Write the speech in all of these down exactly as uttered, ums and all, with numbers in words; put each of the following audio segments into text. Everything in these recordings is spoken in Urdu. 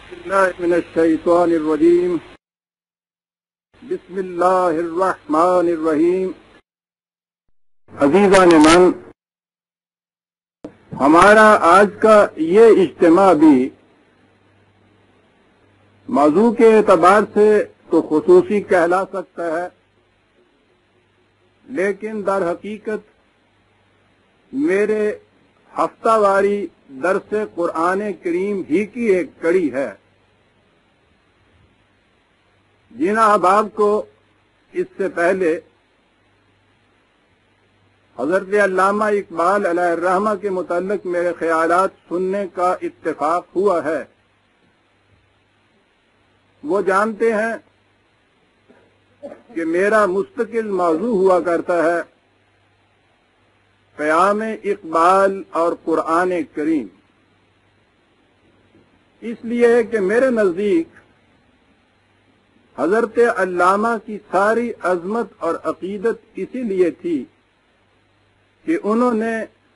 بالله من الشيطان الرجيم. بسم اللہ الرحمن الرحیم. عزیزان من، ہمارا آج کا یہ اجتماع بھی موضوع کے اعتبار سے تو خصوصی کہلا سکتا ہے، لیکن در حقیقت میرے ہفتہ واری درس قرآن کریم ہی کی ایک کڑی ہے. جن احباب کو اس سے پہلے حضرت علامہ اقبال علیہ الرحمہ کے متعلق میرے خیالات سننے کا اتفاق ہوا ہے، وہ جانتے ہیں کہ میرا مستقل موضوع ہوا کرتا ہے قیام اقبال اور قرآن کریم، اس لیے کہ میرے نزدیک حضرت علامہ کی ساری عظمت اور عقیدت اسی لیے تھی کہ انہوں نے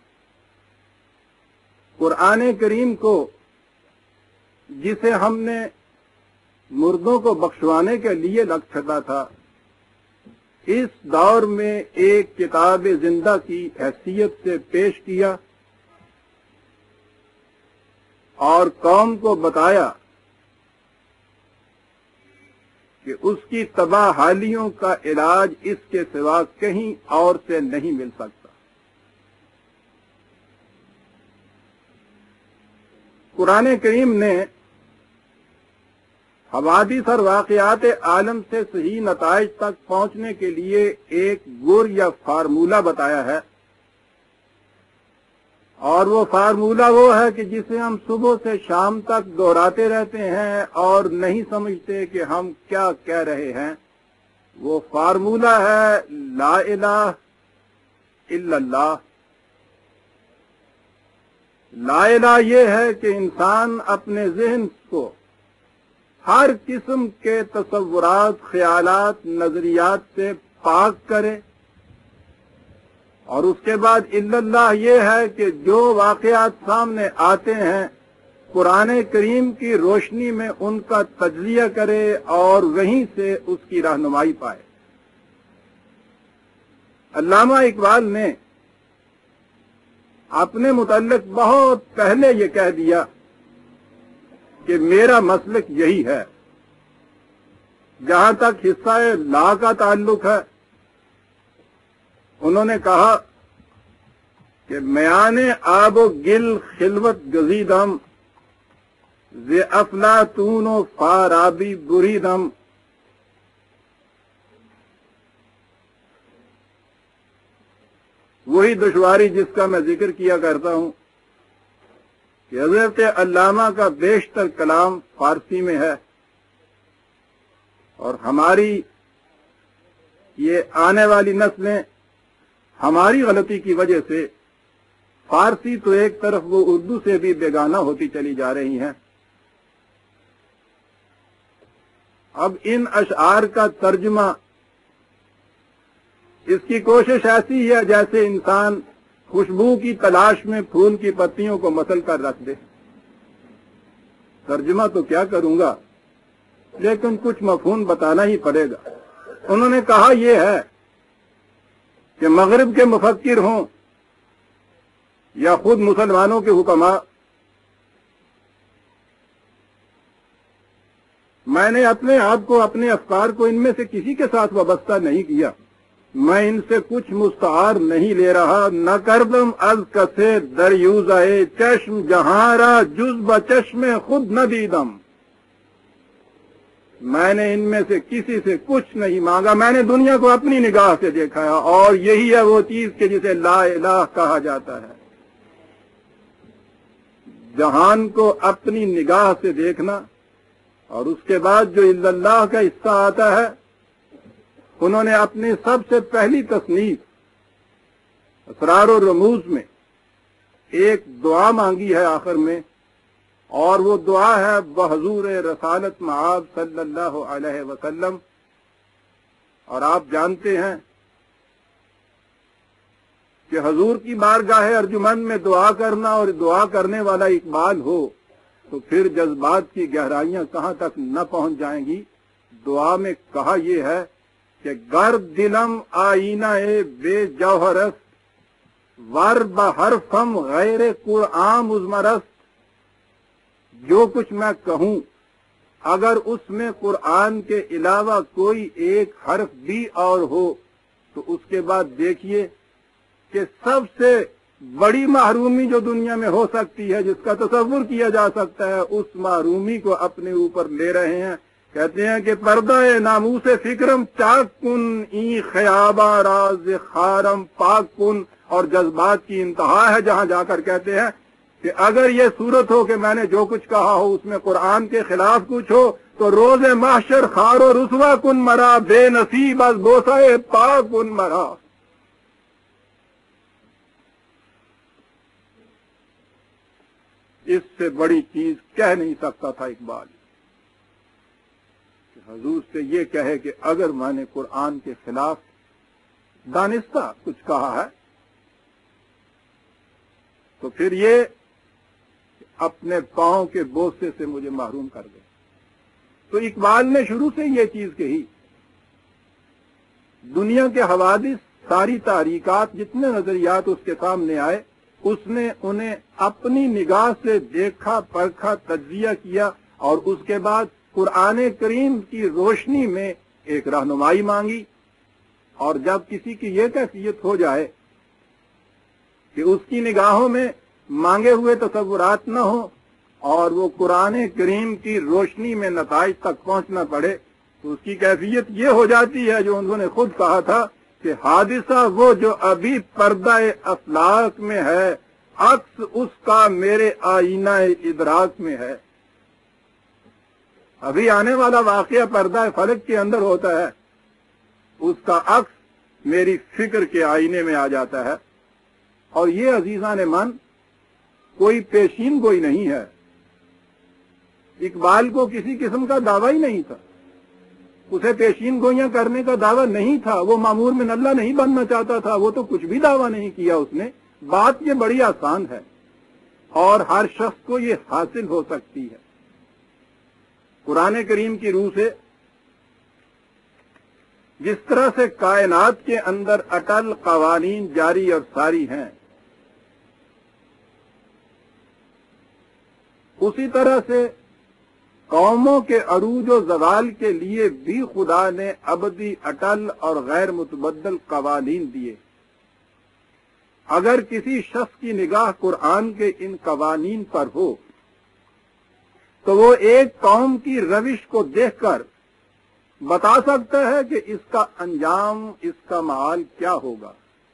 قرآن کریم کو، جسے ہم نے مردوں کو بخشوانے کے لیے لگ چھٹا تھا، اس دور میں ایک کتاب زندہ کی حیثیت سے پیش کیا اور قوم کو بتایا کہ اس کی تباہ حالیوں کا علاج اس کے سوا کہیں اور سے نہیں مل سکتا. قرآن کریم نے حوادث اور واقعات عالم سے صحیح نتائج تک پہنچنے کے لیے ایک گر یا فارمولہ بتایا ہے، اور وہ فارمولہ وہ ہے کہ جسے ہم صبح سے شام تک دہراتے رہتے ہیں اور نہیں سمجھتے کہ ہم کیا کہہ رہے ہیں. وہ فارمولہ ہے لا الہ الا اللہ. لا الہ یہ ہے کہ انسان اپنے ذہن کو ہر قسم کے تصورات، خیالات، نظریات سے پاک کرے، اور اس کے بعد الا اللہ یہ ہے کہ جو واقعات سامنے آتے ہیں قرآن کریم کی روشنی میں ان کا تجزیہ کرے اور وہیں سے اس کی رہنمائی پائے. علامہ اقبال نے اپنے متعلق بہت پہلے یہ کہہ دیا کہ میرا مسلک یہی ہے. جہاں تک حصہ لا کا تعلق ہے، انہوں نے کہا کہ میان آب و گل خلوت گزیدم، ز افلاطون و فارابی بریدم. وہی دشواری جس کا میں ذکر کیا کرتا ہوں کہ حضرت علامہ کا بیشتر کلام فارسی میں ہے، اور ہماری یہ آنے والی نسلیں ہماری غلطی کی وجہ سے فارسی تو ایک طرف وہ اردو سے بھی بیگانہ ہوتی چلی جا رہی ہیں. اب ان اشعار کا ترجمہ، اس کی کوشش ایسی ہے جیسے انسان خوشبو کی تلاش میں پھول کی پتیوں کو مسل کر رکھ دے. ترجمہ تو کیا کروں گا، لیکن کچھ مفہوم بتانا ہی پڑے گا. انہوں نے کہا یہ ہے کہ مغرب کے مفکر ہوں یا خود مسلمانوں کے حکماء، میں نے اپنے آپ کو، اپنے افکار کو ان میں سے کسی کے ساتھ وابستہ نہیں کیا. میں ان سے کچھ مستعار نہیں لے رہا. نہ کردم از کسے دریوزہ چشم جہاں را جز بچشم خود نہ دیدم. میں نے ان میں سے کسی سے کچھ نہیں مانگا. میں نے دنیا کو اپنی نگاہ سے دیکھا ہے، اور یہی ہے وہ چیز کہ جسے لا الہ کہا جاتا ہے. جہان کو اپنی نگاہ سے دیکھنا، اور اس کے بعد جو الا اللہ کا حصہ آتا ہے، انہوں نے اپنی سب سے پہلی تصنیف اسرار و رموز میں ایک دعا مانگی ہے آخر میں، اور وہ دعا ہے بحضور رسالت مآب صلی اللہ علیہ وسلم. اور آپ جانتے ہیں کہ حضور کی بارگاہ ارجمند میں دعا کرنا اور دعا کرنے والا اقبال ہو تو پھر جذبات کی گہرائیاں کہاں تک نہ پہنچ جائیں گی۔ دعا میں کہا یہ ہے کہ گر دلم آئینہ بے جوہرست ور بحرفم غیر قرآن مزمرست، جو کچھ میں کہوں اگر اس میں قرآن کے علاوہ کوئی ایک حرف بھی اور ہو تو اس کے بعد دیکھیے کہ سب سے بڑی محرومی جو دنیا میں ہو سکتی ہے، جس کا تصور کیا جا سکتا ہے، اس محرومی کو اپنے اوپر لے رہے ہیں۔ کہتے ہیں کہ پردہ ناموس فکرم چاک کن این خیابہ راز خارم پاک کن، اور جذبات کی انتہا ہے جہاں جا کر کہتے ہیں کہ اگر یہ صورت ہو کہ میں نے جو کچھ کہا ہو اس میں قرآن کے خلاف کچھ ہو تو روز محشر خار و رسوا کن مرا، بے نصیب از بوسہ پاک کن مرا۔ اس سے بڑی چیز کہہ نہیں سکتا تھا اقبال کہ حضور سے یہ کہے کہ اگر میں نے قرآن کے خلاف دانستہ کچھ کہا ہے تو پھر یہ اپنے پاؤں کے بوسے سے مجھے محروم کر دے۔ تو اقبال نے شروع سے یہ چیز کہی، دنیا کے حوادث، ساری تحریکات، جتنے نظریات اس کے سامنے آئے، اس نے انہیں اپنی نگاہ سے دیکھا، پرکھا، تجزیہ کیا، اور اس کے بعد قرآن کریم کی روشنی میں ایک رہنمائی مانگی۔ اور جب کسی کی یہ کیفیت ہو جائے کہ اس کی نگاہوں میں مانگے ہوئے تصورات نہ ہوں اور وہ قرآن کریم کی روشنی میں نتائج تک پہنچنا پڑے، تو اس کی کیفیت یہ ہو جاتی ہے جو انہوں نے خود کہا تھا کہ حادثہ وہ جو ابھی پردہ افلاک میں ہے، عکس اس کا میرے آئینہ ادراک میں ہے۔ ابھی آنے والا واقعہ پردہ فلک کے اندر ہوتا ہے، اس کا عکس میری فکر کے آئینے میں آ جاتا ہے۔ اور یہ عزیزان من کوئی پیشین گوئی نہیں ہے، اقبال کو کسی قسم کا دعویٰ ہی نہیں تھا، اسے پیشین گوئیاں کرنے کا دعویٰ نہیں تھا، وہ مامور من اللہ نہیں بننا چاہتا تھا، وہ تو کچھ بھی دعویٰ نہیں کیا اس نے۔ بات یہ بڑی آسان ہے اور ہر شخص کو یہ حاصل ہو سکتی ہے۔ قرآن کریم کی روح سے جس طرح سے کائنات کے اندر اٹل قوانین جاری اور ساری ہیں، اسی طرح سے قوموں کے عروج و زوال کے لیے بھی خدا نے ابدی، اٹل اور غیر متبدل قوانین دیے۔ اگر کسی شخص کی نگاہ قرآن کے ان قوانین پر ہو تو وہ ایک قوم کی روش کو دیکھ کر بتا سکتا ہے کہ اس کا انجام، اس کا معال کیا ہوگا۔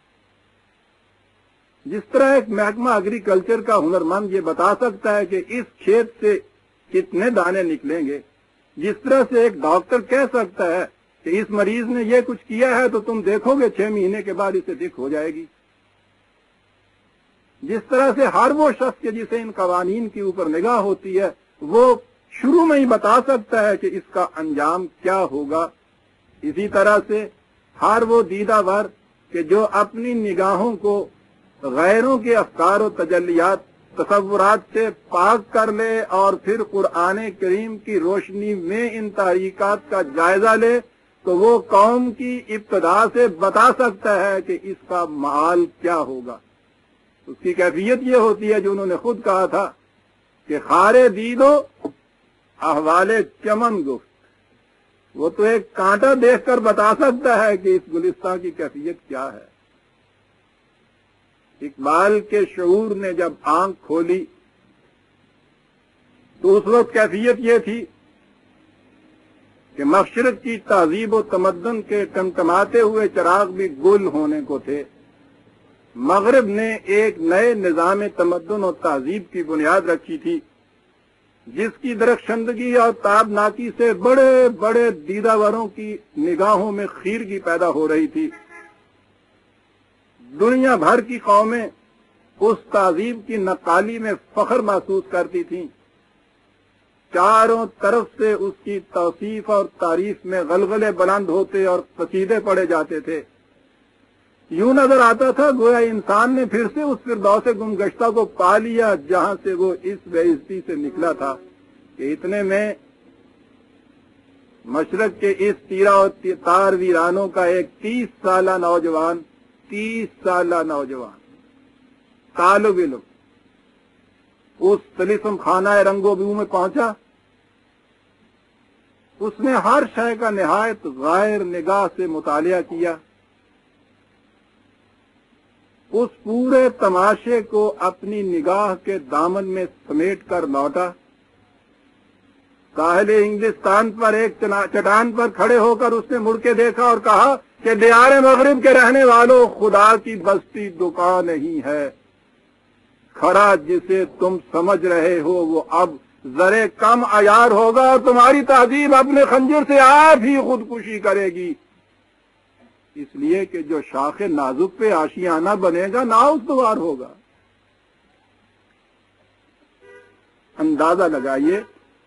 جس طرح ایک محکمہ ایگریکلچر کا ہنرمند یہ بتا سکتا ہے کہ اس کھیت سے کتنے دانے نکلیں گے، جس طرح سے ایک ڈاکٹر کہہ سکتا ہے کہ اس مریض نے یہ کچھ کیا ہے تو تم دیکھو گے چھ مہینے کے بعد اسے دکھ ہو جائے گی، جس طرح سے ہر وہ شخص کے جسے ان قوانین کے اوپر نگاہ ہوتی ہے وہ شروع میں ہی بتا سکتا ہے کہ اس کا انجام کیا ہوگا، اسی طرح سے ہر وہ دیدہ ور کہ جو اپنی نگاہوں کو غیروں کے افکار و تجلیات، تصورات سے پاک کر لے اور پھر قرآن کریم کی روشنی میں ان تحریکات کا جائزہ لے تو وہ قوم کی ابتدا سے بتا سکتا ہے کہ اس کا معال کیا ہوگا۔ اس کی کیفیت یہ ہوتی ہے جو انہوں نے خود کہا تھا کہ خارے دیدو احوال چمن گفت، وہ تو ایک کانٹا دیکھ کر بتا سکتا ہے کہ اس گلستان کی کیفیت کیا ہے۔ اقبال کے شعور نے جب آنکھ کھولی تو اس وقت کیفیت یہ تھی کہ مشرق کی تہذیب و تمدن کے ٹمٹماتے ہوئے چراغ بھی گل ہونے کو تھے، مغرب نے ایک نئے نظام تمدن و تہذیب کی بنیاد رکھی تھی جس کی درخشندگی اور تابناکی سے بڑے بڑے دیدہ وروں کی نگاہوں میں خیرگی پیدا ہو رہی تھی۔ دنیا بھر کی قومیں اس تہذیب کی نقالی میں فخر محسوس کرتی تھیں، چاروں طرف سے اس کی توصیف اور تعریف میں غلغلے بلند ہوتے اور قصیدے پڑھے جاتے تھے۔ یوں نظر آتا تھا گویا انسان نے پھر سے اس فردوس گمگشتہ کو پا لیا جہاں سے وہ اس بے عزتی سے نکلا تھا کہ اتنے میں مشرق کے اس تیرا و تار ویرانوں کا ایک تیس سالہ نوجوان تیس سالہ نوجوان طالب علم اس طلسم خانہ رنگ و بو میں پہنچا. اس نے ہر شے کا نہایت غیر نگاہ سے مطالعہ کیا. اس پورے تماشے کو اپنی نگاہ کے دامن میں سمیٹ کر لوٹا. ساحل انگلستان پر ایک چٹان پر کھڑے ہو کر اس نے مڑ کے دیکھا اور کہا کہ دیار مغرب کے رہنے والوں، خدا کی بستی دکان نہیں ہے. کھڑا جسے تم سمجھ رہے ہو وہ اب ذرے کم عیار ہوگا اور تمہاری تہذیب اپنے خنجر سے آپ ہی خودکشی کرے گی. اس لیے کہ جو شاخ نازک پہ آشیانہ بنے گا نہ استوار ہوگا. اندازہ لگائیے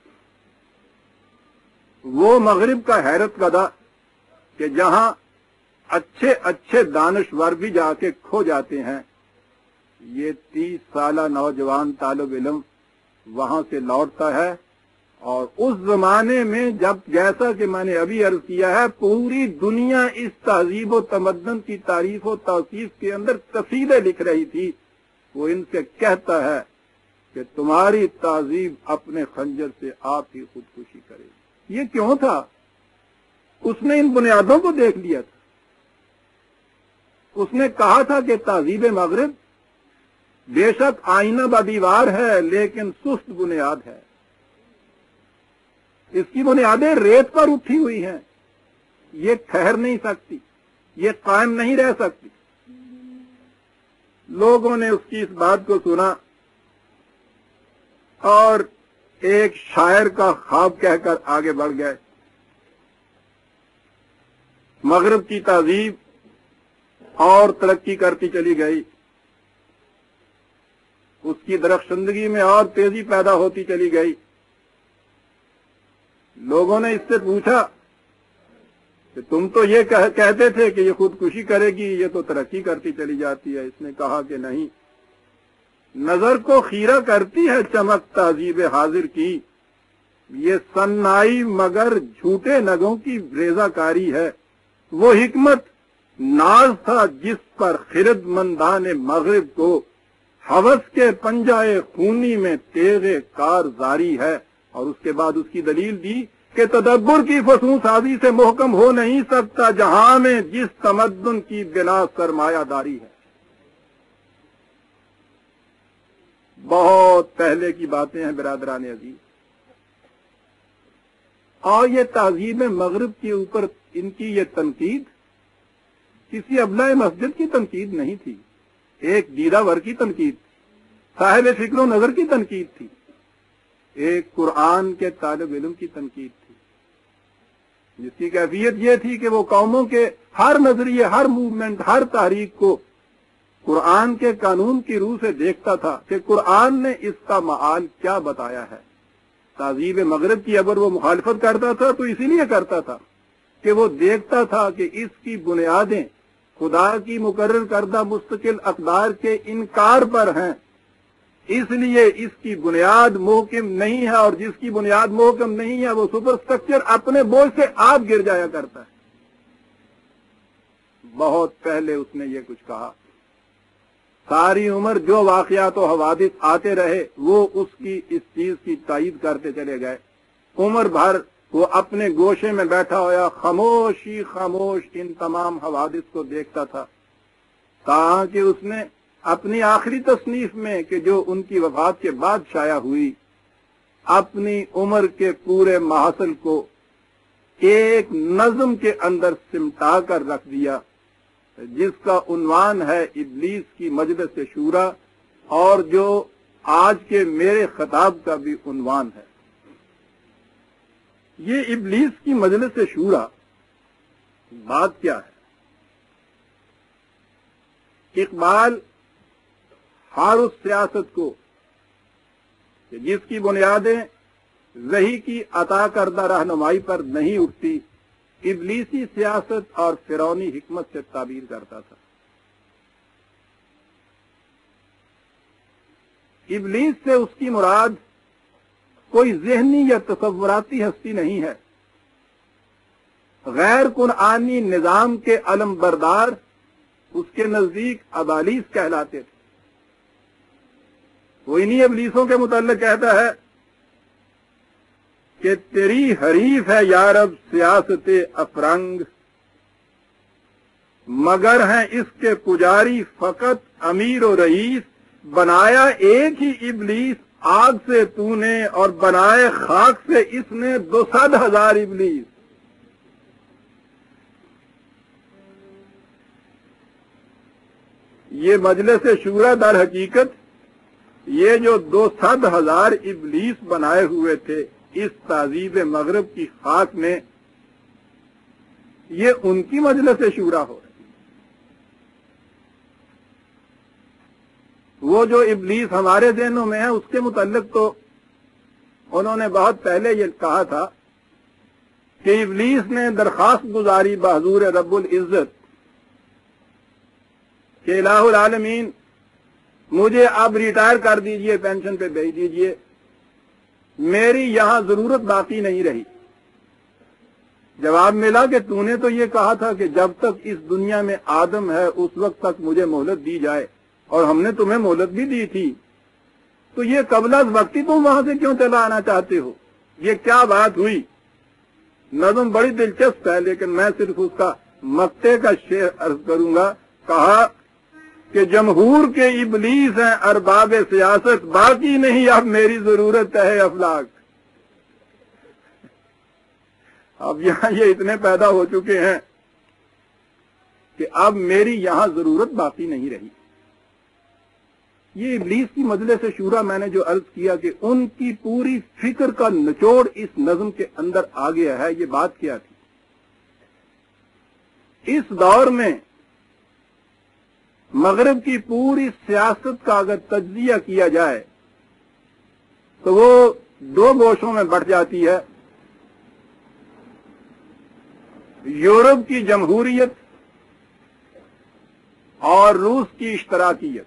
وہ مغرب کا حیرت زدہ کہ جہاں اچھے اچھے دانشور بھی جا کے کھو جاتے ہیں، یہ تیس سالہ نوجوان طالب علم وہاں سے لوٹتا ہے. اور اس زمانے میں جب جیسا کہ میں نے ابھی عرض کیا ہے پوری دنیا اس تہذیب و تمدن کی تعریف و توصیف کے اندر قصیدے لکھ رہی تھی، وہ ان سے کہتا ہے کہ تمہاری تہذیب اپنے خنجر سے آپ ہی خودکشی کرے گی. یہ کیوں تھا؟ اس نے ان بنیادوں کو دیکھ لیا تھا. اس نے کہا تھا کہ تہذیب مغرب بے شک آئینہ بدیوار ہے لیکن سست بنیاد ہے. اس کی بنیادیں ریت پر اٹھی ہوئی ہیں، یہ ٹھہر نہیں سکتی، یہ قائم نہیں رہ سکتی. لوگوں نے اس کی اس بات کو سنا اور ایک شاعر کا خواب کہہ کر آگے بڑھ گئے. مغرب کی تہذیب اور ترقی کرتی چلی گئی، اس کی درخشندگی میں اور تیزی پیدا ہوتی چلی گئی. لوگوں نے اس سے پوچھا کہ تم تو یہ کہتے تھے کہ یہ خودکشی کرے گی، یہ تو ترقی کرتی چلی جاتی ہے. اس نے کہا کہ نہیں، نظر کو خیرہ کرتی ہے چمک تہذیب حاضر کی، یہ سنائی مگر جھوٹے نگوں کی ریزہ کاری ہے. وہ حکمت ناز تھا جس پر خرد مندان مغرب کو ہوس کے پنجائے خونی میں تیغ کار زاری ہے. اور اس کے بعد اس کی دلیل دی کہ تدبر کی فسوں سازی سے محکم ہو نہیں سکتا جہاں میں جس تمدن کی بنا سرمایہ داری ہے. بہت پہلے کی باتیں ہیں برادران عزیز. اور یہ تہذیب مغرب کے اوپر ان کی یہ تنقید کسی ابلہ مسجد کی تنقید نہیں تھی، ایک دیدہ ور کی تنقید تھی، صاحب فکر و نظر کی تنقید تھی، ایک قرآن کے طالب علم کی تنقید تھی، جس کی کیفیت یہ تھی کہ وہ قوموں کے ہر نظریے، ہر موومنٹ، ہر تحریک کو قرآن کے قانون کی روح سے دیکھتا تھا کہ قرآن نے اس کا معال کیا بتایا ہے. تہذیب مغرب کی اگر وہ مخالفت کرتا تھا تو اسی لیے کرتا تھا کہ وہ دیکھتا تھا کہ اس کی بنیادیں خدا کی مقرر کردہ مستقل اقدار کے انکار پر ہیں، اس لیے اس کی بنیاد محکم نہیں ہے، اور جس کی بنیاد محکم نہیں ہے وہ سپر سٹرکچر اپنے بوجھ سے آپ گر جایا کرتا ہے. بہت پہلے اس نے یہ کچھ کہا. ساری عمر جو واقعات و حوادث آتے رہے وہ اس کی اس چیز کی تائید کرتے چلے گئے. عمر بھر وہ اپنے گوشے میں بیٹھا ہوا خاموشی خاموش ان تمام حوادث کو دیکھتا تھا، تاکہ اس نے اپنی آخری تصنیف میں کہ جو ان کی وفات کے بعد شائع ہوئی، اپنی عمر کے پورے محاصل کو ایک نظم کے اندر سمٹا کر رکھ دیا، جس کا عنوان ہے ابلیس کی مجلس شورا، اور جو آج کے میرے خطاب کا بھی عنوان ہے. یہ ابلیس کی مجلس شورا بات کیا ہے؟ اقبال ہر اس سیاست کو کہ جس کی بنیادیں وحی کی عطا کردہ رہنمائی پر نہیں اٹھتی، ابلیسی سیاست اور فرعونی حکمت سے تعبیر کرتا تھا. ابلیس سے اس کی مراد کوئی ذہنی یا تصوراتی ہستی نہیں ہے، غیر قرآنی نظام کے علم بردار اس کے نزدیک ابالیس کہلاتے تھے۔ وہ انہی ابلیسوں کے متعلق کہتا ہے کہ تیری حریف ہے یارب سیاست افرنگ، مگر ہیں اس کے پجاری فقط امیر و رئیس، بنایا ایک ہی ابلیس آگ سے تو نے، اور بنائے خاک سے اس نے دو صد ہزار ابلیس۔ یہ مجلس شورا در حقیقت یہ جو دو صد ہزار ابلیس بنائے ہوئے تھے اس تہذیب مغرب کی خاک میں، یہ ان کی مجلس شورا ہو رہی۔ وہ جو ابلیس ہمارے ذہنوں میں ہے اس کے متعلق تو انہوں نے بہت پہلے یہ کہا تھا کہ ابلیس نے درخواست گزاری بحضور رب العزت کہ الہ العالمین مجھے اب ریٹائر کر دیجئے، پینشن پہ بھیج دیجئے، میری یہاں ضرورت باقی نہیں رہی۔ جواب ملا کہ تو نے تو یہ کہا تھا کہ جب تک اس دنیا میں آدم ہے اس وقت تک مجھے مہلت دی جائے، اور ہم نے تمہیں مہلت بھی دی تھی، تو یہ قبل از وقتی تم وہاں سے کیوں چلا آنا چاہتے ہو؟ یہ کیا بات ہوئی؟ نظم بڑی دلچسپ ہے، لیکن میں صرف اس کا مقطع کا شعر عرض کروں گا۔ کہا کہ جمہور کے ابلیس ہیں ارباب سیاست، باقی نہیں اب میری ضرورت ہے افلاک۔ اب یہاں یہ اتنے پیدا ہو چکے ہیں کہ اب میری یہاں ضرورت باقی نہیں رہی۔ یہ ابلیس کی مجلس شورا میں نے جو عرض کیا کہ ان کی پوری فکر کا نچوڑ اس نظم کے اندر آ گیا ہے، یہ بات کیا تھی؟ اس دور میں مغرب کی پوری سیاست کا اگر تجزیہ کیا جائے تو وہ دو گوشوں میں بٹ جاتی ہے، یورپ کی جمہوریت اور روس کی اشتراکیت۔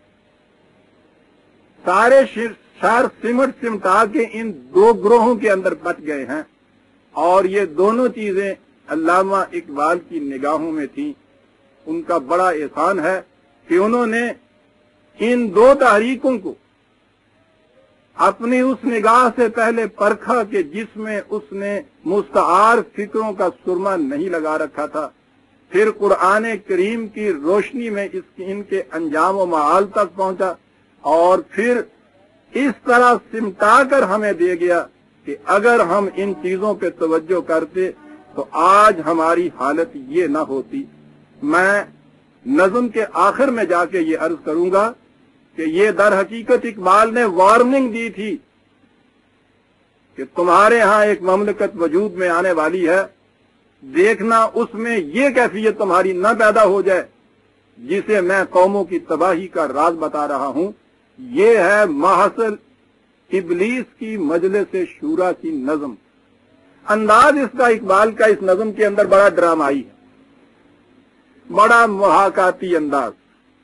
سارے شہر سمٹ سمٹا کے ان دو گروہوں کے اندر بٹ گئے ہیں، اور یہ دونوں چیزیں علامہ اقبال کی نگاہوں میں تھیں۔ ان کا بڑا احسان ہے کہ انہوں نے ان دو تحریکوں کو اپنی اس نگاہ سے پہلے پرکھا کہ جس میں اس نے مستعار فکروں کا سرما نہیں لگا رکھا تھا، پھر قرآن کریم کی روشنی میں اس کی ان کے انجام و معال تک پہنچا، اور پھر اس طرح سمٹا کر ہمیں دے گیا کہ اگر ہم ان چیزوں پہ توجہ کرتے تو آج ہماری حالت یہ نہ ہوتی۔ میں نظم کے آخر میں جا کے یہ عرض کروں گا کہ یہ در حقیقت اقبال نے وارننگ دی تھی کہ تمہارے ہاں ایک مملکت وجود میں آنے والی ہے، دیکھنا اس میں یہ کیفیت تمہاری نہ پیدا ہو جائے جسے میں قوموں کی تباہی کا راز بتا رہا ہوں۔ یہ ہے محصل ابلیس کی مجلس شورا کی نظم۔ انداز اس کا اقبال کا اس نظم کے اندر بڑا ڈرامائی ہے، بڑا محاکاتی انداز۔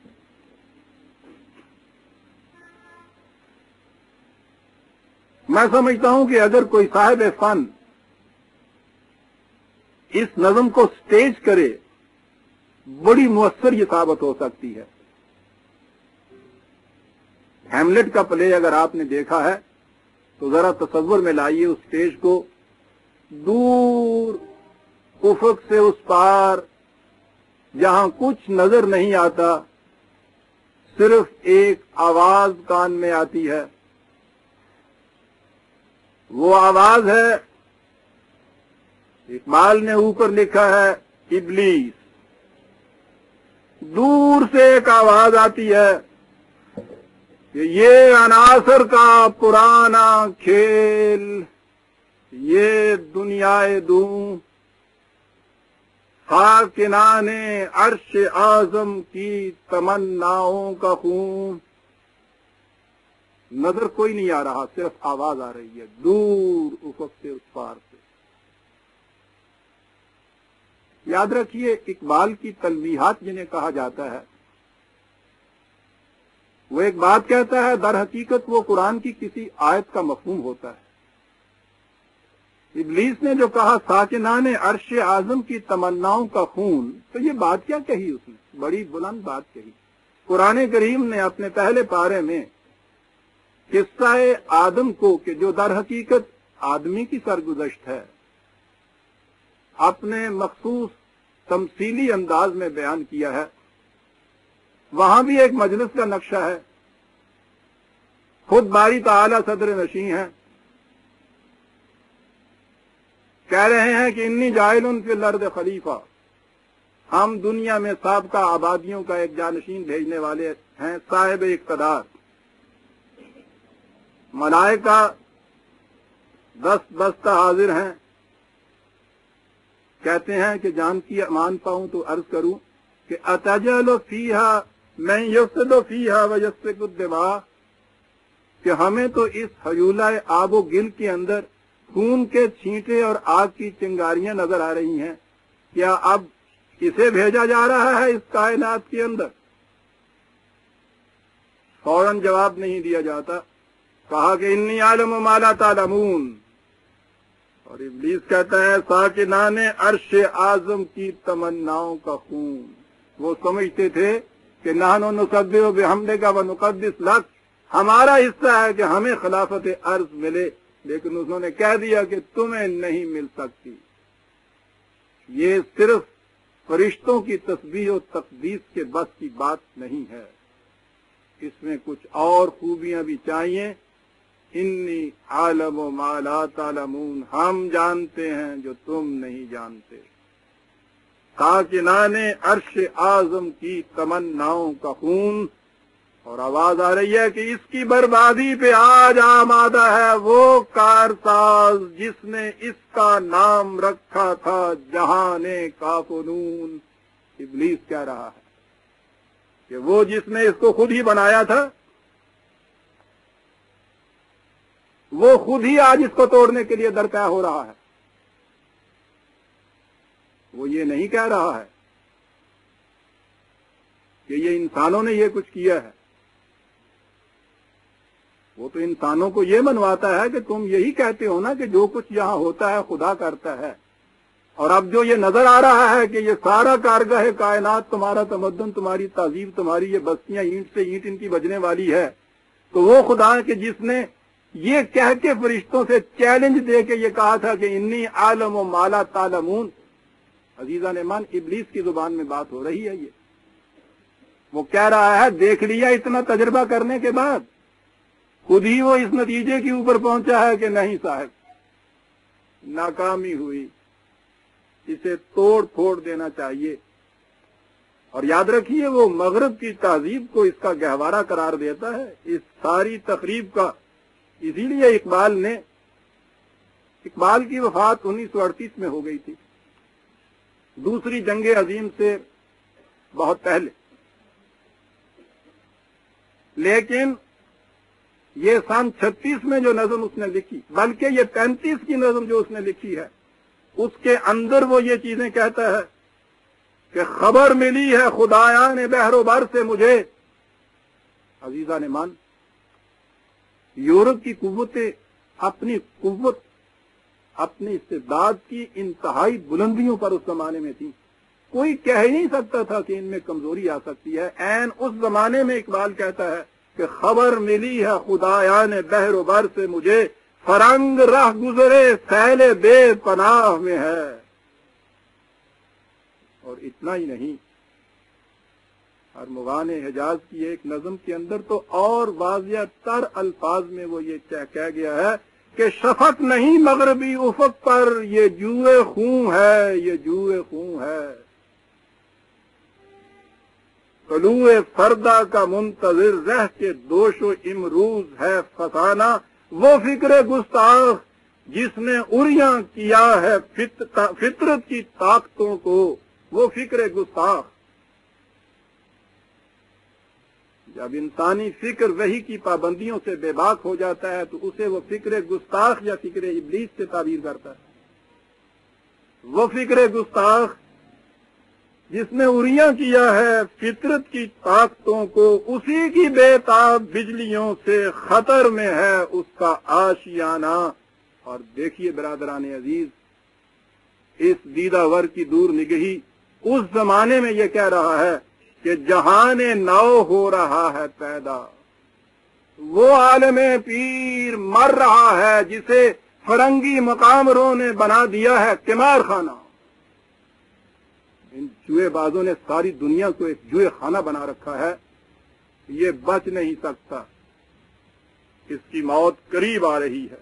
میں سمجھتا ہوں کہ اگر کوئی صاحب فن اس نظم کو سٹیج کرے بڑی مؤثر یہ ثابت ہو سکتی ہے۔ ہیملٹ کا پلے اگر آپ نے دیکھا ہے تو ذرا تصور میں لائیے اس سٹیج کو، دور افق سے اس پار جہاں کچھ نظر نہیں آتا، صرف ایک آواز کان میں آتی ہے۔ وہ آواز ہے، اقبال نے اوپر لکھا ہے ابلیس۔ دور سے ایک آواز آتی ہے کہ یہ عناصر کا پرانا کھیل، یہ دنیا دوں خاکنان عرش اعظم کی تمناؤں کا خون۔ نظر کوئی نہیں آ رہا، صرف آواز آ رہی ہے دور افق سے اس پار سے۔ یاد رکھیے اقبال کی تلویحات جنہیں کہا جاتا ہے، وہ ایک بات کہتا ہے، در حقیقت وہ قرآن کی کسی آیت کا مفہوم ہوتا ہے۔ ابلیس نے جو کہا ساکنان عرش اعظم کی تمناؤں کا خون، تو یہ بات کیا کہی اس نے؟ بڑی بلند بات کہی۔ قرآن کریم نے اپنے پہلے پارے میں قصہ آدم کو، کہ جو در حقیقت آدمی کی سرگزشت ہے، اپنے مخصوص تمثیلی انداز میں بیان کیا ہے۔ وہاں بھی ایک مجلس کا نقشہ ہے، خود باری تعالی صدر نشین ہے، کہہ رہے ہیں کہ انی جاعل فی الارض خلیفہ، ہم دنیا میں سابقہ آبادیوں کا ایک جانشین بھیجنے والے ہیں، صاحب اقتدار۔ ملائکہ دست بستہ حاضر ہیں، کہتے ہیں کہ جان کی امان پاؤں تو عرض کروں کہ اتجعل فیہا من یفسد فیہا ویسفک الدماء، کہ ہمیں تو اس حیولہ آب و گل کے اندر خون کے چھینٹے اور آگ کی چنگاریاں نظر آ رہی ہیں، کیا اب اسے بھیجا جا رہا ہے اس کائنات کے اندر؟ فوراً جواب نہیں دیا جاتا، کہا کہ انی عالم ما لا تعلمون۔ اور ابلیس کہتا ہے ساکنان عرش اعظم کی تمناؤں کا خون۔ وہ سمجھتے تھے کہ نحن نسبح بحمدک ونقدس لک، ہمارا حصہ ہے کہ ہمیں خلافت ارض ملے، لیکن انہوں نے کہہ دیا کہ تمہیں نہیں مل سکتی۔ یہ صرف فرشتوں کی تسبیح و تقدیس کے بس کی بات نہیں ہے، اس میں کچھ اور خوبیاں بھی چاہیے۔ انی عالم ما لا تعلمون، ہم جانتے ہیں جو تم نہیں جانتے۔ ساکنان عرش اعظم کی تمناؤں کا خون، اور آواز آ رہی ہے کہ اس کی بربادی پہ آج آمادہ ہے وہ کارساز جس نے اس کا نام رکھا تھا جہان کافنون۔ ابلیس کہہ رہا ہے کہ وہ جس نے اس کو خود ہی بنایا تھا، وہ خود ہی آج اس کو توڑنے کے لیے درپے ہو رہا ہے۔ وہ یہ نہیں کہہ رہا ہے کہ یہ انسانوں نے یہ کچھ کیا ہے، وہ تو انسانوں کو یہ منواتا ہے کہ تم یہی کہتے ہو نا کہ جو کچھ یہاں ہوتا ہے خدا کرتا ہے، اور اب جو یہ نظر آ رہا ہے کہ یہ سارا کارگاہ کائنات، تمہارا تمدن، تمہاری تہذیب، تمہاری یہ بستیاں اینٹ سے اینٹ ان کی بجنے والی ہے، تو وہ خدا کہ جس نے یہ کہہ کے فرشتوں سے چیلنج دے کے یہ کہا تھا کہ انی عالم و ما لا تعلمون۔ عزیزان ایمان، ابلیس کی زبان میں بات ہو رہی ہے۔ یہ وہ کہہ رہا ہے، دیکھ لیا اتنا تجربہ کرنے کے بعد خود ہی وہ اس نتیجے کے اوپر پہنچا ہے کہ نہیں صاحب، ناکامی ہوئی، اسے توڑ پھوڑ دینا چاہیے۔ اور یاد رکھیے وہ مغرب کی تہذیب کو اس کا گہوارہ قرار دیتا ہے، اس ساری تقریب کا۔ اسی لیے اقبال نے اقبال کی وفات انیس سو اڑتیس میں ہو گئی تھی، دوسری جنگ عظیم سے بہت پہلے، لیکن یہ سن چھتیس میں جو نظم اس نے لکھی، بلکہ یہ پینتیس کی نظم جو اس نے لکھی ہے، اس کے اندر وہ یہ چیزیں کہتا ہے کہ خبر ملی ہے خدایان بحر و بر سے مجھے۔ عزیزان ایمان، یورپ کی قوتیں اپنی قوت، اپنی استعداد کی انتہائی بلندیوں پر اس زمانے میں تھی، کوئی کہہ ہی نہیں سکتا تھا کہ ان میں کمزوری آ سکتی ہے۔ عین اس زمانے میں اقبال کہتا ہے کہ خبر ملی ہے خدایان بحر و بر سے مجھے، فرنگ راہ گزرے سیل بے پناہ میں ہے۔ اور اتنا ہی نہیں، ارمغان حجاز کی ایک نظم کے اندر تو اور واضح تر الفاظ میں وہ یہ کہہ گیا ہے کہ شفق نہیں مغربی افق پر، یہ جوئے خون ہے، یہ جوئے خون ہے۔ طلوع فردا کا منتظر رہ کے دوش و امروز ہے فسانہ، وہ فکر گستاخ جس نے اریاں کیا ہے فطرت کی طاقتوں کو، وہ فکر گستاخ۔ جب انسانی فکر وحی کی پابندیوں سے بے باک ہو جاتا ہے تو اسے وہ فکر گستاخ یا فکر ابلیس سے تعبیر کرتا ہے۔ وہ فکر گستاخ جس نے عریاں کیا ہے فطرت کی طاقتوں کو، اسی کی بے تاب بجلیوں سے خطر میں ہے اس کا آشیانہ۔ اور دیکھیے برادران عزیز، اس دیدہ ور کی دور نگہی اس زمانے میں یہ کہہ رہا ہے کہ جہان نو ہو رہا ہے پیدا، وہ عالم پیر مر رہا ہے جسے فرنگی مقامروں نے بنا دیا ہے قمار خانہ۔ ان جوئے بازوں نے ساری دنیا کو ایک جوئے خانہ بنا رکھا ہے، یہ بچ نہیں سکتا، اس کی موت قریب آ رہی ہے۔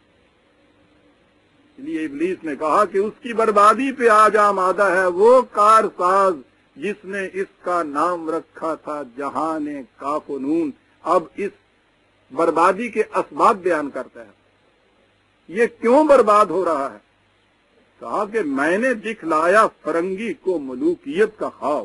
اس لیے ابلیس نے کہا کہ اس کی بربادی پہ آج آمادہ ہے وہ کار ساز جس نے اس کا نام رکھا تھا جہان کاف و نون۔ اب اس بربادی کے اسباب بیان کرتا ہے، یہ کیوں برباد ہو رہا ہے؟ کہا کہ میں نے دکھلایا فرنگی کو ملوکیت کا خواب۔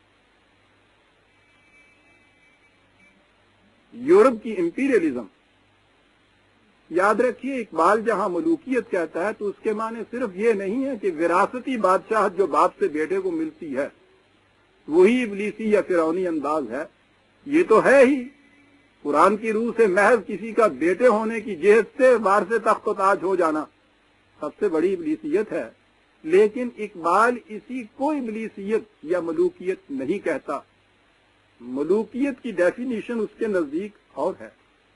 یورپ کی امپیریلزم، یاد رکھیے اقبال جہاں ملوکیت کہتا ہے تو اس کے معنی صرف یہ نہیں ہے کہ وراثتی بادشاہت جو باپ سے بیٹے کو ملتی ہے وہی ابلیسی یا فرعونی انداز ہے، یہ تو ہے ہی قرآن کی روح سے محض کسی کا بیٹے ہونے کی جہت سے وارث تخت و تاج ہو جانا سب سے بڑی ابلیسیت ہے، لیکن اقبال اسی کو ابلیسیت یا ملوکیت نہیں کہتا۔ ملوکیت کی ڈیفینیشن اس کے نزدیک اور ہے،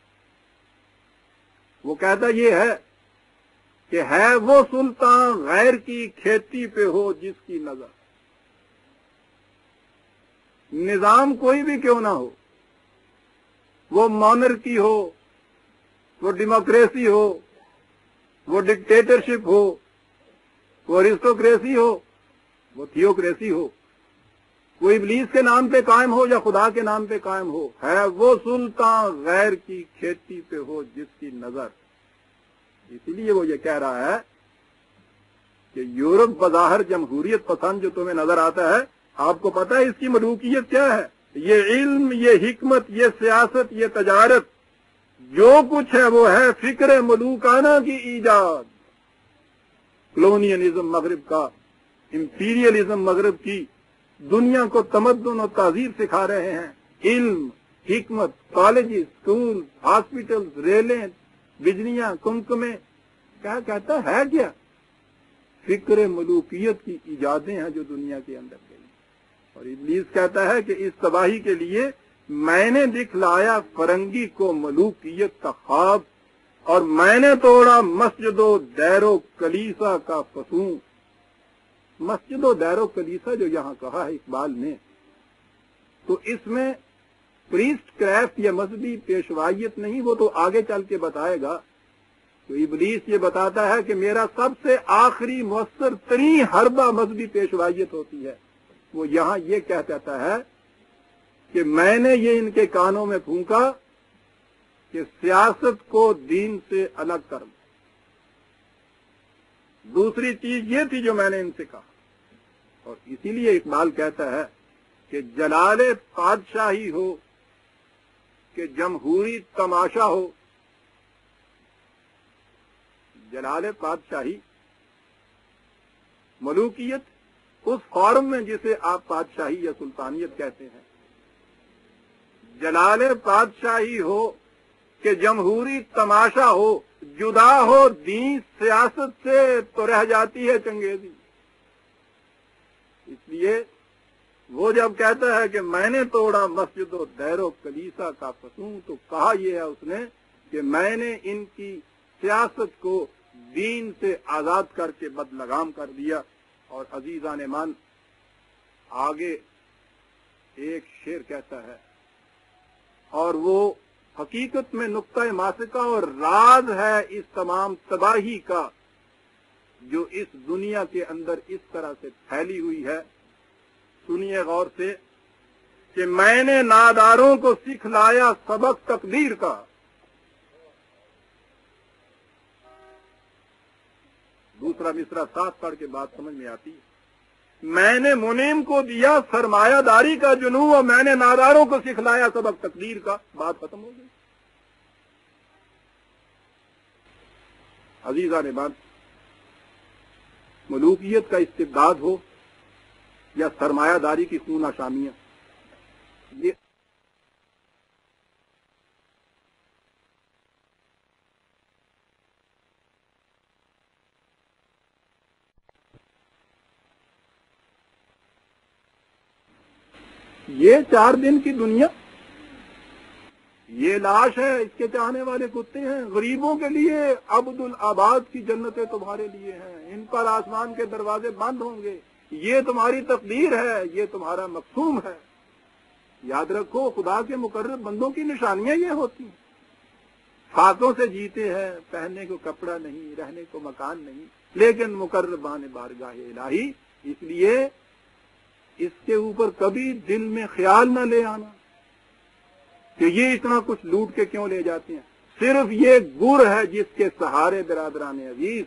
وہ کہتا یہ ہے کہ ہے وہ سلطان غیر کی کھیتی پہ ہو جس کی نظر، نظام کوئی بھی کیوں نہ ہو، وہ مونرکی ہو، وہ ڈیموکریسی ہو، وہ ڈکٹیٹرشپ ہو، وہ ارسٹوکریسی ہو، وہ تھیوکریسی ہو، کوئی ابلیس کے نام پہ قائم ہو یا خدا کے نام پہ قائم ہو، ہے وہ سلطان غیر کی کھیتی پہ ہو جس کی نظر۔ اسی لیے وہ یہ کہہ رہا ہے کہ یورپ بظاہر جمہوریت پسند جو تمہیں نظر آتا ہے، آپ کو پتہ ہے اس کی ملوکیت کیا ہے؟ یہ علم، یہ حکمت، یہ سیاست، یہ تجارت، جو کچھ ہے وہ ہے فکر ملوکانہ کی ایجاد۔ کلونیلزم مغرب کا، امپیریلزم مغرب کی، دنیا کو تمدن و تہذیب سکھا رہے ہیں، علم، حکمت، کالجز، اسکول، ہاسپٹل، ریلیں، بجلیاں، کمکمیں، کیا کہتا ہے کیا؟ فکر ملوکیت کی ایجادیں ہیں جو دنیا کے اندر گئی، اور ابلیس کہتا ہے کہ اس تباہی کے لیے میں نے دکھلایا فرنگی کو ملوکیت کا خواب، اور میں نے توڑا مسجد و دیر و کلیسا کا فسون۔ مسجد و دیر و کلیسا جو یہاں کہا ہے اقبال نے، تو اس میں پریسٹ کرافٹ یا مذہبی پیشوائیت نہیں، وہ تو آگے چل کے بتائے گا۔ تو ابلیس یہ بتاتا ہے کہ میرا سب سے آخری مؤثر ترین حربہ مذہبی پیشوائیت ہوتی ہے۔ وہ یہاں یہ کہہ دیتا ہے کہ میں نے یہ ان کے کانوں میں پھونکا کہ سیاست کو دین سے الگ کر دو۔ دوسری چیز یہ تھی جو میں نے ان سے کہا، اور اسی لیے اقبال کہتا ہے کہ جلال بادشاہی ہو کہ جمہوری تماشا ہو۔ جلال بادشاہی، ملوکیت اس فارم میں جسے آپ بادشاہی یا سلطانیت کہتے ہیں، جلال بادشاہی ہو کہ جمہوری تماشا ہو، جدا ہو دین سیاست سے تو رہ جاتی ہے چنگیزی۔ اس لیے وہ جب کہتا ہے کہ میں نے توڑا مسجد و دیر و کلیسا کا فسون، تو کہا یہ ہے اس نے کہ میں نے ان کی سیاست کو دین سے آزاد کر کے بدلگام کر دیا۔ اور عزیزان من، آگے ایک شعر کہتا ہے، اور وہ حقیقت میں نقطہ ماسکہ اور راز ہے اس تمام تباہی کا جو اس دنیا کے اندر اس طرح سے پھیلی ہوئی ہے۔ سنیے غور سے کہ میں نے ناداروں کو سکھلایا سبق تقدیر کا۔ دوسرا مصرع ساتھ پڑھ کے بات سمجھ میں آتی ہے۔ میں نے منیم کو دیا سرمایہ داری کا جنوں، اور میں نے ناداروں کو سکھلایا سبق تقدیر کا۔ بات ختم ہو گئی۔ عزیزان بات، ملوکیت کا استبداد ہو یا سرمایہ داری کی خون آشامیاں. یہ یہ چار دن کی دنیا، یہ لاش ہے، اس کے چاہنے والے کتے ہیں. غریبوں کے لیے عبد الآباد کی جنتیں تمہارے لیے ہیں، ان پر آسمان کے دروازے بند ہوں گے. یہ تمہاری تقدیر ہے، یہ تمہارا مقسوم ہے. یاد رکھو خدا کے مقرب بندوں کی نشانیاں یہ ہوتی ہیں. فاقوں سے جیتے ہیں، پہننے کو کپڑا نہیں، رہنے کو مکان نہیں، لیکن مقربان بارگاہ الہی. اس لیے اس کے اوپر کبھی دل میں خیال نہ لے آنا کہ یہ اتنا کچھ لوٹ کے کیوں لے جاتے ہیں. صرف یہ گر ہے جس کے سہارے برادران عزیز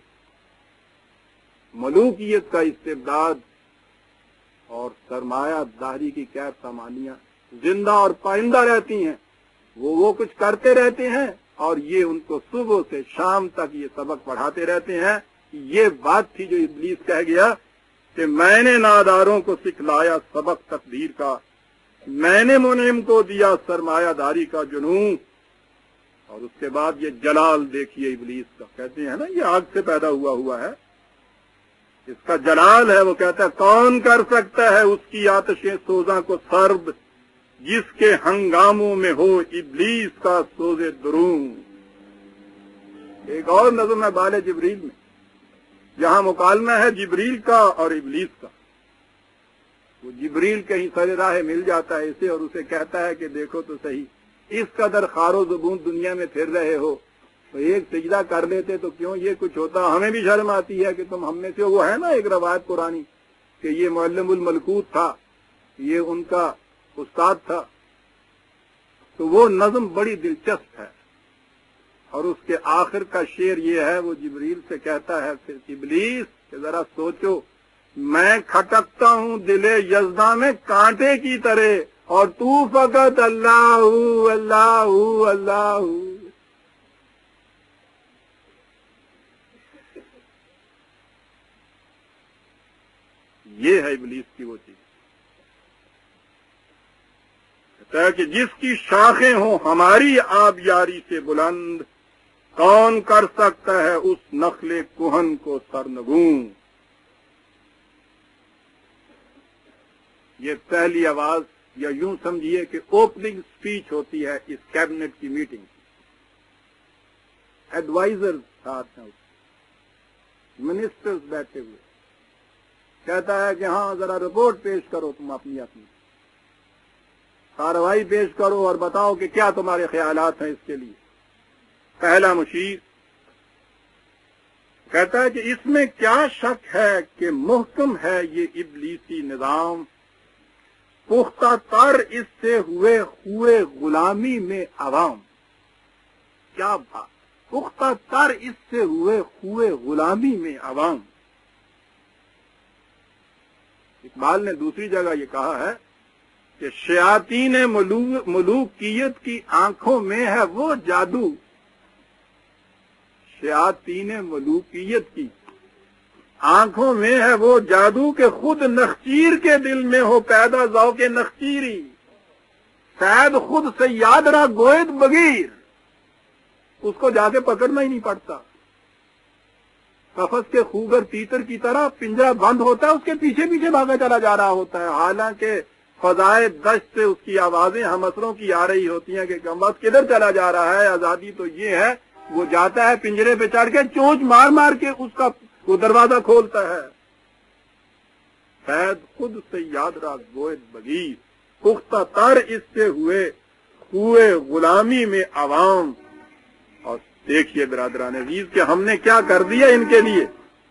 ملوکیت کا استبداد اور سرمایہ داری کی قید سامانیاں زندہ اور پائندہ رہتی ہیں. وہ وہ کچھ کرتے رہتے ہیں اور یہ ان کو صبح سے شام تک یہ سبق پڑھاتے رہتے ہیں. یہ بات تھی جو ابلیس کہہ گیا کہ میں نے ناداروں کو سکھلایا سبق تقدیر کا، میں نے منعم کو دیا سرمایہ داری کا جنون. اور اس کے بعد یہ جلال دیکھیے ابلیس کا. کہتے ہیں نا یہ آگ سے پیدا ہوا ہوا ہے، اس کا جلال ہے. وہ کہتا ہے کون کر سکتا ہے اس کی آتشیں سوزاں کو سرد، جس کے ہنگاموں میں ہو ابلیس کا سوز درون. ایک اور نظم ہے بال جبریل میں، جہاں مکالمہ ہے جبریل کا اور ابلیس کا. وہ جبریل کہیں سر راہ مل جاتا ہے اسے اور اسے کہتا ہے کہ دیکھو تو صحیح، اس قدر خار و زبون دنیا میں پھر رہے ہو تو ایک سجدہ کر لیتے تو کیوں یہ کچھ ہوتا. ہمیں بھی شرم آتی ہے کہ تم ہم میں سے. وہ ہے نا ایک روایت پرانی کہ یہ معلم الملکوت تھا، یہ ان کا استاد تھا. تو وہ نظم بڑی دلچسپ ہے اور اس کے آخر کا شعر یہ ہے. وہ جبریل سے کہتا ہے پھر ابلیس کہ ذرا سوچو، میں کھٹکتا ہوں دل یزداں میں کانٹے کی طرح اور تو فقط اللہ اللہ اللہ. یہ ہے ابلیس کی وہ چیز کہتا ہے کہ جس کی شاخیں ہوں ہماری آبیاری سے بلند، کون کر سکتا ہے اس نخل کہن کو سرنگوں. یہ پہلی آواز یا یوں سمجھیے کہ اوپننگ سپیچ ہوتی ہے اس کیبنٹ کی میٹنگ. ایڈوائزر ساتھ ہیں، منسٹرز بیٹھے ہوئے. کہتا ہے کہ ہاں ذرا رپورٹ پیش کرو، تم اپنی اپنی کارروائی پیش کرو اور بتاؤ کہ کیا تمہارے خیالات ہیں اس کے لیے. پہلا مشیر کہتا ہے کہ اس میں کیا شک ہے کہ محکم ہے یہ ابلیسی نظام، پختہ تر اس سے ہوئے ہوئے غلامی میں عوام. کیا بات، پختہ تر اس سے ہوئے ہوئے غلامی میں عوام. اقبال نے دوسری جگہ یہ کہا ہے کہ شیاطین ملوکیت کی آنکھوں میں ہے وہ جادو. شیاطین ملوکیت کی آنکھوں میں ہے وہ جادو کہ خود نخچیر کے دل میں ہو پیدا ذوق نخچیری. شاید خود صیاد را گوید بگیر، اس کو جا کے پکڑنا ہی نہیں پڑتا. قفس کے خوگر تیتر کی طرح پنجرا بند ہوتا ہے، اس کے پیچھے پیچھے بھاگا چلا جا رہا ہوتا ہے، حالانکہ فضائے دشت سے اس کی آوازیں ہم اثروں کی آ رہی ہوتی ہیں کہ کم وقت کدھر چلا جا رہا ہے. آزادی تو یہ ہے وہ جاتا ہے پنجرے پہ چڑھ کے چونچ مار مار کے اس کا وہ دروازہ کھولتا ہے. شاید خود سے یاد را گوید بگیر، پختہ تر اس سے ہوئے ہوئے غلامی میں عوام. اور دیکھیے برادران عزیز کہ ہم نے کیا کر دیا ان کے لیے.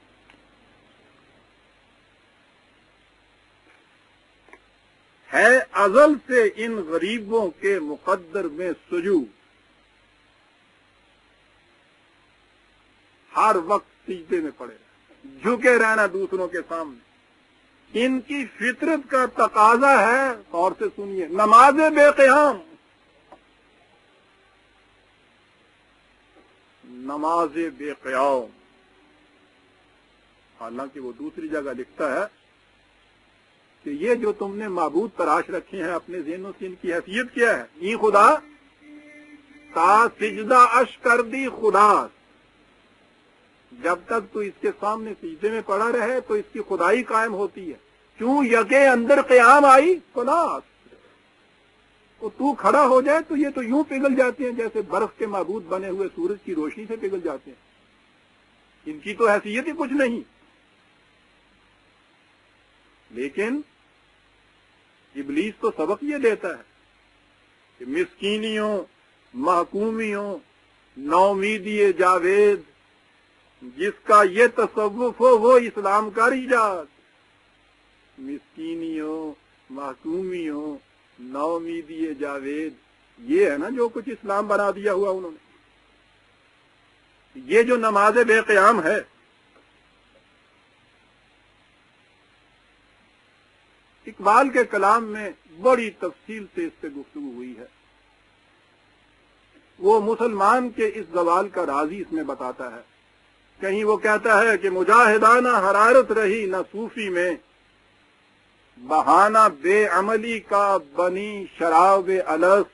ہے ازل سے ان غریبوں کے مقدر میں سجود، ہر وقت سجدے میں پڑے رہنا، جھکے رہنا دوسروں کے سامنے. ان کی فطرت کا تقاضا ہے. غور سے سنیے، نماز بے قیام، نماز بے قیام. حالانکہ وہ دوسری جگہ لکھتا ہے کہ یہ جو تم نے معبود تراش رکھے ہیں اپنے ذہنوں سے، ان کی حیثیت کیا ہے؟ ای خدا تا سجدہ اش کر دی خدا، جب تک تو اس کے سامنے سجدے میں پڑا رہے تو اس کی خدائی قائم ہوتی ہے، کیوں یکے اندر قیام آئی خلاص، تو تو کھڑا ہو جائے تو یہ تو یوں پگھل جاتے ہیں جیسے برف کے معبود بنے ہوئے سورج کی روشنی سے پگھل جاتے ہیں، ان کی تو حیثیت ہی کچھ نہیں۔ لیکن ابلیس تو سبق یہ دیتا ہے کہ مسکینیوں، محکومیوں، نومیدی جاوید، جس کا یہ تصوف ہو وہ اسلام کا ایجاد، مسکینیوں، محکومیوں، نومیدی جاوید، یہ ہے نا جو کچھ اسلام بنا دیا ہوا انہوں نے۔ یہ جو نماز بے قیام ہے، اقبال کے کلام میں بڑی تفصیل سے اس پہ گفتگو ہوئی ہے۔ وہ مسلمان کے اس زوال کا راز ہی اس میں بتاتا ہے۔ کہیں وہ کہتا ہے کہ مجاہدانہ حرارت رہی نہ صوفی میں، بہانہ بے عملی کا بنی شراب الست،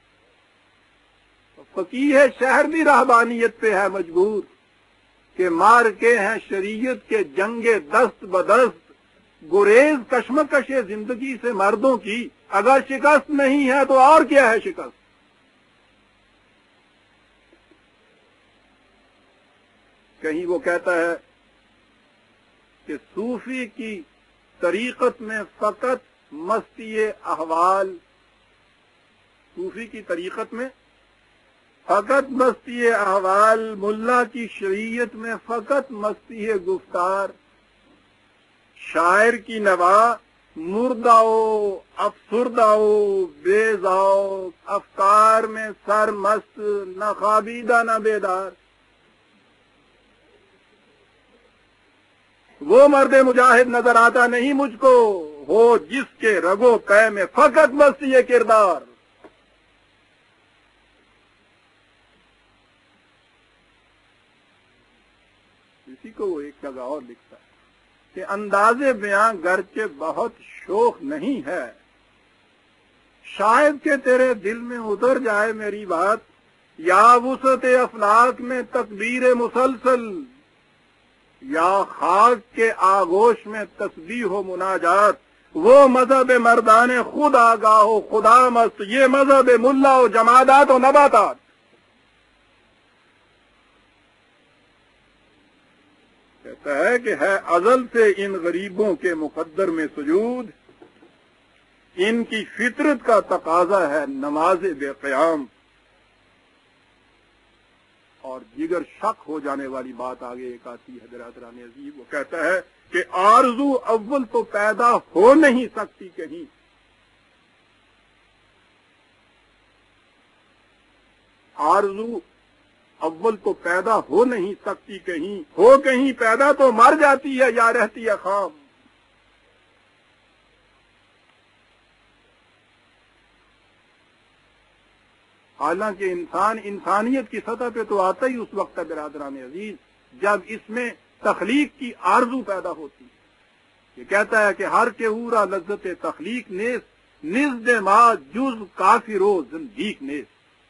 فقیہ شہر بھی رہبانیت پہ ہے مجبور، کہ مار کے ہیں شریعت کے جنگ دست بدست، گریز کشمکش زندگی سے مردوں کی، اگر شکست نہیں ہے تو اور کیا ہے شکست۔ کہیں وہ کہتا ہے کہ صوفی کی طریقت میں فقط مستی احوال، صوفی کی طریقت میں فقط مستی احوال، ملا کی شریعت میں فقط مستی گفتار، شاعر کی نوا مرداؤ افسرداؤ بے ذوق، افکار میں سر مست، نہ خوابیدہ نہ بیدار۔ وہ مرد مجاہد نظر آتا نہیں مجھ کو، ہو جس کے رگو پے میں فقط مستی کردار۔ اسی کو وہ ایک جگہ اور لکھتا ہے کہ انداز بیاں گرچہ بہت شوخ نہیں ہے، شاید کہ تیرے دل میں اتر جائے میری بات، یا وسعت افلاک میں تکبیر مسلسل، یا خاک کے آغوش میں تسبیح و مناجات، وہ مذہب مردان خود آگاہ و خدا مست، یہ مذہب ملا و جمادات و نباتات۔ کہتا ہے کہ ہے ازل سے ان غریبوں کے مقدر میں سجود، ان کی فطرت کا تقاضا ہے نماز بے قیام۔ اور جگر شک ہو جانے والی بات آگے ایک آتی ہے برادران عزیز، وہ کہتا ہے کہ آرزو اول تو پیدا ہو نہیں سکتی کہیں، آرزو اول تو پیدا ہو نہیں سکتی کہیں، ہو کہیں پیدا تو مر جاتی ہے یا رہتی ہے خام۔ حالانکہ انسان انسانیت کی سطح پہ تو آتا ہی اس وقت ہے برادران عزیز جب اس میں تخلیق کی آرزو پیدا ہوتی ہے۔ یہ کہتا ہے کہ ہر کے اورا لذت تخلیق نیس، نزد ما جز کافر و زندیق نیس،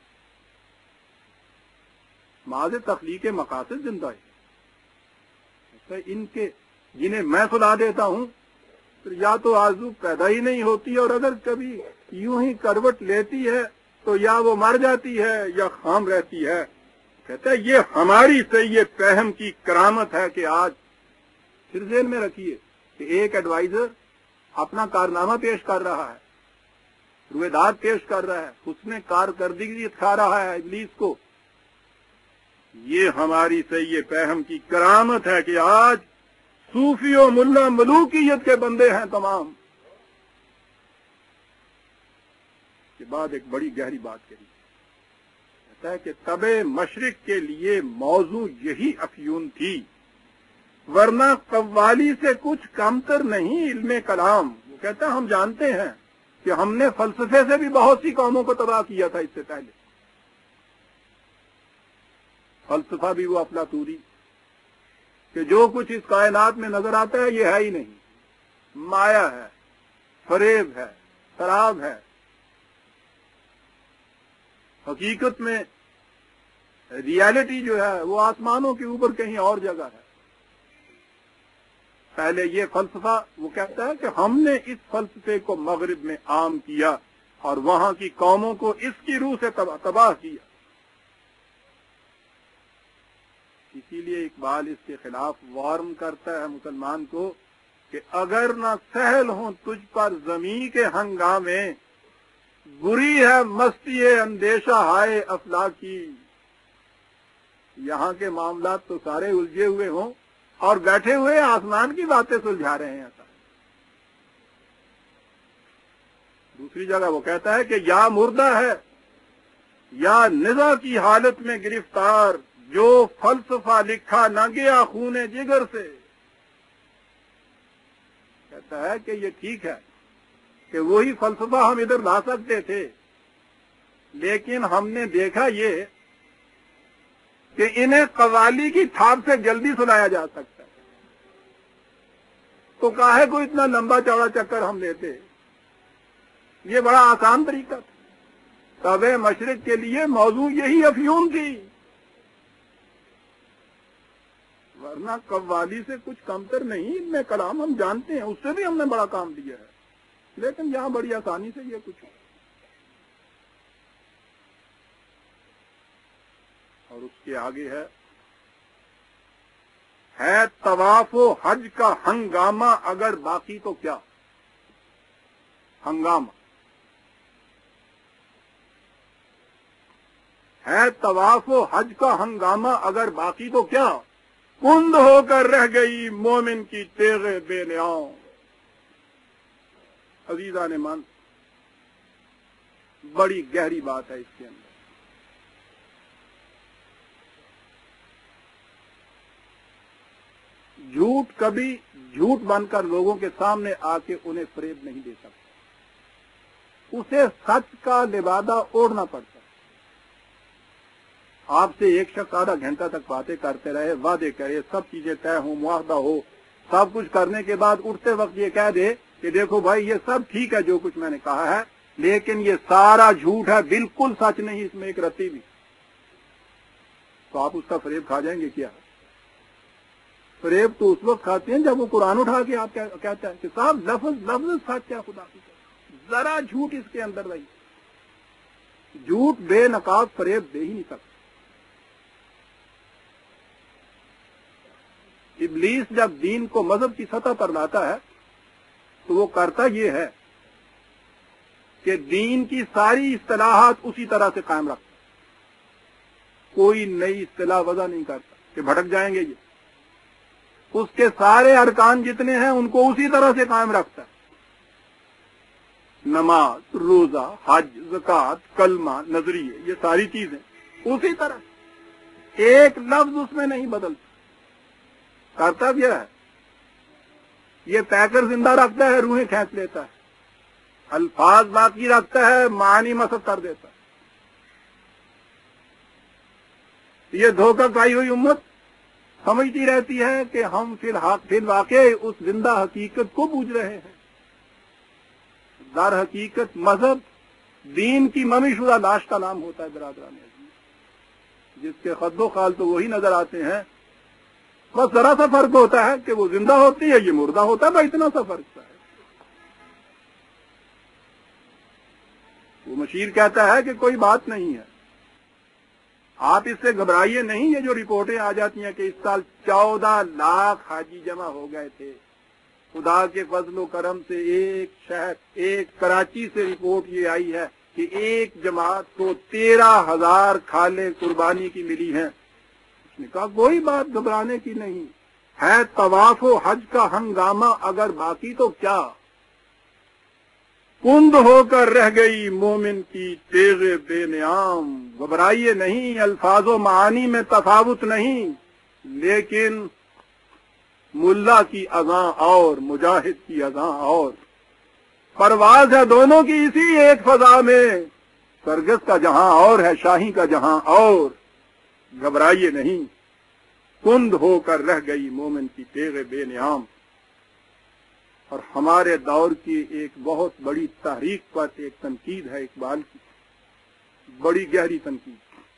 ماض تخلیق مقاصد زندہ ہے، ان کے جنہیں میں سلا دیتا ہوں پھر یا تو آرزو پیدا ہی نہیں ہوتی، اور اگر کبھی یوں ہی کروٹ لیتی ہے تو یا وہ مر جاتی ہے یا خام رہتی ہے۔ کہتا ہے یہ ہماری سے یہ فہم کی کرامت ہے کہ آج پھر ذہن میں رکھیے کہ ایک ایڈوائزر اپنا کارنامہ پیش کر رہا ہے، رویداد پیش کر رہا ہے، اس نے کارکردگی دکھا رہا ہے ابلیس کو، یہ ہماری سے یہ فہم کی کرامت ہے کہ آج صوفی و ملا ملوکیت کے بندے ہیں تمام۔ کے بعد ایک بڑی گہری بات کہی، کہتا ہے کہ تب مشرق کے لیے موضوع یہی افیون تھی، ورنہ قوالی سے کچھ کمتر نہیں علم کلام۔ وہ کہتا ہے ہم جانتے ہیں کہ ہم نے فلسفے سے بھی بہت سی قوموں کو تباہ کیا تھا اس سے پہلے، فلسفہ بھی وہ افلاطونی کہ جو کچھ اس کائنات میں نظر آتا ہے یہ ہے ہی نہیں، مایا ہے، فریب ہے، شراب ہے۔ حقیقت میں ریالٹی جو ہے وہ آسمانوں کے اوپر کہیں اور جگہ ہے۔ پہلے یہ فلسفہ وہ کہتا ہے کہ ہم نے اس فلسفے کو مغرب میں عام کیا اور وہاں کی قوموں کو اس کی روح سے تباہ کیا۔ اسی لیے اقبال اس کے خلاف وارن کرتا ہے مسلمان کو کہ اگر نہ سہل ہوں تجھ پر زمین کے ہنگامے، بری ہے مستی اندیشہ ہائے افلاکی۔ یہاں کے معاملات تو سارے الجھے ہوئے ہوں اور بیٹھے ہوئے آسمان کی باتیں سلجھا رہے ہیں۔ دوسری جگہ وہ کہتا ہے کہ یا مردہ ہے یا نزا کی حالت میں گرفتار، جو فلسفہ لکھا نہ گیا خون جگر سے۔ کہتا ہے کہ یہ ٹھیک ہے کہ وہی فلسفہ ہم ادھر لا سکتے تھے، لیکن ہم نے دیکھا یہ کہ انہیں قوالی کی تھاپ سے جلدی سنایا جا سکتا ہے، تو کاہے کو اتنا لمبا چوڑا چکر ہم لیتے؟ یہ بڑا آسان طریقہ تھا۔ طب مشرق کے لیے موضوع یہی افیون تھی، ورنہ قوالی سے کچھ کمتر نہیں۔ ان میں کلام ہم جانتے ہیں، اس سے بھی ہم نے بڑا کام دیا ہے، لیکن یہاں بڑی آسانی سے یہ کچھ ہے۔ اور اس کے آگے ہے ہے طواف و حج کا ہنگامہ اگر باقی تو کیا؟ ہنگامہ ہے طواف و حج کا ہنگامہ اگر باقی تو کیا، کند ہو کر رہ گئی مومن کی تیغ بے نیاؤں۔ عزیزان من، بڑی گہری بات ہے اس کے اندر۔ جھوٹ کبھی جھوٹ بن کر لوگوں کے سامنے آ کے انہیں فریب نہیں دے سکتا، اسے سچ کا لبادہ اوڑھنا پڑتا ہے۔ آپ سے ایک شخص آدھا گھنٹہ تک باتیں کرتے رہے، وعدے کرے، سب چیزیں طے ہوں، معاہدہ ہو، سب کچھ کرنے کے بعد اٹھتے وقت یہ کہہ دے کہ دیکھو بھائی یہ سب ٹھیک ہے جو کچھ میں نے کہا ہے، لیکن یہ سارا جھوٹ ہے، بالکل سچ نہیں، اس میں ایک رتی بھی، تو آپ اس کا فریب کھا جائیں گے کیا؟ فریب تو اس وقت کھاتے ہیں جب وہ قرآن اٹھا کے آپ کہتا ہے کہ صاحب لفظ لفظ سچ ہے، خدا کی قسم ذرا جھوٹ اس کے اندر رہی۔ جھوٹ بے نقاب فریب دے ہی نہیں سکتا۔ ابلیس جب دین کو مذہب کی سطح پر لاتا ہے تو وہ کرتا یہ ہے کہ دین کی ساری اصطلاحات اسی طرح سے قائم رکھتا، کوئی نئی اصطلاح وضع نہیں کرتا کہ بھٹک جائیں گے یہ، اس کے سارے ارکان جتنے ہیں ان کو اسی طرح سے قائم رکھتا ہے۔ نماز، روزہ، حج، زکوٰۃ، کلمہ، نظریے، یہ ساری چیزیں اسی طرح، ایک لفظ اس میں نہیں بدلتا۔ کرتا بھی ہے یہ پیکر زندہ رکھتا ہے، روحیں کھینچ لیتا ہے، الفاظ باقی رکھتا ہے، معنی مسخ کر دیتا ہے۔ یہ دھوکہ کھائی ہوئی امت سمجھتی رہتی ہے کہ ہم فی الواقع اس زندہ حقیقت کو بوجھ رہے ہیں۔ در حقیقت مذہب دین کی ممی شدہ لاش کا نام ہوتا ہے برادران عزیز، جس کے خد و خال تو وہی نظر آتے ہیں، بس ذرا سا فرق ہوتا ہے کہ وہ زندہ ہوتی ہے، یہ مردہ ہوتا ہے، بس اتنا سا فرق ہے۔ وہ مشیر کہتا ہے کہ کوئی بات نہیں ہے، آپ اس سے گھبرائیے نہیں۔ یہ جو رپورٹیں آ جاتی ہیں کہ اس سال چودہ لاکھ حاجی جمع ہو گئے تھے، خدا کے فضل و کرم سے ایک شہر ایک کراچی سے رپورٹ یہ آئی ہے کہ ایک جماعت کو تیرہ ہزار کھالیں قربانی کی ملی ہیں۔ اس نے کہا کوئی بات گھبرانے کی نہیں ہے، طواف و حج کا ہنگامہ اگر باقی تو کیا، کند ہو کر رہ گئی مومن کی تیغ بے نیام۔ گھبرائیے نہیں، الفاظ و معانی میں تفاوت نہیں، لیکن ملا کی اذاں اور مجاہد کی اذاں اور، پرواز ہے دونوں کی اسی ایک فضا میں، سرگس کا جہاں اور ہے، شاہی کا جہاں اور۔ گھبرائیے نہیں، کند ہو کر رہ گئی مومن کی تیغ بے نیام۔ اور ہمارے دور کی ایک بہت بڑی تحریک پر ایک تنقید ہے اقبال کی، بڑی گہری تنقید۔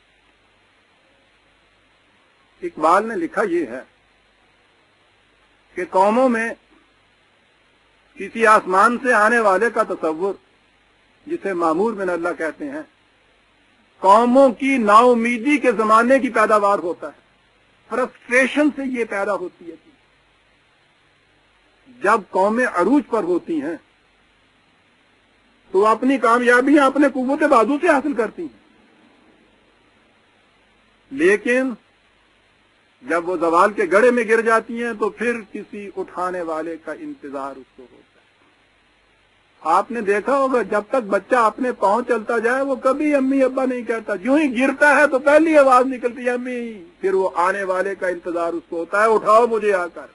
اقبال نے لکھا یہ ہے کہ قوموں میں کسی آسمان سے آنے والے کا تصور، جسے معمور من اللہ کہتے ہیں، قوموں کی نا امیدی کے زمانے کی پیداوار ہوتا ہے، فرسٹریشن سے یہ پیدا ہوتی ہے۔ جب قومیں عروج پر ہوتی ہیں تو اپنی کامیابیاں اپنے قوت بازو سے حاصل کرتی ہیں، لیکن جب وہ زوال کے گڑھے میں گر جاتی ہیں تو پھر کسی اٹھانے والے کا انتظار اس کو ہوتا ہے۔ آپ نے دیکھا ہوگا جب تک بچہ اپنے پاؤں چلتا جائے وہ کبھی امی ابا نہیں کہتا، جو ہی گرتا ہے تو پہلی آواز نکلتی ہے امی، پھر وہ آنے والے کا انتظار اس کو ہوتا ہے، اٹھاؤ مجھے آ کر۔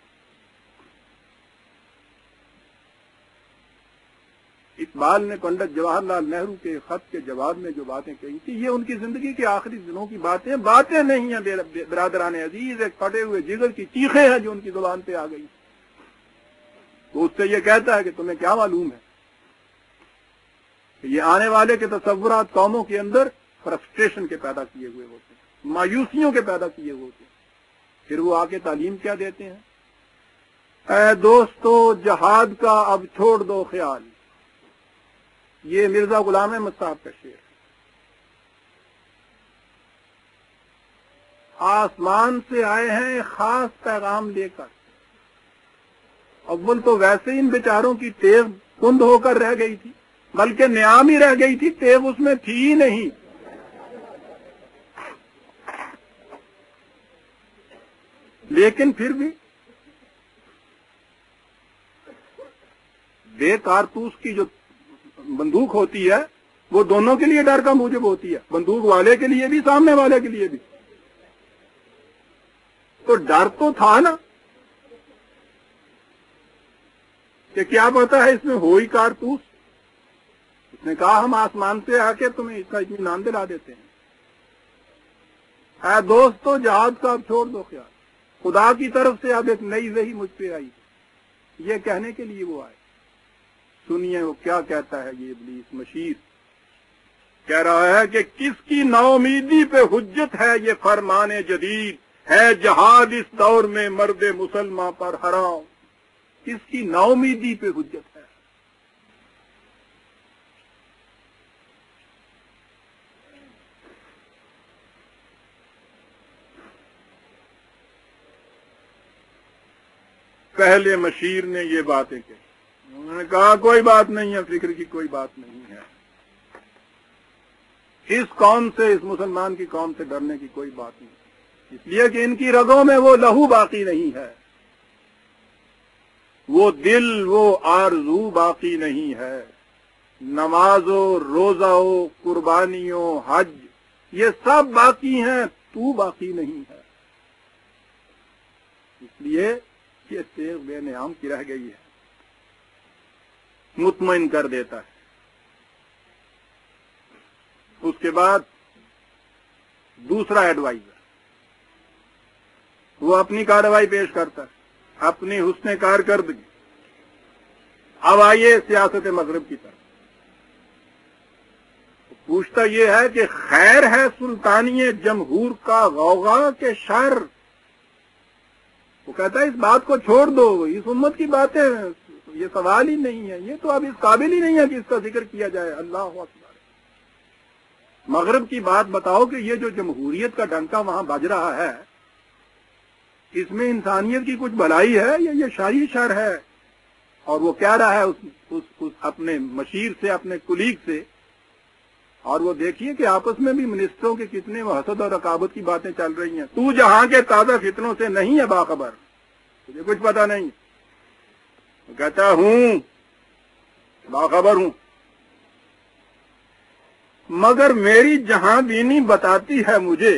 اقبال نے پنڈت جواہر لال نہرو کے خط کے جواب میں جو باتیں کہی تھی یہ ان کی زندگی کے آخری دنوں کی باتیں باتیں نہیں ہیں برادران عزیز، ایک پھٹے ہوئے جگر کی چیخیں ہیں جو ان کی زبان پہ آ گئی۔ تو اس سے یہ کہتا ہے کہ تمہیں کیا معلوم ہے کہ یہ آنے والے کے تصورات قوموں کے اندر فرسٹریشن کے پیدا کیے ہوئے ہوتے ہیں، مایوسیوں کے پیدا کیے ہوئے ہوتے ہیں۔ پھر وہ آ کے تعلیم کیا دیتے ہیں؟ اے دوستو جہاد کا اب چھوڑ دو خیال، یہ مرزا غلام احمد صاحب کا شعر ہے۔ آسمان سے آئے ہیں خاص پیغام لے کر، اول تو ویسے ان بیچاروں کی ٹیغ کند ہو کر رہ گئی تھی، بلکہ نیام ہی رہ گئی تھی، ٹیغ اس میں تھی ہی نہیں۔ لیکن پھر بھی بے کارتوس کی جو بندوق ہوتی ہے وہ دونوں کے لیے ڈر کا موجب ہوتی ہے، بندوق والے کے لیے بھی سامنے والے کے لیے بھی۔ تو ڈر تو تھا نا کہ کیا پتا ہے اس میں ہو ہی کارتوس۔ اس نے کہا ہم آسمان سے آ کے تمہیں اس کا اطمینان دلا دیتے ہیں۔ اے دوستو جہاد کا اب چھوڑ دو خیال، خدا کی طرف سے اب ایک نئی وحی مجھ پہ آئی، یہ کہنے کے لیے وہ آئے۔ سنیے وہ کیا کہتا ہے یہ ابلیس مشیر، کہہ رہا ہے کہ کس کی نا امیدی پہ حجت ہے یہ فرمان جدید، ہے جہاد اس دور میں مرد مسلمان پر حرام۔ کس کی نا امیدی پہ حجت ہے؟ پہلے مشیر نے یہ باتیں کہی، انہوں نے کہا کوئی بات نہیں ہے، فکر کی کوئی بات نہیں ہے، اس قوم سے، اس مسلمان کی قوم سے ڈرنے کی کوئی بات نہیں، اس لیے کہ ان کی رگوں میں وہ لہو باقی نہیں ہے، وہ دل، وہ آرزو باقی نہیں ہے، نماز و روزہ و قربانیوں حج یہ سب باقی ہیں، تو باقی نہیں ہے۔ اس لیے یہ تیغ بے نیام کی رہ گئی ہے، مطمئن کر دیتا ہے۔ اس کے بعد دوسرا ایڈوائزر وہ اپنی کارروائی پیش کرتا ہے، اپنی حسن کارکردگی۔ اب آئیے سیاست مغرب کی طرف، پوچھتا یہ ہے کہ خیر ہے سلطانی جمہور کا غوغا کے شر۔ وہ کہتا ہے اس بات کو چھوڑ دو، اس امت کی باتیں یہ سوال ہی نہیں ہے، یہ تو اب اس قابل ہی نہیں ہے کہ اس کا ذکر کیا جائے۔ اللہ اکبر، مغرب کی بات بتاؤ کہ یہ جو جمہوریت کا ڈنکا وہاں بج رہا ہے اس میں انسانیت کی کچھ بھلائی ہے یا یہ شاہی شر ہے؟ اور وہ کہہ رہا ہے اس, اس, اس اپنے مشیر سے، اپنے کلیگ سے، اور وہ دیکھیے کہ آپس میں بھی منسٹروں کے کتنے وہ حسد اور رقابت کی باتیں چل رہی ہیں۔ تو جہاں کے تازہ فتنوں سے نہیں ہے باخبر، تجھے کچھ پتا نہیں؟ وہ کہتا ہوں باخبر ہوں، مگر میری جہاں بینی بتاتی ہے مجھے،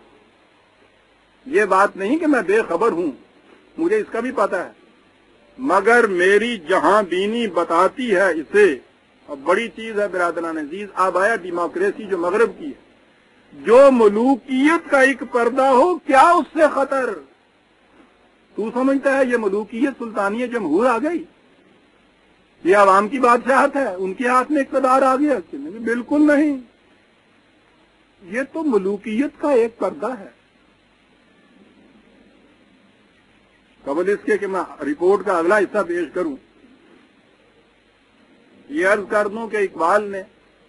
یہ بات نہیں کہ میں بے خبر ہوں، مجھے اس کا بھی پتا ہے، مگر میری جہاں بینی بتاتی ہے اسے۔ اور بڑی چیز ہے برادران عزیز، اب آیا ڈیموکریسی جو مغرب کی ہے، جو ملوکیت کا ایک پردہ ہو کیا اس سے خطر؟ تو سمجھتا ہے یہ ملوکیت سلطانی جمہور آ گئی؟ یہ عوام کی بادشاہت ہے، ان کے ہاتھ میں اقتدار آ گیا؟ بالکل نہیں، یہ تو ملوکیت کا ایک پردہ ہے۔ قبل اس کے کہ میں رپورٹ کا اگلا حصہ پیش کروں، یہ عرض کر دوں کہ اقبال نے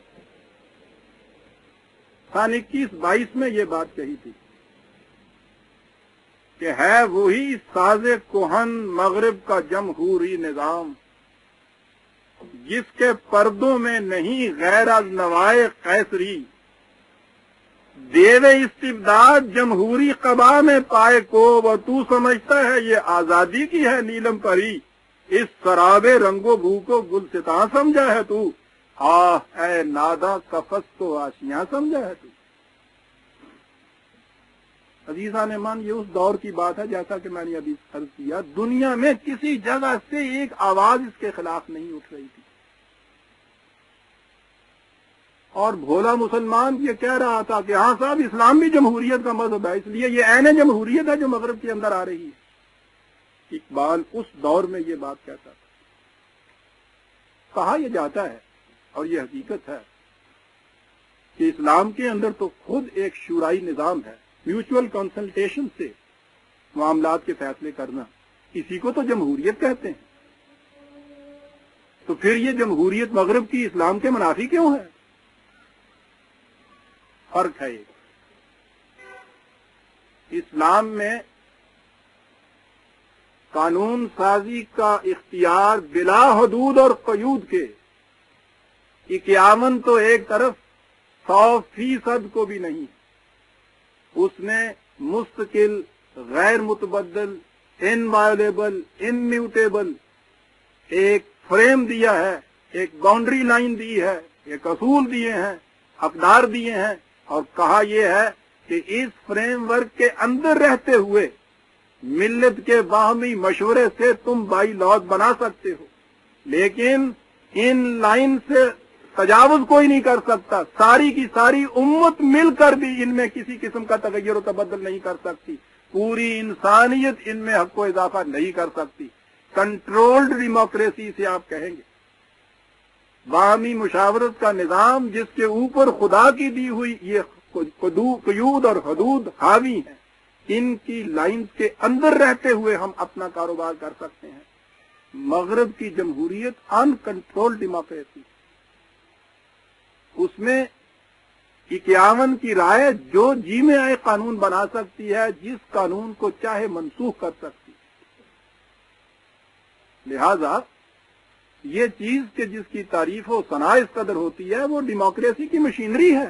سن اکیس بائیس میں یہ بات کہی تھی کہ ہے وہی ساز کوہن مغرب کا جمہوری نظام، جس کے پردوں میں نہیں غیر از نوائے قیصری، دیو استبداد جمہوری قبا میں پائے کو، وہ تو سمجھتا ہے یہ آزادی کی ہے نیلم پری، اس سراب رنگ و بو کو گلستاں سمجھا ہے تو، آہ اے نادا قفس کو آشیاں سمجھا ہے تو۔ عزیزان من، یہ اس دور کی بات ہے، جیسا کہ میں نے ابھی عرض کیا، دنیا میں کسی جگہ سے ایک آواز اس کے خلاف نہیں اٹھ رہی تھی، اور بھولا مسلمان یہ کہہ رہا تھا کہ ہاں صاحب اسلام بھی جمہوریت کا مذہب ہے، اس لیے یہ عین جمہوریت ہے جو مغرب کے اندر آ رہی ہے۔ اقبال اس دور میں یہ بات کہتا تھا۔ کہا یہ جاتا ہے اور یہ حقیقت ہے کہ اسلام کے اندر تو خود ایک شورائی نظام ہے، میوچول کنسلٹیشن سے معاملات کے فیصلے کرنا، اسی کو تو جمہوریت کہتے ہیں۔ تو پھر یہ جمہوریت مغرب کی اسلام کے منافی کیوں ہے؟ فرق ہے ایک، اسلام میں قانون سازی کا اختیار بلا حدود اور قیود کے، اکیاون تو ایک طرف سو فیصد کو بھی نہیں، اس نے مستقل، غیر متبدل، انوائلیبل، انمیوٹیبل ایک فریم دیا ہے، ایک باؤنڈری لائن دی ہے، ایک اصول دیے ہیں، اقدار دیے ہیں، اور کہا یہ ہے کہ اس فریم ورک کے اندر رہتے ہوئے ملت کے باہمی مشورے سے تم بائی لاز بنا سکتے ہو، لیکن ان لائن سے تجاوز کوئی نہیں کر سکتا، ساری کی ساری امت مل کر بھی ان میں کسی قسم کا تغیر و تبدل نہیں کر سکتی، پوری انسانیت ان میں حق و اضافہ نہیں کر سکتی۔ کنٹرولڈ ڈیموکریسی سے آپ کہیں گے، باہمی مشاورت کا نظام جس کے اوپر خدا کی دی ہوئی یہ قیود اور حدود حاوی ہیں، ان کی لائنز کے اندر رہتے ہوئے ہم اپنا کاروبار کر سکتے ہیں۔ مغرب کی جمہوریت ان کنٹرول ڈیموکریسی، اس میں اکیاون کی رائے جو جی میں آئے قانون بنا سکتی ہے، جس قانون کو چاہے منسوخ کر سکتی ہے۔ لہذا یہ چیز کہ جس کی تعریف و ثنا اس قدر ہوتی ہے، وہ ڈیموکریسی کی مشینری ہے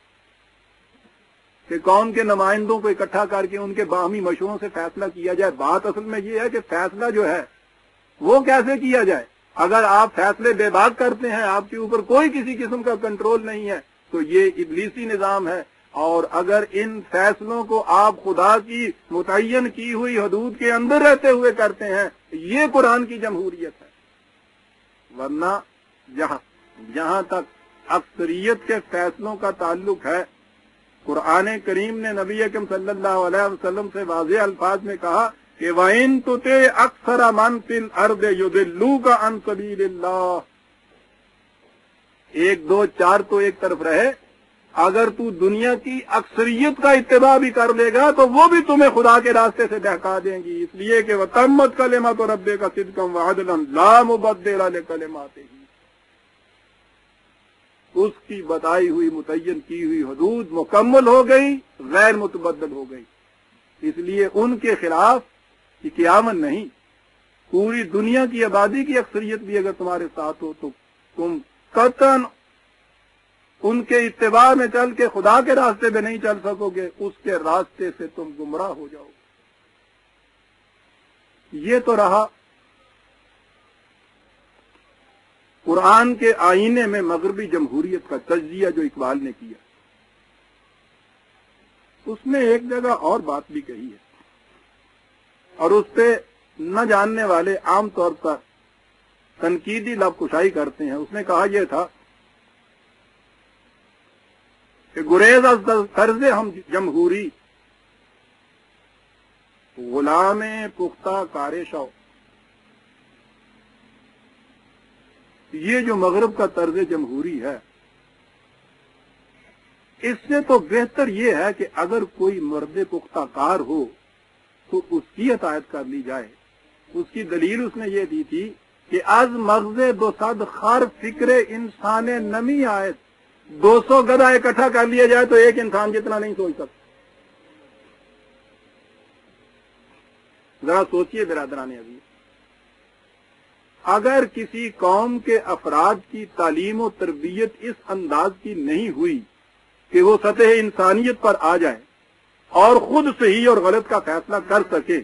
کہ قوم کے نمائندوں کو اکٹھا کر کے ان کے باہمی مشوروں سے فیصلہ کیا جائے۔ بات اصل میں یہ ہے کہ فیصلہ جو ہے وہ کیسے کیا جائے۔ اگر آپ فیصلے بے باک کرتے ہیں، آپ کے اوپر کوئی کسی قسم کا کنٹرول نہیں ہے، تو یہ ابلیسی نظام ہے، اور اگر ان فیصلوں کو آپ خدا کی متعین کی ہوئی حدود کے اندر رہتے ہوئے کرتے ہیں، یہ قرآن کی جمہوریت ہے۔ ورنہ جہاں جہاں تک اکثریت کے فیصلوں کا تعلق ہے، قرآن کریم نے نبی اکرم صلی اللہ علیہ وسلم سے واضح الفاظ میں کہا کہ وَإِن تُطِعْ أَكْثَرَ مَن فِي الْأَرْضِ يُضِلُّوكَ عَن سَبِيلِ اللَّهِ، ایک دو چار تو ایک طرف رہے، اگر تو دنیا کی اکثریت کا اتباع بھی کر لے گا تو وہ بھی تمہیں خدا کے راستے سے بہکا دیں گی، اس لیے کہ وَتَمَّتْ كَلِمَتُ رَبِّكَ صِدْقًا وَعَدْلًا لَا مُبَدِّلَ لِكَلِمَاتِهِ، اس کی بتائی ہوئی متعین کی ہوئی حدود مکمل ہو گئی، غیر متبدل ہو گئی، اس لیے ان کے خلاف اکیاون نہیں، پوری دنیا کی آبادی کی اکثریت بھی اگر تمہارے ساتھ ہو تو تم قطعاً ان کے اتباع میں چل کے خدا کے راستے پہ نہیں چل سکو گے، اس کے راستے سے تم گمراہ ہو جاؤ گے۔ یہ تو رہا قرآن کے آئینے میں مغربی جمہوریت کا تجزیہ جو اقبال نے کیا۔ اس میں ایک جگہ اور بات بھی کہی ہے، اور اس پہ نہ جاننے والے عام طور پر تنقیدی لب کشائی کرتے ہیں۔ اس نے کہا یہ تھا کہ گریز از طرز ہم جمہوری، غلام پختہ کار شو، یہ جو مغرب کا طرز جمہوری ہے، اس سے تو بہتر یہ ہے کہ اگر کوئی مرد پختہ کار ہو تو اس کی اطاعت کر لی جائے۔ اس کی دلیل اس نے یہ دی تھی کہ از مغز دو صد خر فکر انسان نمی آئے، دو سو گدھا اکٹھا کر لیا جائے تو ایک انسان جتنا نہیں سوچ سکتا۔ ذرا سوچئے برادران عزیز، اگر کسی قوم کے افراد کی تعلیم و تربیت اس انداز کی نہیں ہوئی کہ وہ سطح انسانیت پر آ جائے اور خود صحیح اور غلط کا فیصلہ کر سکے،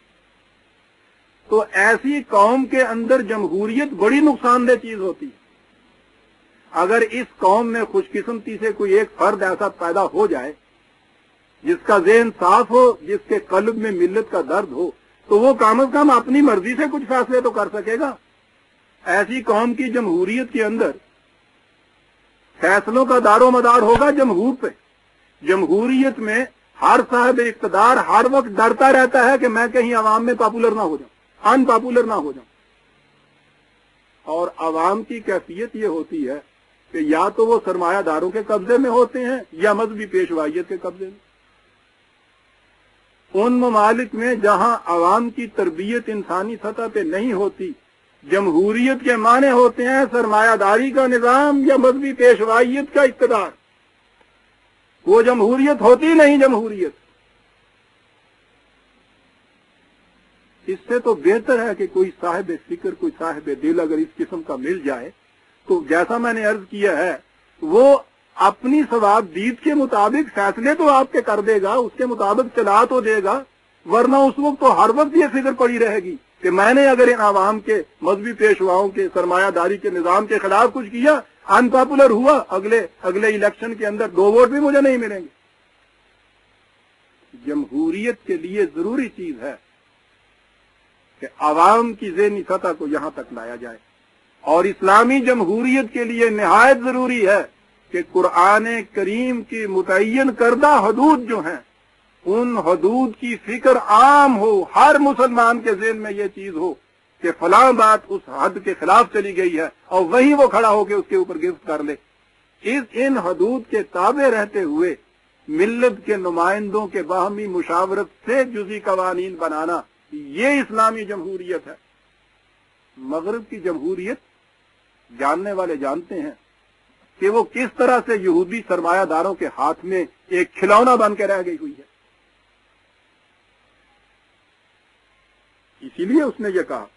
تو ایسی قوم کے اندر جمہوریت بڑی نقصان دہ چیز ہوتی ہے۔ اگر اس قوم میں خوش قسمتی سے کوئی ایک فرد ایسا پیدا ہو جائے جس کا ذہن صاف ہو، جس کے قلب میں ملت کا درد ہو، تو وہ کم از کم اپنی مرضی سے کچھ فیصلے تو کر سکے گا۔ ایسی قوم کی جمہوریت کے اندر فیصلوں کا دار و مدار ہوگا جمہور پہ۔ جمہوریت میں ہر صاحب اقتدار ہر وقت ڈرتا رہتا ہے کہ میں کہیں عوام میں پاپولر نہ ہو جاؤں، ان پاپولر نہ ہو جاؤں۔ اور عوام کی کیفیت یہ ہوتی ہے کہ یا تو وہ سرمایہ داروں کے قبضے میں ہوتے ہیں یا مذہبی پیشوائیت کے قبضے میں۔ ان ممالک میں جہاں عوام کی تربیت انسانی سطح پہ نہیں ہوتی، جمہوریت کے معنی ہوتے ہیں سرمایہ داری کا نظام یا مذہبی پیشوائیت کا اقتدار۔ وہ جمہوریت ہوتی نہیں جمہوریت۔ اس سے تو بہتر ہے کہ کوئی صاحب فکر، کوئی صاحب دل اگر اس قسم کا مل جائے تو جیسا میں نے عرض کیا ہے، وہ اپنی ثواب دید کے مطابق فیصلے تو آپ کے کر دے گا، اس کے مطابق چلا تو دے گا، ورنہ اس وقت تو ہر وقت یہ فکر پڑی رہے گی کہ میں نے اگر ان عوام کے مذہبی پیشواؤں کے سرمایہ داری کے نظام کے خلاف کچھ کیا، ان پاپولر ہوا، اگلے اگلے الیکشن کے اندر دو ووٹ بھی مجھے نہیں ملیں گے۔ جمہوریت کے لیے ضروری چیز ہے کہ عوام کی ذہنی سطح کو یہاں تک لایا جائے، اور اسلامی جمہوریت کے لیے نہایت ضروری ہے کہ قرآن کریم کی متعین کردہ حدود جو ہیں ان حدود کی فکر عام ہو، ہر مسلمان کے ذہن میں یہ چیز ہو کہ فلاں بات اس حد کے خلاف چلی گئی ہے، اور وہیں وہ کھڑا ہو کے اس کے اوپر گرفت کر لے۔ اس ان حدود کے تابع رہتے ہوئے ملت کے نمائندوں کے باہمی مشاورت سے جزئی قوانین بنانا، یہ اسلامی جمہوریت ہے۔ مغرب کی جمہوریت جاننے والے جانتے ہیں کہ وہ کس طرح سے یہودی سرمایہ داروں کے ہاتھ میں ایک کھلونا بن کے رہ گئی ہوئی ہے۔ اسی لیے اس نے یہ کہا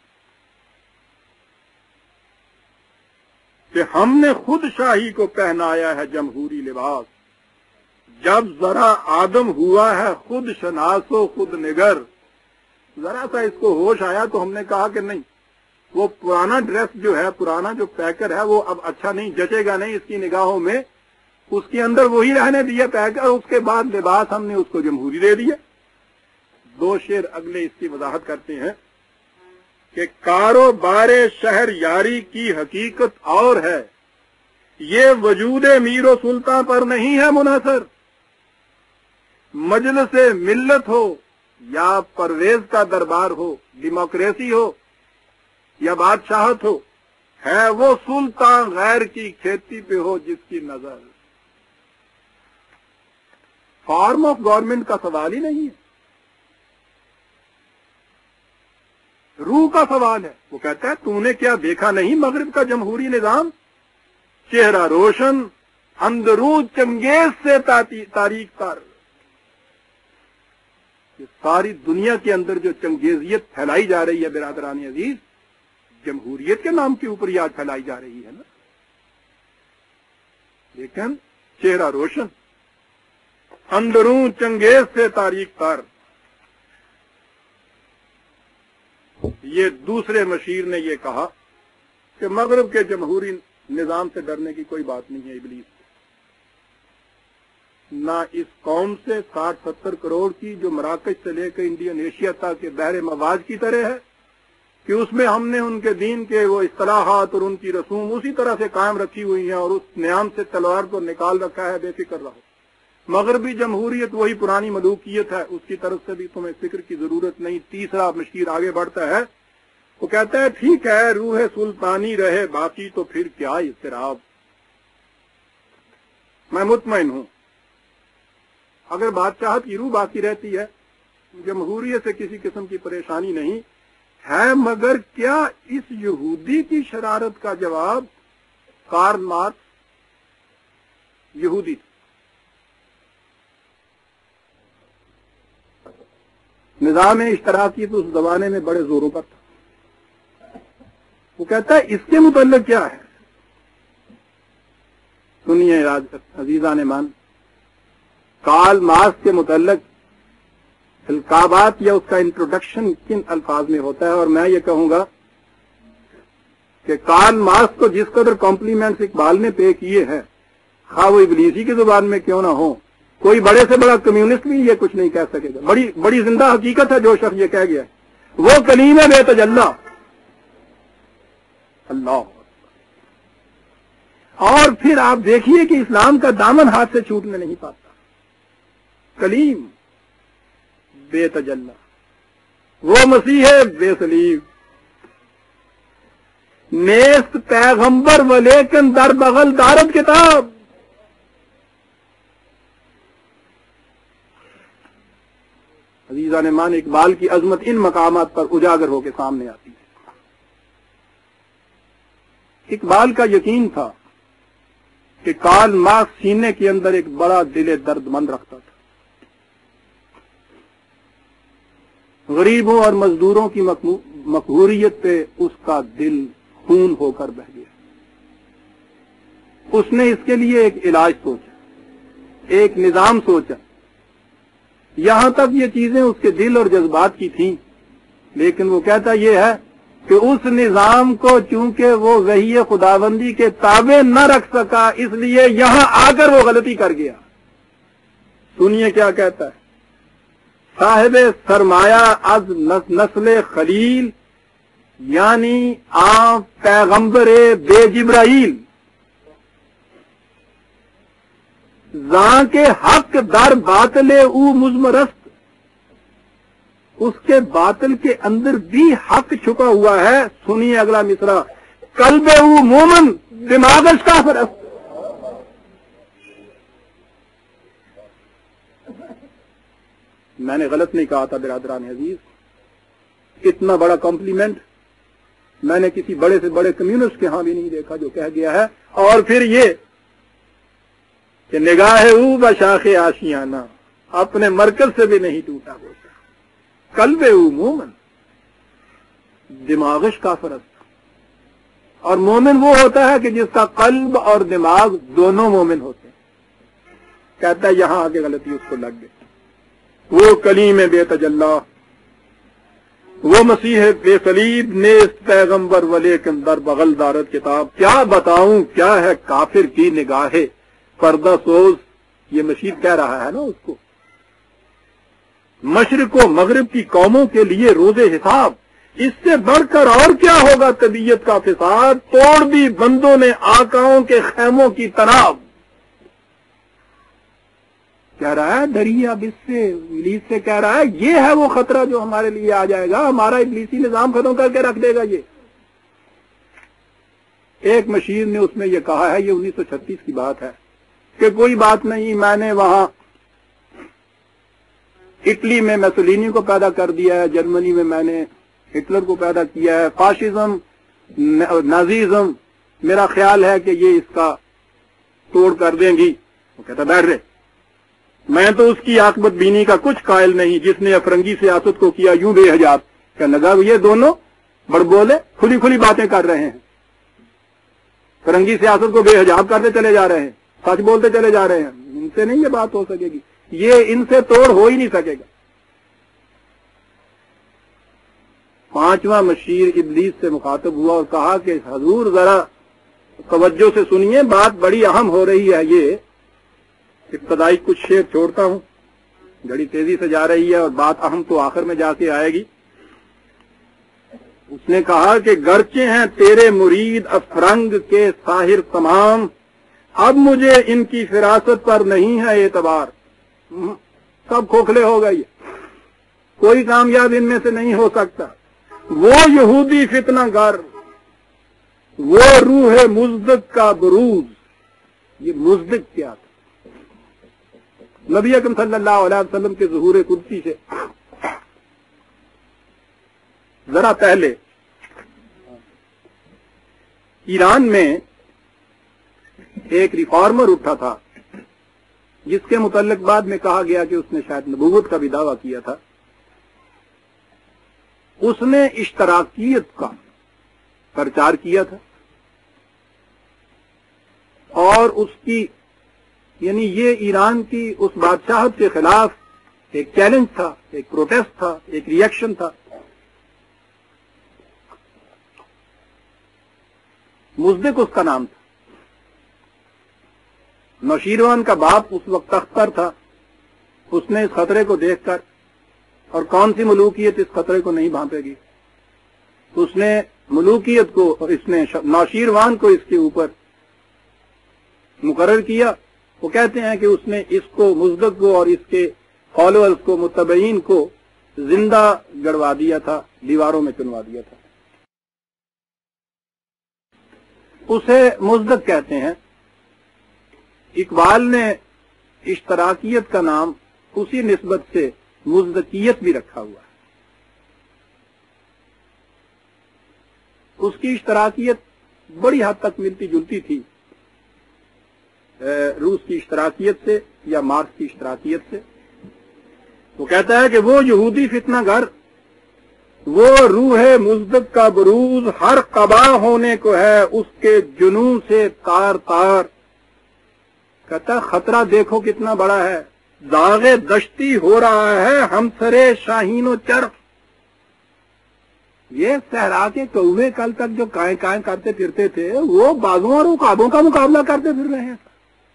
کہ ہم نے خود شاہی کو پہنایا ہے جمہوری لباس، جب ذرا آدم ہوا ہے خود شناس و خود نگر۔ ذرا سا اس کو ہوش آیا تو ہم نے کہا کہ نہیں، وہ پرانا ڈریس جو ہے، پرانا جو پیکر ہے، وہ اب اچھا نہیں جچے گا، نہیں اس کی نگاہوں میں، اس کے اندر وہی رہنے دیا پیکر، اس کے بعد لباس ہم نے اس کو جمہوری دے دیا۔ دو شعر اگلے اس کی وضاحت کرتے ہیں کہ کاروبار شہر یاری کی حقیقت اور ہے، یہ وجود میر و سلطان پر نہیں ہے منحصر۔ مجلس ملت ہو یا پرویز کا دربار ہو، ڈیموکریسی ہو یا بادشاہت ہو، ہے وہ سلطان غیر کی کھیتی پہ ہو جس کی نظر۔ فارم آف گورنمنٹ کا سوال ہی نہیں ہے، روح کا سوال ہے۔ وہ کہتا ہے تو نے کیا دیکھا نہیں مغرب کا جمہوری نظام، چہرہ روشن اندروں چنگیز سے تاریخ تر۔ ساری دنیا کے اندر جو چنگیزیت پھیلائی جا رہی ہے برادران عزیز، جمہوریت کے نام کے اوپر یاد پھیلائی جا رہی ہے نا، لیکن چہرہ روشن اندروں چنگیز سے تاریخ تر۔ یہ دوسرے مشیر نے یہ کہا کہ مغرب کے جمہوری نظام سے ڈرنے کی کوئی بات نہیں ہے ابلیس، نہ اس قوم سے ساٹھ ستر کروڑ کی جو مراکش سے لے کے انڈین ایشیا تک کے بحر مواج کی طرح ہے کہ اس میں ہم نے ان کے دین کے وہ اصطلاحات اور ان کی رسوم اسی طرح سے قائم رکھی ہوئی ہیں، اور اس نیام سے تلوار کو نکال رکھا ہے، بے فکر رہو۔ مغربی جمہوریت وہی پرانی ملوکیت ہے، اس کی طرف سے بھی تمہیں فکر کی ضرورت نہیں۔ تیسرا مشیر آگے بڑھتا ہے وہ کہتا ہے ٹھیک ہے روح سلطانی رہے باقی تو پھر کیا اضطراب، میں مطمئن ہوں اگر بادشاہت کی روح باقی رہتی ہے جمہوریت سے کسی قسم کی پریشانی نہیں ہے، مگر کیا اس یہودی کی شرارت کا جواب کارل مارکس یہودی تھا، نظام اشتراکی تو اس زمانے میں بڑے زوروں پر تھا، وہ کہتا ہے اس کے متعلق کیا ہے؟ سنیے عزیزان مان، کارل مارکس کے متعلق القابات یا اس کا انٹروڈکشن کن الفاظ میں ہوتا ہے، اور میں یہ کہوں گا کہ کارل مارکس کو جس قدر کمپلیمنٹس اقبال نے پے کیے ہیں، خواہ وہ ابلیسی کی زبان میں کیوں نہ ہو، کوئی بڑے سے بڑا کمیونسٹ بھی یہ کچھ نہیں کہہ سکے گا، بڑی بڑی زندہ حقیقت ہے جو شخص یہ کہہ گیا ہے، وہ کلیم ہے بے تجلی اللہ۔ اور پھر آپ دیکھیے کہ اسلام کا دامن ہاتھ سے چھوٹنے نہیں پاتا، کلیم بے تجلی، وہ مسیح ہے بے صلیب، نیست پیغمبر ولیکن در بغل دارت کتاب۔ عزیزان مان، اقبال کی عظمت ان مقامات پر اجاگر ہو کے سامنے آتی ہے۔ اقبال کا یقین تھا کہ کارل مارکس سینے کے اندر ایک بڑا دل درد مند رکھتا تھا، غریبوں اور مزدوروں کی مقہوریت پہ اس کا دل خون ہو کر بہ گیا۔ اس نے اس کے لیے ایک علاج سوچا، ایک نظام سوچا، یہاں تک یہ چیزیں اس کے دل اور جذبات کی تھیں، لیکن وہ کہتا یہ ہے کہ اس نظام کو چونکہ وہ وحی خداوندی کے تابع نہ رکھ سکا، اس لیے یہاں آ کر وہ غلطی کر گیا۔ سنیے کیا کہتا ہے، صاحب سرمایہ از نسل خلیل یعنی آپ پیغمبر بے جبرائیل، زاں کے حق در باطل او مزمرست، اس کے باطل کے اندر بھی حق چھپا ہوا ہے۔ سنیے اگلا مصرع، قلب او مومن دماغش کافر است۔ میں نے غلط نہیں کہا تھا برادران عزیز، اتنا بڑا کمپلیمنٹ میں نے کسی بڑے سے بڑے کمیونسٹ کے ہاں بھی نہیں دیکھا جو کہہ گیا ہے۔ اور پھر یہ کہ نگاہ او بشاخ آشیانہ، اپنے مرکز سے بھی نہیں ٹوٹا ہوتا، قلب او مومن دماغش کافر است۔ اور مومن وہ ہوتا ہے کہ جس کا قلب اور دماغ دونوں مومن ہوتے ہیں۔ کہتا ہے یہاں آگے غلطی اس کو لگ گئی، وہ کلیم بے تجلی، وہ مسیح بے صلیب، نیست پیغمبر ولیکن در بغل دارت کتاب۔ کیا بتاؤں کیا ہے کافر کی نگاہ پردہ سوز، یہ مشیر کہہ رہا ہے نا اس کو، مشرق و مغرب کی قوموں کے لیے روز حساب، اس سے بڑھ کر اور کیا ہوگا طبیعت کا فساد، توڑ دی بندوں نے آقاؤں کے خیموں کی تناب۔ کہہ رہا ہے ڈریے اب اس سے، ابلیس سے کہہ رہا ہے یہ ہے وہ خطرہ جو ہمارے لیے آ جائے گا، ہمارا ابلیسی نظام ختم کر کے رکھ دے گا۔ یہ ایک مشیر نے اس میں یہ کہا ہے، یہ انیس سو چھتیس کی بات ہے، کہ کوئی بات نہیں، میں نے وہاں اٹلی میں میسولینی کو پیدا کر دیا ہے، جرمنی میں میں نے ہٹلر کو پیدا کیا ہے، فاشزم نازیزم میرا خیال ہے کہ یہ اس کا توڑ کر دیں گی۔ وہ کہتا بیٹھ رہے، میں تو اس کی عاقبت بینی کا کچھ قائل نہیں جس نے افرنگی سیاست کو کیا یوں بے حجاب۔ کہنے لگا یہ دونوں بڑبولے کھلی کھلی باتیں کر رہے ہیں، فرنگی سیاست کو بے حجاب کرتے چلے جا رہے ہیں، سچ بولتے چلے جا رہے ہیں، ان سے نہیں یہ بات ہو سکے گی، یہ ان سے توڑ ہو ہی نہیں سکے گا۔ پانچواں مشیر ابلیس سے مخاطب ہوا اور کہا کہ حضور ذرا توجہ سے سنیے، بات بڑی اہم ہو رہی ہے۔ یہ ابتدائی کچھ شعر چھوڑتا ہوں، گھڑی تیزی سے جا رہی ہے اور بات اہم تو آخر میں جا کے آئے گی۔ اس نے کہا کہ گرچہ ہیں تیرے مرید افرنگ کے ساحر تمام، اب مجھے ان کی فراست پر نہیں ہے اعتبار۔ سب کھوکھلے ہو گئے، کوئی کامیاب ان میں سے نہیں ہو سکتا۔ وہ یہودی فتنہ گر، وہ روح مزدق کا بروز. یہ مزدق کیا تھا؟ نبی اکرم صلی اللہ علیہ وسلم کے ظہور قدسی سے ذرا پہلے ایران میں ایک ریفارمر اٹھا تھا جس کے متعلق بعد میں کہا گیا کہ اس نے شاید نبوت کا بھی دعویٰ کیا تھا. اس نے اشتراکیت کا پرچار کیا تھا اور اس کی یعنی یہ ایران کی اس بادشاہت کے خلاف ایک چیلنج تھا، ایک پروٹیسٹ تھا، ایک ری ایکشن تھا. مزدق اس کا نام تھا. نوشیروان کا باپ اس وقت تخت پر تھا. اس نے اس خطرے کو دیکھ کر، اور کون سی ملوکیت اس خطرے کو نہیں بھانپے گی، اس نے ملوکیت کو، اس نے نوشیروان کو اس کے اوپر مقرر کیا. وہ کہتے ہیں کہ اس نے اس کو، مزدق کو اور اس کے فالوورز کو، متبعین کو زندہ گڑوا دیا تھا، دیواروں میں چنوا دیا تھا. اسے مزدق کہتے ہیں. اقبال نے اشتراکیت کا نام اسی نسبت سے مزدقیت بھی رکھا ہوا ہے. اس کی اشتراکیت بڑی حد تک ملتی جلتی تھی روس کی اشتراکیت سے یا مارکس کی اشتراکیت سے. وہ کہتا ہے کہ وہ یہودی فتنہ گر، وہ روح مزدق کا بروز، ہر قبا ہونے کو ہے اس کے جنون سے تار تار. کہتا خطرہ دیکھو کتنا بڑا ہے، داغ دشتی ہو رہا ہے ہم سرے شاہین و چرخ. یہ صحرا کے کوے کل تک جو کائیں کائیں کرتے پھرتے تھے وہ بازوں اور عقابوں کا مقابلہ کرتے پھر رہے ہیں.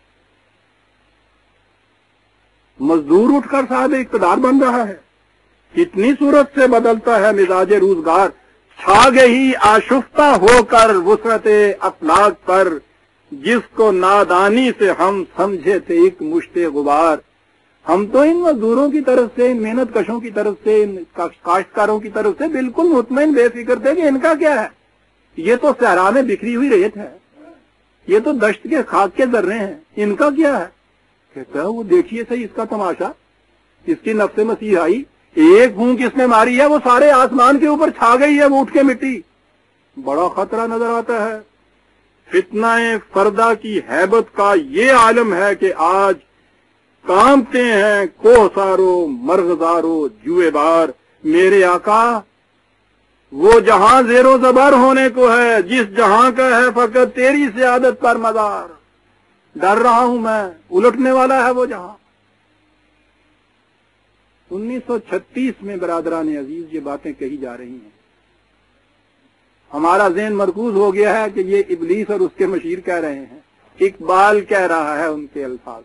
مزدور اٹھ کر صاحب اقتدار بن رہا ہے. کتنی صورت سے بدلتا ہے مزاج روزگار، چھا گئی آشفتہ ہو کر وسعت افلاک پر، جس کو نادانی سے ہم سمجھے تھے ایک مشت غبار. ہم تو ان مزدوروں کی طرف سے، ان محنت کشوں کی طرف سے، ان کاشتکاروں کی طرف سے بالکل مطمئن بے فکر تھے کہ ان کا کیا ہے، یہ تو صحرا میں بکھری ہوئی ریت ہے، یہ تو دشت کے خاک کے ذرے ہیں، ان کا کیا ہے. کہتا ہے وہ دیکھیے صحیح اس کا تماشا، اس کی نفس مسیحائی، ایک پھونک اس نے ماری ہے وہ سارے آسمان کے اوپر چھا گئی ہے، وہ اٹھ کے مٹی. بڑا خطرہ نظر آتا ہے. فتنہ فردا کی ہیبت کا یہ عالم ہے کہ آج کامتے ہیں کوہسارو مرغزارو جوئے بار. میرے آقا وہ جہاں زیر و زبر ہونے کو ہے جس جہاں کا ہے فقط تیری سیادت پر مدار. ڈر رہا ہوں میں، الٹنے والا ہے وہ جہاں. انیس سو چھتیس میں برادران عزیز یہ باتیں کہی جا رہی ہیں. ہمارا ذہن مرکوز ہو گیا ہے کہ یہ ابلیس اور اس کے مشیر کہہ رہے ہیں. اقبال کہہ رہا ہے ان کے الفاظ.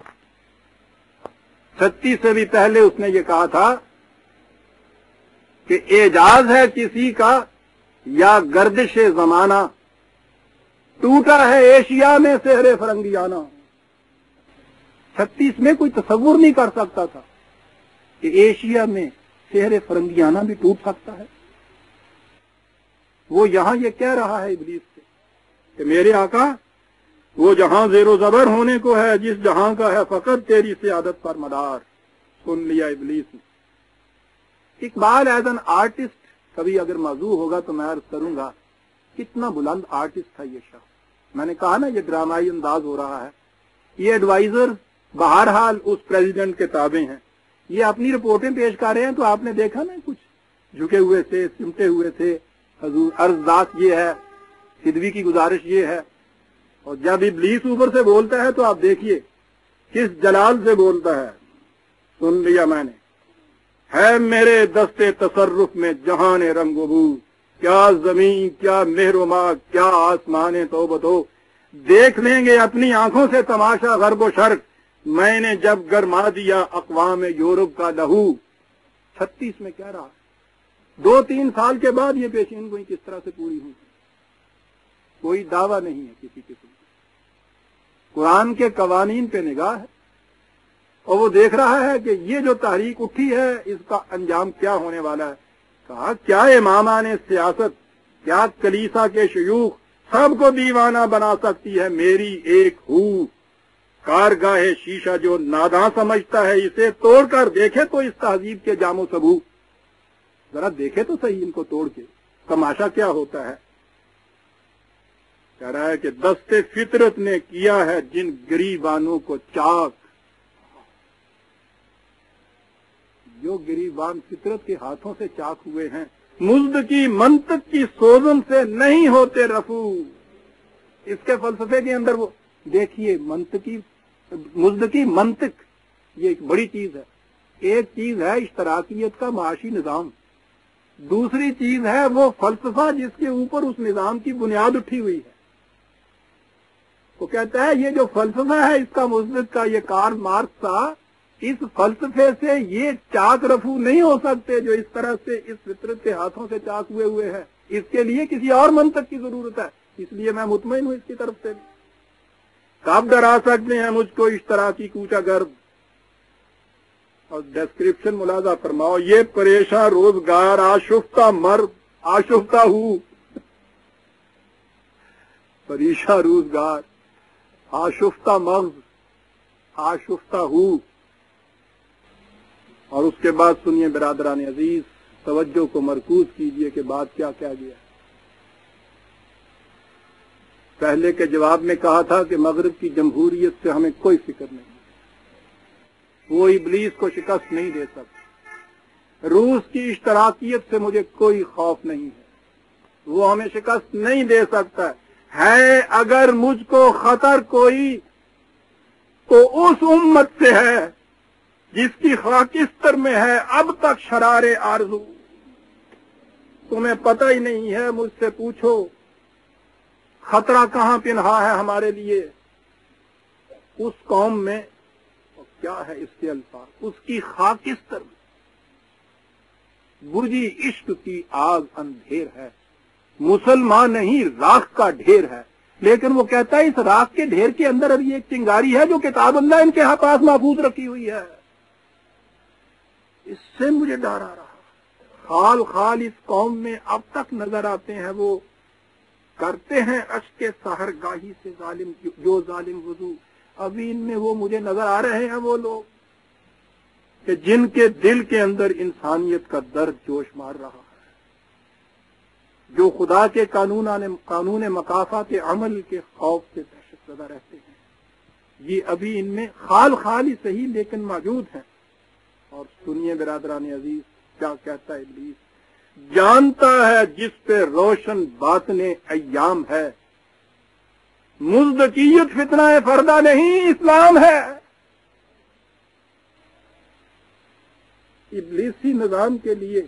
چھتیس سے بھی پہلے اس نے یہ کہا تھا کہ اعجاز ہے کسی کا یا گردش زمانہ، ٹوٹا ہے ایشیا میں سحر فرنگیانہ. چھتیس میں کوئی تصور نہیں کر سکتا تھا کہ ایشیا میں سحر فرنگیانہ بھی ٹوٹ سکتا ہے. وہ یہاں یہ کہہ رہا ہے ابلیس سے کہ میرے آقا وہ جہاں زیر و زبر ہونے کو ہے جس جہاں کا ہے فقط تیری سیادت پر مدار. سن لیا ابلیس نے. اقبال ایز این آرٹسٹ کبھی اگر موضوع ہوگا تو میں عرض کروں گا کتنا بلند آرٹسٹ تھا یہ شخص. میں نے کہا نا یہ ڈرامائی انداز ہو رہا ہے. یہ ایڈوائزر بہرحال اس پریزیڈنٹ کے تابع ہیں. یہ اپنی رپورٹیں پیش کر رہے ہیں تو آپ نے دیکھا نا کچھ جھکے ہوئے تھے، سمٹے ہوئے تھے. حضور عرض داس یہ ہے، سدوی کی گزارش یہ ہے. اور جب ابلیس اوپر سے بولتا ہے تو آپ دیکھیے کس جلال سے بولتا ہے. سن لیا میں نے. ہے میرے دستے تصرف میں جہان رنگ و بو، کیا زمین کیا مہر و ماں کیا آسمان تو بتو. دیکھ لیں گے اپنی آنکھوں سے تماشا غرب و شرق، میں نے جب گرما دیا اقوام یورپ کا لہو. چھتیس میں کہہ رہا دو تین سال کے بعد یہ پیشین گوئی کس طرح سے پوری ہوئی. کوئی دعویٰ نہیں ہے کسی قسم کا. قرآن کے قوانین پہ نگاہ ہے اور وہ دیکھ رہا ہے کہ یہ جو تحریک اٹھی ہے اس کا انجام کیا ہونے والا ہے. کہا کیا امامان سیاست، کیا کلیسا کے شیوخ سب کو دیوانہ بنا سکتی ہے، میری ایک ہو کارگاہ شیشہ جو ناداں سمجھتا ہے اسے توڑ کر دیکھے تو اس تہذیب کے جام و سبو، ذرا دیکھے تو صحیح ان کو توڑ کے تماشا کیا ہوتا ہے۔ کہہ رہا ہے کہ دست فطرت نے کیا ہے جن گریبانوں کو چاک، جو گریبان فطرت کے ہاتھوں سے چاک ہوئے ہیں، مزد کی منطق کی سوزن سے نہیں ہوتے رفو۔ اس کے فلسفے کے اندر وہ دیکھیے منطقی مزد کی منطق، یہ ایک بڑی چیز ہے۔ ایک چیز ہے اشتراکیت کا معاشی نظام، دوسری چیز ہے وہ فلسفہ جس کے اوپر اس نظام کی بنیاد اٹھی ہوئی ہے۔ وہ کہتا ہے یہ جو فلسفہ ہے اس کا مثبت کا، یہ کارل مارکس کا، اس فلسفے سے یہ چاک رفو نہیں ہو سکتے جو اس طرح سے اس فطرت کے ہاتھوں سے چاک ہوئے ہوئے ہیں، اس کے لیے کسی اور منطق کی ضرورت ہے۔ اس لیے میں مطمئن ہوں اس کی طرف سے بھی۔ کب ڈرا سکتے ہیں مجھ کو اشتراکی کوچہ گرد؟ اور ڈسکرپشن ملاحظہ فرماؤ، یہ پریشاں روزگار آشفتہ مرد، آشفتہ ہوں، پریشاں روزگار آشفتہ مغز، آشفتہ ہوں۔ اور اس کے بعد سنیے برادران عزیز، توجہ کو مرکوز کیجئے کہ بات کیا کیا گیا۔ پہلے کے جواب میں کہا تھا کہ مغرب کی جمہوریت سے ہمیں کوئی فکر نہیں، وہ ابلیس کو شکست نہیں دے سکتا۔ روس کی اشتراکیت سے مجھے کوئی خوف نہیں ہے، وہ ہمیں شکست نہیں دے سکتا ہے۔ اگر مجھ کو خطر کوئی تو اس امت سے ہے جس کی خاکستر میں ہے اب تک شرار آرزو۔ تمہیں پتہ ہی نہیں ہے، مجھ سے پوچھو خطرہ کہاں پنہا ہے ہمارے لیے۔ اس قوم میں کیا ہے اس کے الفاظ، اس کی خاکستر میں برجی عشق کی آگ اندھیر ہے، مسلمان نہیں راکھ کا ڈھیر ہے۔ لیکن وہ کہتا ہے اس راکھ کے ڈھیر کے اندر ابھی ایک چنگاری ہے جو کتاب اللہ ان کے پاس محفوظ رکھی ہوئی ہے۔ اس سے مجھے ڈر آ رہا، خال خال اس قوم میں اب تک نظر آتے ہیں، وہ کرتے ہیں اشک سحر گاہی سے ظالم جو ظالم وضو۔ ابھی ان میں وہ مجھے نظر آ رہے ہیں وہ لوگ کہ جن کے دل کے اندر انسانیت کا درد جوش مار رہا ہے، جو خدا کے قانون قانون مکافات عمل کے خوف سے دہشت زدہ رہتے ہیں، یہ ابھی ان میں خال خال ہی صحیح لیکن موجود ہیں۔ اور سنیے برادران عزیز کیا کہتا ہے ابلیس، جانتا ہے جس پہ روشن باطن ایام ہے، مزدکیت فتنہ فردہ نہیں اسلام ہے۔ ابلیسی نظام کے لیے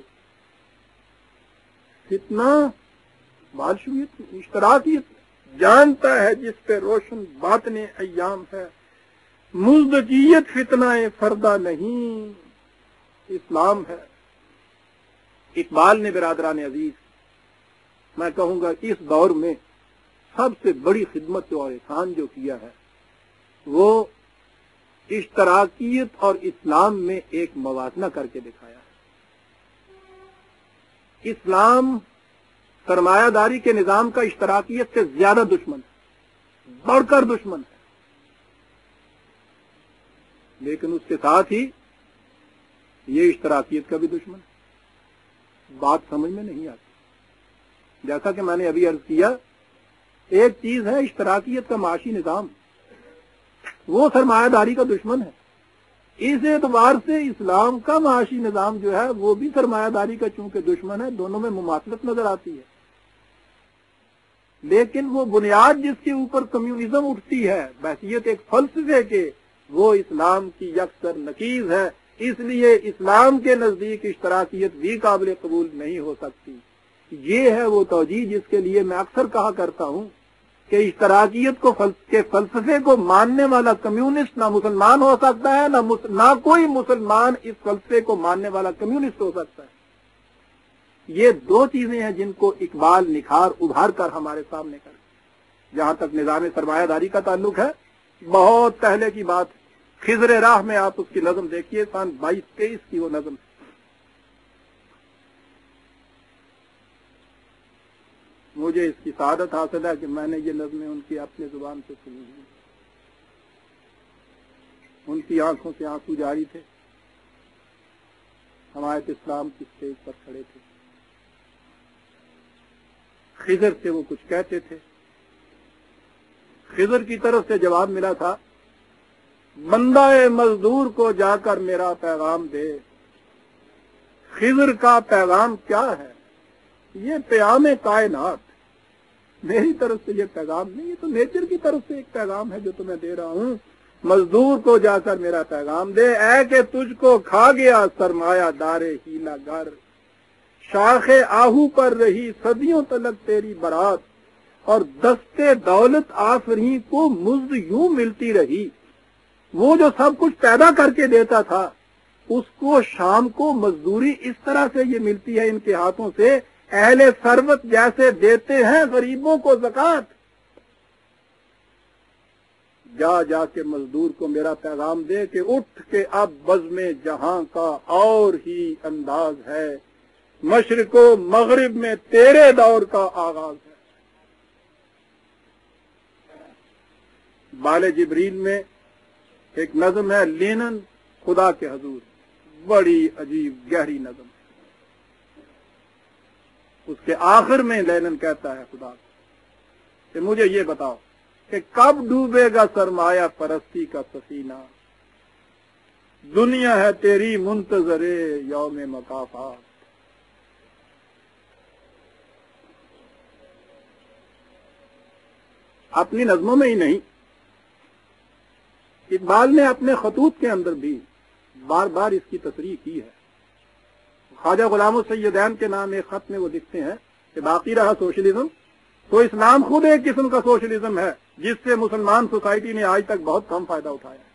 فتنہ بالشویت اشتراکیت، جانتا ہے جس پہ روشن باطن ایام ہے، مزدکیت فتنہ فردہ نہیں اسلام ہے۔ اقبال نے برادران عزیز میں کہوں گا اس دور میں سب سے بڑی خدمت اور احسان جو کیا ہے وہ اشتراکیت اور اسلام میں ایک موازنہ کر کے دکھایا ہے۔ اسلام سرمایہ داری کے نظام کا اشتراکیت سے زیادہ دشمن ہے، بڑھ کر دشمن ہے، لیکن اس کے ساتھ ہی یہ اشتراکیت کا بھی دشمن ہے۔ بات سمجھ میں نہیں آتی۔ جیسا کہ میں نے ابھی عرض کیا، ایک چیز ہے اشتراکیت کا معاشی نظام، وہ سرمایہ داری کا دشمن ہے۔ اس اعتبار سے اسلام کا معاشی نظام جو ہے وہ بھی سرمایہ داری کا چونکہ دشمن ہے، دونوں میں مماثلت نظر آتی ہے۔ لیکن وہ بنیاد جس کے اوپر کمیونزم اٹھتی ہے بحثیت ایک فلسفے کے، وہ اسلام کی یکسر نقیض ہے۔ اس لیے اسلام کے نزدیک اشتراکیت بھی قابل قبول نہیں ہو سکتی۔ یہ ہے وہ توجیہ جس کے لیے میں اکثر کہا کرتا ہوں کہ اشتراکیت کو کے فلسفے کو ماننے والا کمیونسٹ نہ مسلمان ہو سکتا ہے، نہ نہ کوئی مسلمان اس فلسفے کو ماننے والا کمیونسٹ ہو سکتا ہے۔ یہ دو چیزیں ہیں جن کو اقبال نکھار ابھار کر ہمارے سامنے کر۔ جہاں تک نظام سرمایہ داری کا تعلق ہے، بہت پہلے کی بات ہے، خضر راہ میں آپ اس کی نظم دیکھیے، سن بائیس تیئیس کی وہ نظم۔ مجھے اس کی سعادت حاصل ہے کہ میں نے یہ نظمیں ان کی اپنی زبان سے سنی ہیں. ان کی آنکھوں سے آنسو جاری تھے. حمایت اسلام کی اسٹیج پر کھڑے تھے. خضر سے وہ کچھ کہتے تھے. خضر کی طرف سے جواب ملا تھا، بندہ مزدور کو جا کر میرا پیغام دے. خضر کا پیغام کیا ہے؟ یہ پیام کائنات. میری طرف سے یہ پیغام نہیں، یہ تو نیچر کی طرف سے ایک پیغام ہے جو تمہیں دے رہا ہوں. مزدور کو جا کر میرا پیغام دے، اے کہ تجھ کو کھا گیا سرمایہ دار ہیلا گر. شاخ آہو پر رہی صدیوں تلک تیری برات، اور دستے دولت آفریں کو مزد یوں ملتی رہی. وہ جو سب کچھ پیدا کر کے دیتا تھا اس کو شام کو مزدوری اس طرح سے یہ ملتی ہے ان کے ہاتھوں سے، اہل ثروت جیسے دیتے ہیں غریبوں کو زکوٰۃ. جا جا کے مزدور کو میرا پیغام دے کہ اٹھ کے اب بزم جہاں کا اور ہی انداز ہے. مشرق و مغرب میں تیرے دور کا آغاز ہے. بال جبریل میں ایک نظم ہے، لینن خدا کے حضور. بڑی عجیب گہری نظم ہے. اس کے آخر میں لینن کہتا ہے خدا کہ مجھے یہ بتاؤ کہ کب ڈوبے گا سرمایہ پرستی کا سفینہ. دنیا ہے تیری منتظر یوم مکافات. اپنی نظموں میں ہی نہیں، اقبال نے اپنے خطوط کے اندر بھی بار بار اس کی تصریح کی ہے. خواجہ غلام السیدین کے نام ایک خط میں وہ لکھتے ہیں کہ باقی رہا سوشلزم، تو اسلام خود ایک قسم کا سوشلزم ہے جس سے مسلمان سوسائٹی نے آج تک بہت کم فائدہ اٹھایا ہے.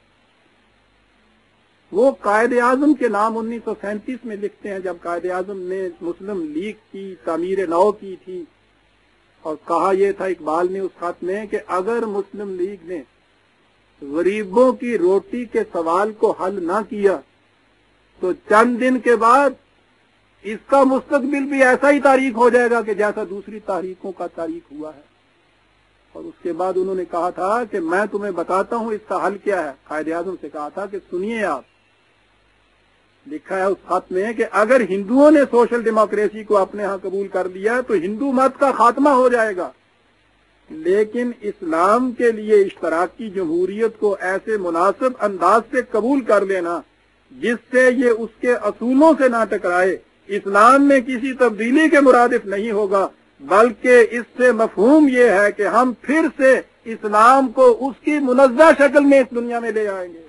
وہ قائد اعظم کے نام انیس سو سینتیس میں لکھتے ہیں، جب قائد اعظم نے مسلم لیگ کی تعمیر نو کی تھی، اور کہا یہ تھا اقبال نے اس خط میں کہ اگر مسلم لیگ نے غریبوں کی روٹی کے سوال کو حل نہ کیا تو چند دن کے بعد اس کا مستقبل بھی ایسا ہی تاریخ ہو جائے گا کہ جیسا دوسری تاریخوں کا تاریخ ہوا ہے. اور اس کے بعد انہوں نے کہا تھا کہ میں تمہیں بتاتا ہوں اس کا حل کیا ہے. قائد اعظم سے کہا تھا کہ سنیے آپ، لکھا ہے اس خط میں کہ اگر ہندوؤں نے سوشل ڈیموکریسی کو اپنے ہاں قبول کر لیا تو ہندو مت کا خاتمہ ہو جائے گا، لیکن اسلام کے لیے اشتراکی جمہوریت کو ایسے مناسب انداز سے قبول کر لینا جس سے یہ اس کے اصولوں سے نہ ٹکرائے، اسلام میں کسی تبدیلی کے مرادف نہیں ہوگا، بلکہ اس سے مفہوم یہ ہے کہ ہم پھر سے اسلام کو اس کی منزہ شکل میں اس دنیا میں لے آئیں گے.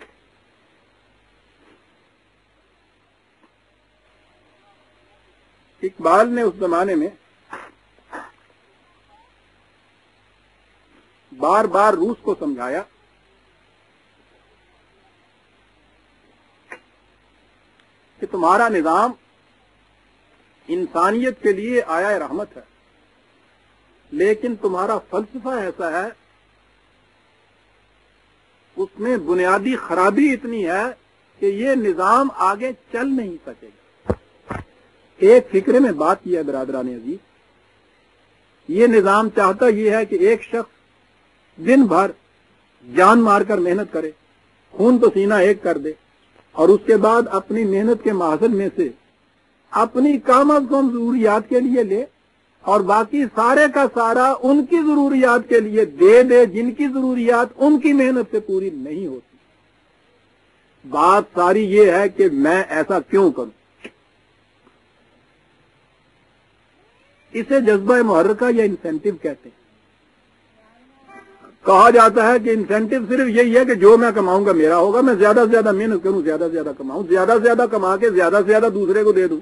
اقبال نے اس زمانے میں بار بار روس کو سمجھایا کہ تمہارا نظام انسانیت کے لیے آیا رحمت ہے، لیکن تمہارا فلسفہ ایسا ہے، اس میں بنیادی خرابی اتنی ہے کہ یہ نظام آگے چل نہیں سکے گا. ایک فکرے میں بات یہ ہے برادران عزیز، یہ نظام چاہتا یہ ہے کہ ایک شخص دن بھر جان مار کر محنت کرے، خون پسینہ ایک کر دے، اور اس کے بعد اپنی محنت کے محصول میں سے اپنی کم از کم ضروریات کے لیے لے، اور باقی سارے کا سارا ان کی ضروریات کے لیے دے دے جن کی ضروریات ان کی محنت سے پوری نہیں ہوتی. بات ساری یہ ہے کہ میں ایسا کیوں کروں. اسے جذبہ محرکہ یا انسینٹیو کہتے ہیں. کہا جاتا ہے کہ انسینٹیو صرف یہی ہے کہ جو میں کماؤں گا میرا ہوگا، میں زیادہ سے زیادہ محنت کروں، زیادہ سے زیادہ کماؤں، زیادہ سے زیادہ کما کے زیادہ سے زیادہ دوسرے کو دے دوں.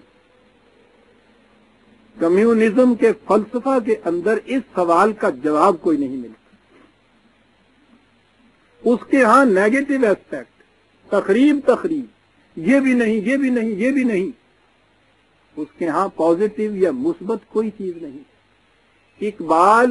کمیونزم کے فلسفہ کے اندر اس سوال کا جواب کوئی نہیں ملتا. اس کے ہاں نیگیٹو ایسپیکٹ، تخریب تخریب، یہ بھی نہیں یہ بھی نہیں یہ بھی نہیں. اس کے ہاں پازیٹو یا مثبت کوئی چیز نہیں. اقبال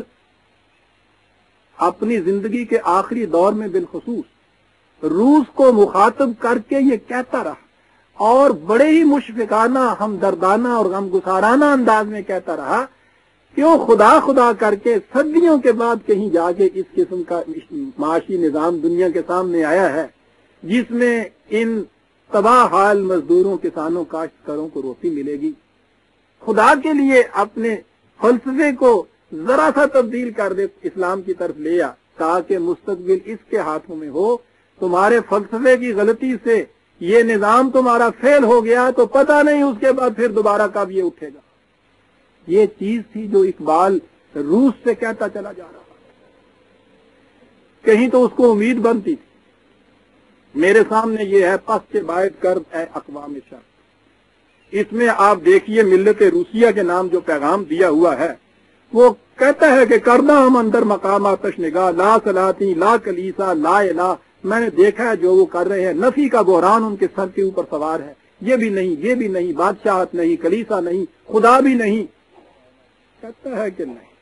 اپنی زندگی کے آخری دور میں بالخصوص روس کو مخاطب کر کے یہ کہتا رہا، اور بڑے ہی مشفقانہ، ہمدردانہ اور غم گسارانہ انداز میں کہتا رہا کیوں خدا خدا کر کے صدیوں کے بعد کہیں جا کے اس قسم کا معاشی نظام دنیا کے سامنے آیا ہے جس میں ان تباہ حال مزدوروں کسانوں کاشتکاروں کو روٹی ملے گی؟ خدا کے لیے اپنے فلسفے کو ذرا سا تبدیل کر دے، اسلام کی طرف لے آ تاکہ مستقبل اس کے ہاتھوں میں ہو۔ تمہارے فلسفے کی غلطی سے یہ نظام تمہارا فیل ہو گیا تو پتہ نہیں اس کے بعد پھر دوبارہ کب یہ اٹھے گا۔ یہ چیز تھی جو اقبال روس سے کہتا چلا جا رہا تھا، کہیں تو اس کو امید بنتی تھی۔ میرے سامنے یہ ہے پس کے باعث کر اے اقوام شرق، اس میں آپ دیکھیے ملت روسیہ کے نام جو پیغام دیا ہوا ہے وہ کہتا ہے کہ کردہ ہم اندر مقام آتش نگاہ، لا صلاتی لا کلیسا لا الہ۔ میں نے دیکھا ہے جو وہ کر رہے ہیں، نفی کا بحران ان کے سر کے اوپر سوار ہے، یہ بھی نہیں یہ بھی نہیں، بادشاہت نہیں، کلیسا نہیں، خدا بھی نہیں، کہتا ہے کہ نہیں۔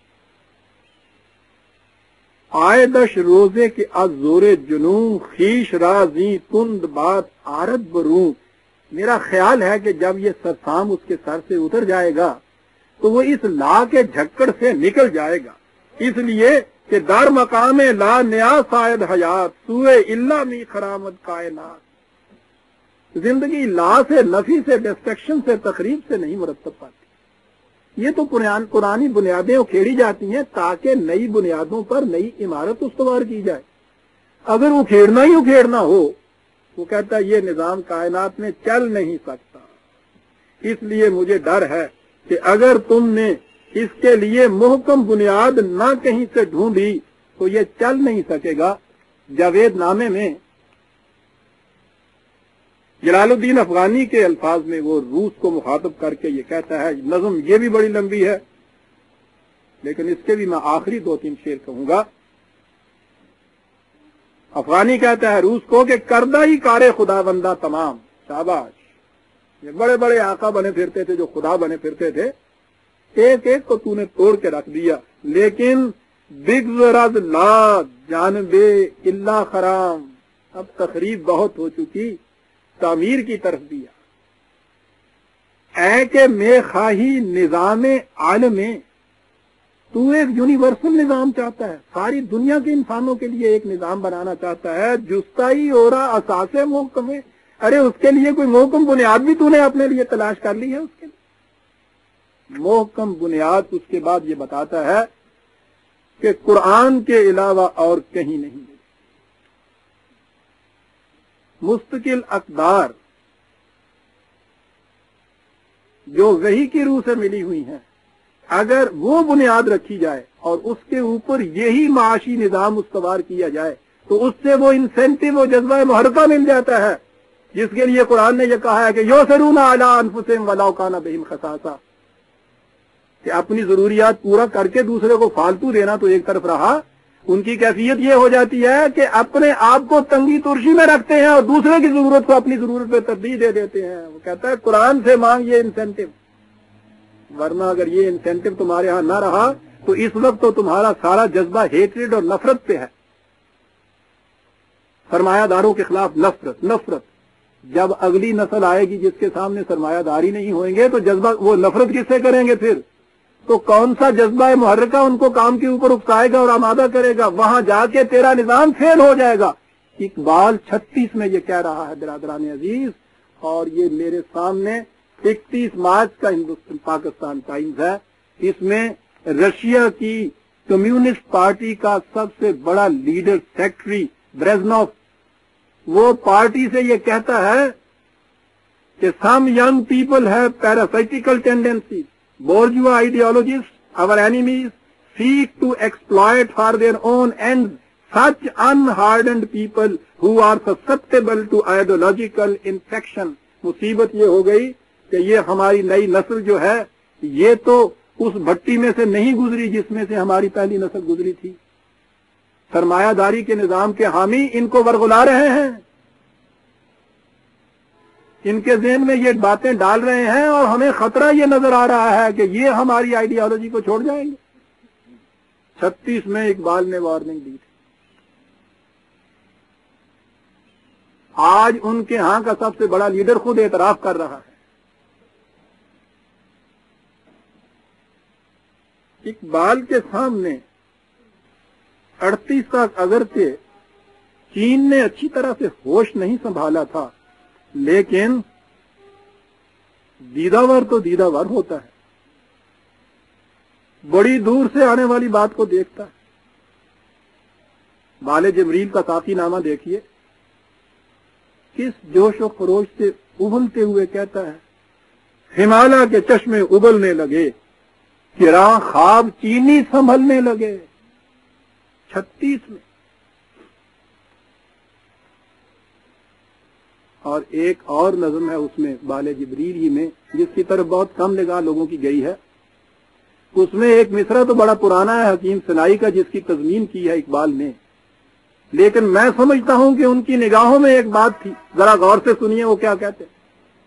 آئے دش روزے کے از زور جنون، خیش رازی تند بات آرد بروں۔ میرا خیال ہے کہ جب یہ سرسام اس کے سر سے اتر جائے گا تو وہ اس لا کے جھکڑ سے نکل جائے گا، اس لیے کہ در مقام لا نیا سائد حیات سوئے اللہ می خرامت کائنات۔ زندگی لا سے، نفی سے، ڈسٹرکشن سے، تخریب سے نہیں مرتب پاتی۔ یہ تو پرانی بنیادیں اکھیڑی جاتی ہیں تاکہ نئی بنیادوں پر نئی عمارت استوار کی جائے۔ اگر اکھیڑنا ہی اکھیڑنا ہو، وہ کہتا ہے یہ نظام کائنات میں چل نہیں سکتا۔ اس لیے مجھے ڈر ہے کہ اگر تم نے اس کے لیے محکم بنیاد نہ کہیں سے ڈھونڈی تو یہ چل نہیں سکے گا۔ جاوید نامے میں جلال الدین افغانی کے الفاظ میں وہ روس کو مخاطب کر کے یہ کہتا ہے، نظم یہ بھی بڑی لمبی ہے لیکن اس کے بھی میں آخری دو تین شعر کہوں گا۔ افغانی کہتا ہے روس کو کہ کردہ ہی کار خدا بندہ تمام، شاباش، یہ بڑے بڑے آقا بنے پھرتے تھے جو خدا بنے پھرتے تھے، ایک ایک کو تو نے توڑ کے رکھ دیا، لیکن بگزرد لا جانب اللہ خرام، اب تخریب بہت ہو چکی، تعمیر کی طرف دیا۔ اے کہ میں خواہی نظام عالم، تو ایک یونیورسل نظام چاہتا ہے، ساری دنیا کے انسانوں کے لیے ایک نظام بنانا چاہتا ہے، جستائی ہو رہا اساس محکم ہے۔ ارے اس کے لیے کوئی محکم بنیاد بھی تو نے اپنے لیے تلاش کر لی ہے؟ اس کے لیے محکم بنیاد اس کے بعد یہ بتاتا ہے کہ قرآن کے علاوہ اور کہیں نہیں۔ مستقل اقدار جو وحی کی روح سے ملی ہوئی ہیں، اگر وہ بنیاد رکھی جائے اور اس کے اوپر یہی معاشی نظام استوار کیا جائے تو اس سے وہ انسینٹیو و جذبہ محرکہ مل جاتا ہے جس کے لیے قرآن نے یہ کہا ہے کہ یؤثرون علی انفسہم ولو کان بہم خصاصہ، کہ اپنی ضروریات پورا کر کے دوسرے کو فالتو دینا تو ایک طرف رہا، ان کی کیفیت یہ ہو جاتی ہے کہ اپنے آپ کو تنگی ترشی میں رکھتے ہیں اور دوسرے کی ضرورت کو اپنی ضرورت پہ ترجیح دے دیتے ہیں۔ وہ کہتا ہے قرآن سے مانگ یہ انسینٹیو، ورنہ اگر یہ انسینٹیو تمہارے ہاں نہ رہا تو اس وقت تو تمہارا سارا جذبہ ہیٹریڈ اور نفرت پہ ہے، سرمایہ داروں کے خلاف نفرت نفرت جب اگلی نسل آئے گی جس کے سامنے سرمایہ داری نہیں ہوئیں گے تو جذبہ وہ نفرت کس سے کریں گے؟ پھر تو کون سا جذبہ محرکہ ان کو کام کے اوپر اکسائے گا اور آمادہ کرے گا؟ وہاں جا کے تیرا نظام فیل ہو جائے گا۔ اقبال چھتیس میں یہ کہہ رہا ہے برادران عزیز، اور یہ میرے سامنے اکتیس مارچ کا ہندوستان پاکستان ٹائمز ہے، اس میں رشیا کی کمیونسٹ پارٹی کا سب سے بڑا لیڈر سیکٹری بریزنوف، وہ پارٹی سے یہ کہتا ہے کہ some young people have parasitical tendencies, bourgeois ideologists, our enemies, seek to exploit for their own ends such unhardened people who are susceptible to ideological infection۔ مصیبت یہ ہو گئی کہ یہ ہماری نئی نسل جو ہے یہ تو اس بھٹی میں سے نہیں گزری جس میں سے ہماری پہلی نسل گزری تھی۔ سرمایہ داری کے نظام کے حامی ان کو ورغلا رہے ہیں، ان کے ذہن میں یہ باتیں ڈال رہے ہیں اور ہمیں خطرہ یہ نظر آ رہا ہے کہ یہ ہماری آئیڈیالوجی کو چھوڑ جائیں گے۔ چھتیس میں اقبال نے وارننگ دی تھی۔ آج ان کے ہاں کا سب سے بڑا لیڈر خود اعتراف کر رہا ہے۔ اقبال کے سامنے اڑتیس تک اگرچہ چین نے اچھی طرح سے ہوش نہیں سنبھالا تھا، لیکن دیداور تو دیداور ہوتا ہے، بڑی دور سے آنے والی بات کو دیکھتا ہے۔ بال جبریل کا ساتھی نامہ دیکھیے، کس جوش و خروش سے ابلتے ہوئے کہتا ہے، ہمالیہ کے چشمے ابلنے لگے، گراں خواب چینی سنبھلنے لگے۔ چھتیس میں۔ اور ایک اور نظم ہے اس میں بال جبریل ہی میں، جس کی طرف بہت کم نگاہ لوگوں کی گئی ہے۔ اس میں ایک مصرع تو بڑا پرانا ہے حکیم سنائی کا، جس کی تضمین کی ہے اقبال نے، لیکن میں سمجھتا ہوں کہ ان کی نگاہوں میں ایک بات تھی، ذرا غور سے سنیے وہ کیا کہتے ہیں۔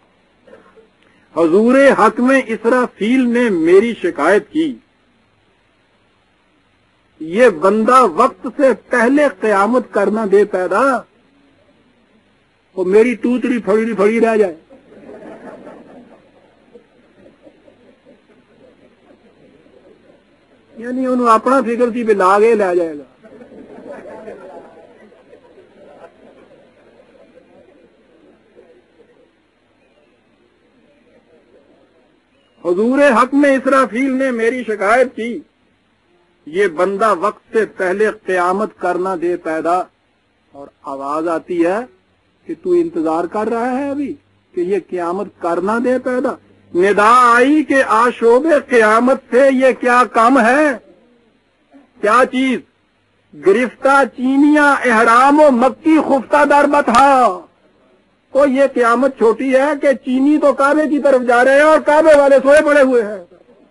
حضور حق میں اسرافیل نے میری شکایت کی، یہ بندہ وقت سے پہلے قیامت کرنا دے پیدا، وہ میری توتری پھڑی پھڑی رہ جائے۔ یعنی انہوں اپنا فکر سی بھی لاگے لے جائے گا۔ حضور حق میں اسرافیل نے میری شکایت کی، یہ بندہ وقت سے پہلے قیامت کرنا دے پیدا، اور آواز آتی ہے کہ تو انتظار کر رہا ہے ابھی کہ یہ قیامت کرنا دے پیدا۔ ندا آئی کہ آشوب قیامت سے یہ کیا کم ہے، کیا چیز؟ گرفتہ چینیاں احرام و مکی خفتہ در بتھا۔ تو یہ قیامت چھوٹی ہے کہ چینی تو کعبے کی طرف جا رہے ہیں اور کعبے والے سوئے پڑے ہوئے ہیں۔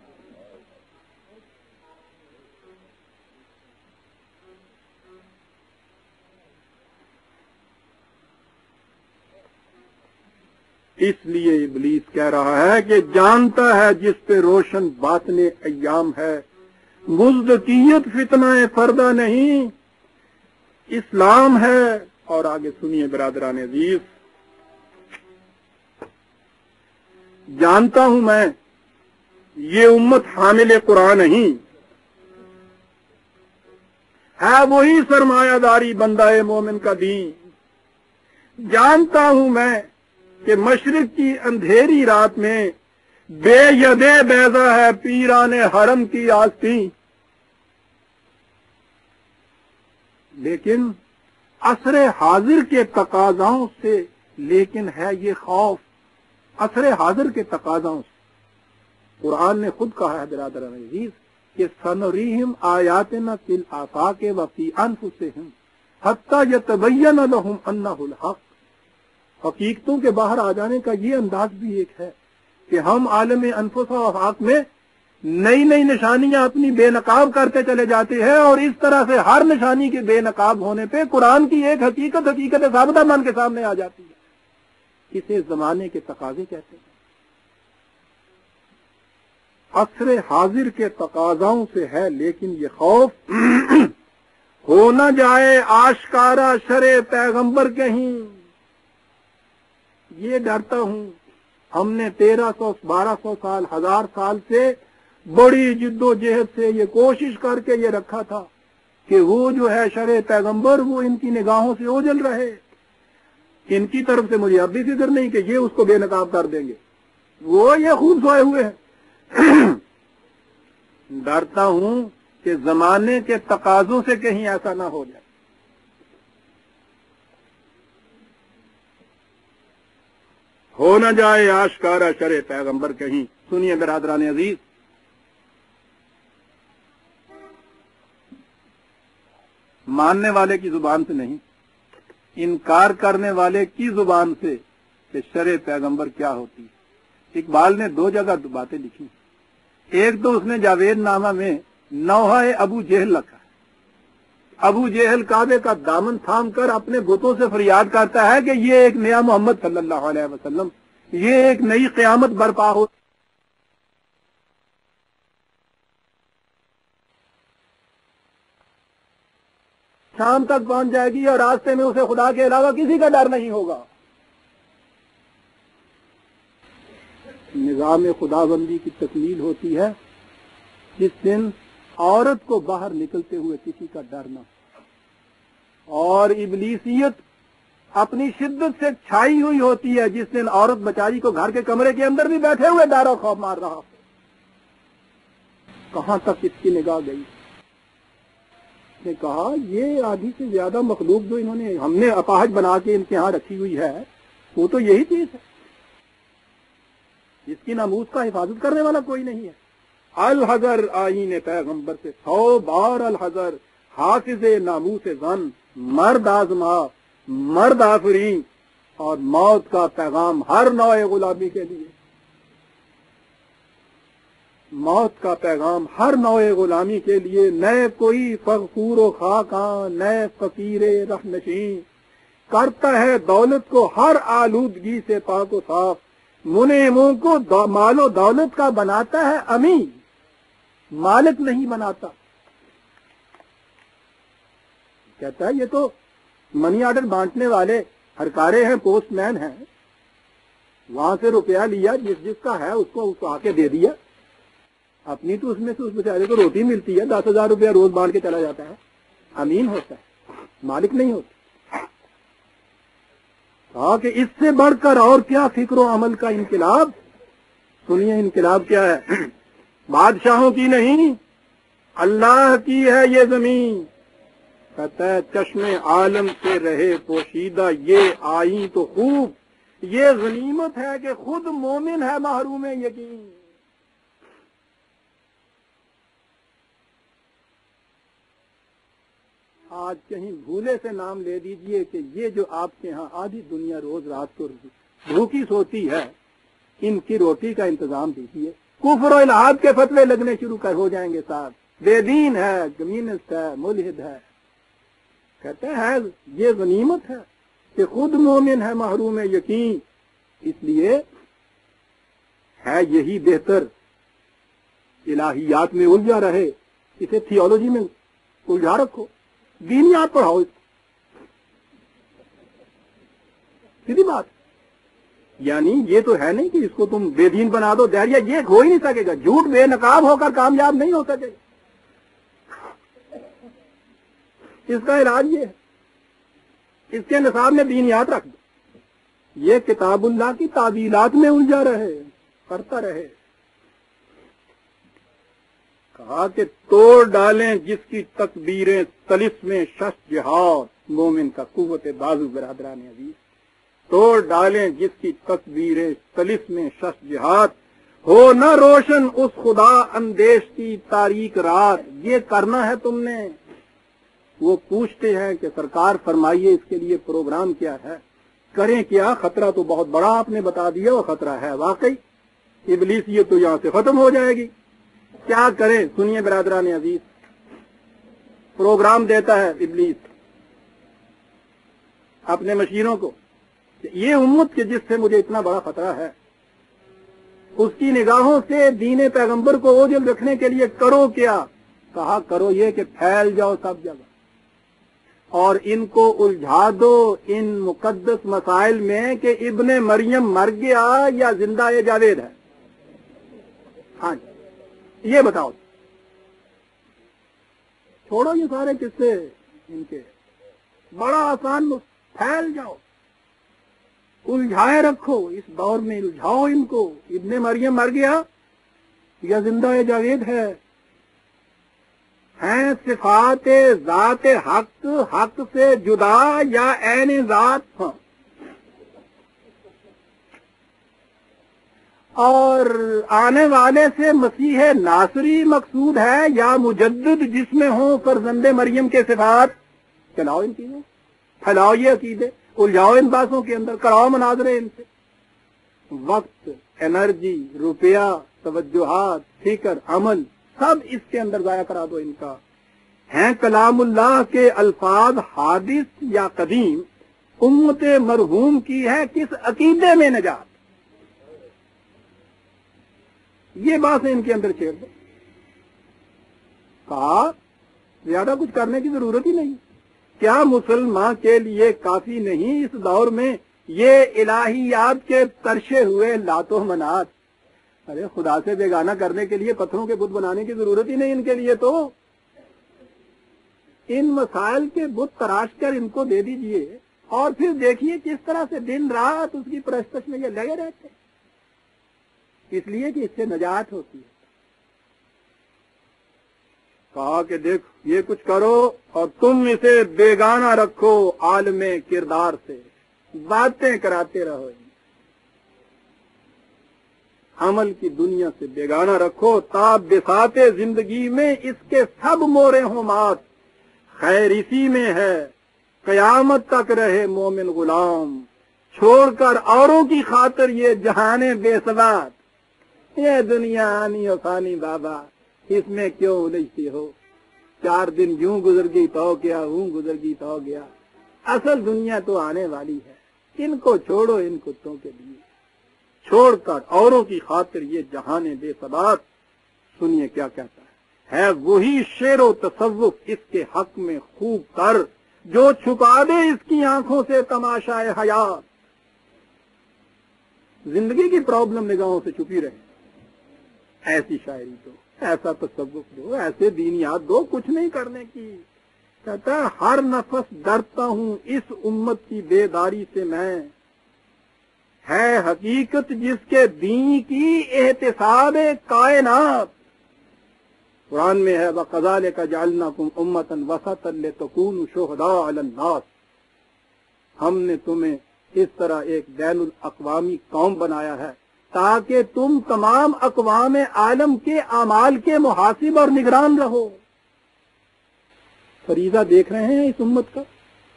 اس لیے ابلیس کہہ رہا ہے کہ جانتا ہے جس پہ روشن باطن ایام ہے، مزدکیت فتنہ فردہ نہیں، اسلام ہے۔ اور آگے سنیے برادران عزیز، جانتا ہوں میں یہ امت حامل قرآن نہیں ہے، وہی سرمایہ داری بندہ مومن کا دین۔ جانتا ہوں میں کہ مشرق کی اندھیری رات میں بے یدے بیضا ہے پیران حرم کی آستین، لیکن عصر حاضر کے تقاضاؤں سے لیکن ہے یہ خوف، عصر حاضر کے تقاضاؤں سے۔ قرآن نے خود کہا ہے برادران عزیز کہ سنریہم آیاتنا فی الآفاق وفی انفسہم حتی یتبین لہم انہ الحق۔ حقیقتوں کے باہر آ جانے کا یہ انداز بھی ایک ہے کہ ہم عالم انفس و افاق میں نئی نئی نشانیاں اپنی بے نقاب کرتے چلے جاتے ہیں، اور اس طرح سے ہر نشانی کے بے نقاب ہونے پہ قرآن کی ایک حقیقت حقیقت ثابتہ من کے سامنے آ جاتی ہے۔ اسے زمانے کے تقاضے کہتے ہیں۔ عصر حاضر کے تقاضاؤں سے ہے لیکن یہ خوف ہو نہ جائے آشکارا شرع پیغمبر کہیں، یہ ڈرتا ہوں۔ ہم نے تیرہ سو بارہ سو سال ہزار سال سے بڑی جد و جہد سے یہ کوشش کر کے یہ رکھا تھا کہ وہ جو ہے شرع پیغمبر وہ ان کی نگاہوں سے اوجھل رہے۔ ان کی طرف سے مجھے اب بھی فکر نہیں کہ یہ اس کو بے نقاب کر دیں گے، وہ یہ خوب سوئے ہوئے ہیں۔ ڈرتا ہوں کہ زمانے کے تقاضوں سے کہیں ایسا نہ ہو جائے۔ ہو نہ جائے آشکارا شرع پیغمبر کہیں۔ سنیے برادران عزیز، ماننے والے کی زبان سے نہیں، انکار کرنے والے کی زبان سے کہ شرع پیغمبر کیا ہوتی ہے۔ اقبال نے دو جگہ باتیں لکھی، ایک تو اس نے جاوید نامہ میں نوحہ ابو جہل لکھا ہے۔ ابو جہل کعبے کا دامن تھام کر اپنے بتوں سے فریاد کرتا ہے کہ یہ ایک نیا محمد صلی اللہ علیہ وسلم، یہ ایک نئی قیامت برپا ہو۔ شام تک پہنچ جائے گی اور راستے میں اسے خدا کے علاوہ کسی کا ڈر نہیں ہوگا۔ نظام خدا بندی کی تکمیل ہوتی ہے جس دن عورت کو باہر نکلتے ہوئے کسی کا ڈر نہ ہو، اور ابلیسیت اپنی شدت سے چھائی ہوئی ہوتی ہے جس دن عورت بچاری کو گھر کے کمرے کے اندر بھی بیٹھے ہوئے ڈر و خوف مار رہا ہو۔ کہاں تک اس کی نگاہ گئی؟ اس نے کہا یہ آدھی سے زیادہ مخلوق جو انہوں نے ہم نے اپاہج بنا کے ان کے ہاں رکھی ہوئی ہے وہ تو یہی چیز ہے جس کی ناموس کا حفاظت کرنے والا کوئی نہیں ہے۔ الحذر آئین پیغمبر سے سو بار الحذر، حافظ ناموس زن، مرد آزما، مرد آفرین، اور موت کا پیغام ہر نوع غلامی کے لیے، موت کا پیغام ہر نوع غلامی کے لیے، نئے کوئی فغفور و خاکاں، نئے فقیر رحنشین، کرتا ہے دولت کو ہر آلودگی سے پاک و صاف، منعموں کو مال و دولت کا بناتا ہے امین، مالک نہیں بناتا۔ کہتا ہے یہ تو منی آرڈر بانٹنے والے ہرکارے ہیں، پوسٹ مین ہیں، وہاں سے روپیہ لیا، جس جس کا ہے اس کو اس کو آ کے دے دیا، اپنی تو اس میں سے اس بیچارے کو روٹی ملتی ہے، دس ہزار روپیہ روز بانٹ کے چلا جاتا ہے، امین ہوتا ہے، مالک نہیں ہوتا۔ کہا کہ اس سے بڑھ کر اور کیا فکر و عمل کا انقلاب؟ سنیے انقلاب کیا ہے، بادشاہوں کی نہیں، اللہ کی ہے یہ زمین۔ کہتا ہے چشم عالم سے رہے پوشیدہ یہ آئیں تو خوب، یہ غنیمت ہے کہ خود مومن ہے محروم یقین۔ آج کہیں بھولے سے نام لے دیجئے کہ یہ جو آپ کے ہاں آدھی دنیا روز رات کو بھوکی سوتی ہے، ان کی روٹی کا انتظام دیجیے، کفر و الحاد کے فتوے لگنے شروع کر ہو جائیں گے صاحب، بے دین ہے، کمیونسٹ ہے، ملحد ہے۔ کہتے ہیں یہ غنیمت ہے کہ خود مومن ہے محروم یقین، اس لیے ہے یہی بہتر الہیات میں الجھا رہے، اسے تھیولوجی میں الجھا رکھو، دینیات پڑھاؤ، اس سیدھی بات۔ یعنی یہ تو ہے نہیں کہ اس کو تم بے دین بنا دو، دہریا یہ ہو ہی نہیں سکے گا، جھوٹ بے نقاب ہو کر کامیاب نہیں ہو سکے گا۔ اس کا علاج یہ ہے، اس کے نصاب میں دینیات رکھ دو، یہ کتاب اللہ کی تعویلات میں الجھا رہے، کرتا رہے۔ کہا کہ توڑ ڈالیں جس کی تکبیریں طلسم شش جہاد، مومن کا قوت بازو برادران عزیز، توڑ ڈالیں جس کی تکبیریں طلسم شش جہاد، ہو نہ روشن اس خدا اندیش کی تاریک رات۔ یہ کرنا ہے تم نے۔ وہ پوچھتے ہیں کہ سرکار فرمائیے اس کے لیے پروگرام کیا ہے، کریں کیا؟ خطرہ تو بہت بڑا آپ نے بتا دیا، وہ خطرہ ہے واقعی، ابلیسیت تو یہاں سے ختم ہو جائے گی، کیا کریں؟ سنیے برادران عزیز، پروگرام دیتا ہے ابلیس اپنے مشیروں کو، یہ امت کہ جس سے مجھے اتنا بڑا خطرہ ہے، اس کی نگاہوں سے دین پیغمبر کو اوجھل رکھنے کے لیے کرو کیا؟ کہا کرو یہ کہ پھیل جاؤ سب جگہ اور ان کو الجھا دو ان مقدس مسائل میں کہ ابن مریم مر گیا یا زندہ ہے جاوید ہے۔ ہاں جی یہ بتاؤ، چھوڑو یہ سارے قصے ان کے، بڑا آسان، پھیل جاؤ، الجھائے رکھو، اس دور میں الجھاؤ ان کو، ابن مریم مر گیا یا زندہ ہے جاوید ہے، ہیں صفات ذات حق حق سے جدا یا عین ذات، ہاں، اور آنے والے سے مسیح ناصری مقصود ہے یا مجدد جس میں ہوں فرزند مریم کے صفات؟ چلاؤ ان چیزوں، پھیلاؤ یہ عقیدے، الجھاؤ ان باتوں کے اندر، کراؤ مناظرے ان سے، وقت، انرجی، روپیہ، توجہات، فکر، عمل سب اس کے اندر ضائع کرا دو ان کا۔ ہیں کلام اللہ کے الفاظ حادث یا قدیم، امت مرحوم کی ہے کس عقیدے میں نجات؟ یہ باتیں ان کے اندر چھیڑ دو۔ کہا زیادہ کچھ کرنے کی ضرورت ہی نہیں، کیا مسلمان کے لیے کافی نہیں اس دور میں یہ الہیات کے ترشے ہوئے لات و منات؟ ارے خدا سے بیگانہ کرنے کے لیے پتھروں کے بت بنانے کی ضرورت ہی نہیں ان کے لیے، تو ان مسائل کے بت تراش کر ان کو دے دیجئے اور پھر دیکھیے کس طرح سے دن رات اس کی پرستش میں یہ لگے رہتے ہیں، اس لیے کہ اس سے نجات ہوتی ہے۔ کہا کہ دیکھ یہ کچھ کرو اور تم اسے بیگانہ رکھو عالم کردار سے، باتیں کراتے رہو، عمل کی دنیا سے بیگانہ رکھو تا بساط زندگی میں اس کے سب مورے ہوں مات، خیر اسی میں ہے قیامت تک رہے مومن غلام، چھوڑ کر اوروں کی خاطر یہ جہان بے ثبات، یہ دنیا آنی و فانی بابا، اس میں کیوں الجھتی ہو، چار دن یوں گزر گئی تو کیا، ہوں گزر گئی تو گیا، اصل دنیا تو آنے والی ہے، ان کو چھوڑو ان کتوں کے لیے، چھوڑ کر اوروں کی خاطر یہ جہان بے ثبات۔ سنیے کیا کہتا ہے، ہے وہی شعر و تصوف اس کے حق میں خوب تر، جو چھپا دے اس کی آنکھوں سے تماشائے حیات، زندگی کی پرابلم نگاہوں سے چھپی رہے، ایسی شاعری دو، ایسا تصوف دو، ایسے دینیات دو، کچھ نہیں کرنے کی۔ کہتا ہے ہر نفس ڈرتا ہوں اس امت کی بیداری سے میں، ہے حقیقت جس کے دین کی احتساب کائنات، قرآن میں ہے وَقَذَلِكَ جَعَلْنَاكُمْ أُمَّةً وَسَطًا لِتَكُونُوا شُهَدَاءَ عَلَى النَّاسِ، ہم نے تمہیں اس طرح ایک بین الاقوامی قوم بنایا ہے تاکہ تم تمام اقوام عالم کے اعمال کے محاسب اور نگران رہو۔ فریضہ دیکھ رہے ہیں اس امت کا،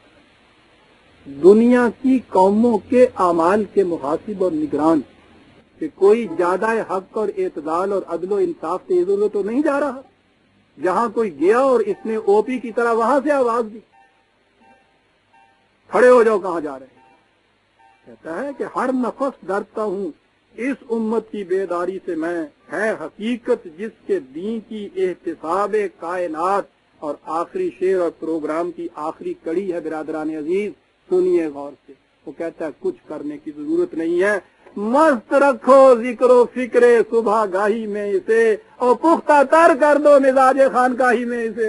دنیا کی قوموں کے اعمال کے محاسب اور نگران، کہ کوئی زیادہ حق اور اعتدال اور عدل و انصاف سے ادھر تو نہیں جا رہا، جہاں کوئی گیا اور اس نے او پی کی طرح وہاں سے آواز دی کھڑے ہو جاؤ کہاں جا رہے ہیں۔ کہتا ہے کہ ہر نفس ڈرتا ہوں اس امت کی بیداری سے میں، ہے حقیقت جس کے دین کی احتساب کائنات۔ اور آخری شعر اور پروگرام کی آخری کڑی ہے برادران عزیز، سنیے غور سے، وہ کہتا ہے کچھ کرنے کی ضرورت نہیں ہے، مست رکھو ذکر و فکر صبح گاہی میں اسے، اور پختہ تر کر دو مزاج خانقاہی میں اسے،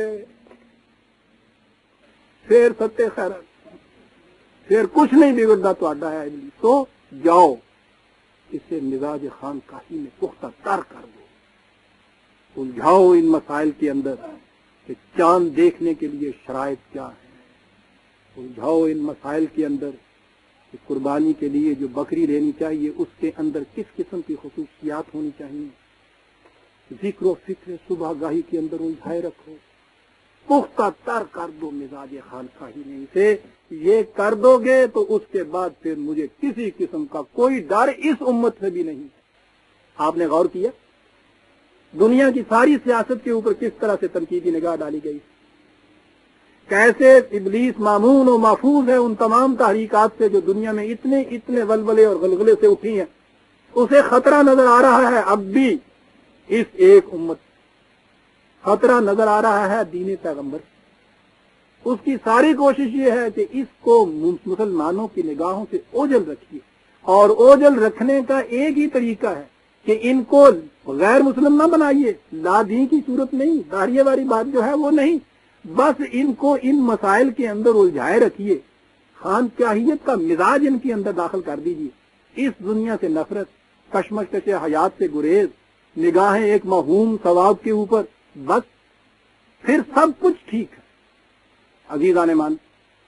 پھر ستے خیرت، پھر کچھ نہیں بگڑتا تو اڈا ہے ابلیس، تو جاؤ اسے مزاج خانقاہی میں پختہ تر کر دو، الجھاؤ ان مسائل کے اندر کہ چاند دیکھنے کے لیے شرائط کیا ہے، الجھاؤ ان مسائل کے اندر کہ قربانی کے لیے جو بکری لینی چاہیے اس کے اندر کس قسم کی خصوصیات ہونی چاہیے، ذکر و فکر صبح گاہی کے اندر الجھائے رکھو، پختہ تر کر دو مزاج خانقاہی میں اسے، یہ کر دو گے تو اس کے بعد پھر مجھے کسی قسم کا کوئی ڈر اس امت سے بھی نہیں ہے۔ آپ نے غور کیا دنیا کی ساری سیاست کے اوپر کس طرح سے تنقیدی نگاہ ڈالی گئی، کیسے ابلیس مامون و محفوظ ہے ان تمام تحریکات سے جو دنیا میں اتنے اتنے ولولے اور غلغلے سے اٹھی ہیں، اسے خطرہ نظر آ رہا ہے اب بھی اس ایک امت، خطرہ نظر آ رہا ہے دین پیغمبر، اس کی ساری کوشش یہ ہے کہ اس کو مسلمانوں کی نگاہوں سے اوجھل رکھیے، اور اوجھل رکھنے کا ایک ہی طریقہ ہے کہ ان کو غیر مسلم نہ بنائیے، لا دین کی صورت نہیں، داڑھی والی بات جو ہے وہ نہیں، بس ان کو ان مسائل کے اندر الجھائے رکھیے، خانقاہیت کا مزاج ان کے اندر داخل کر دیجیے، اس دنیا سے نفرت، کشمکش سے حیات سے گریز، نگاہیں ایک موہوم ثواب کے اوپر، بس پھر سب کچھ ٹھیک ہے۔ عزیزان مان،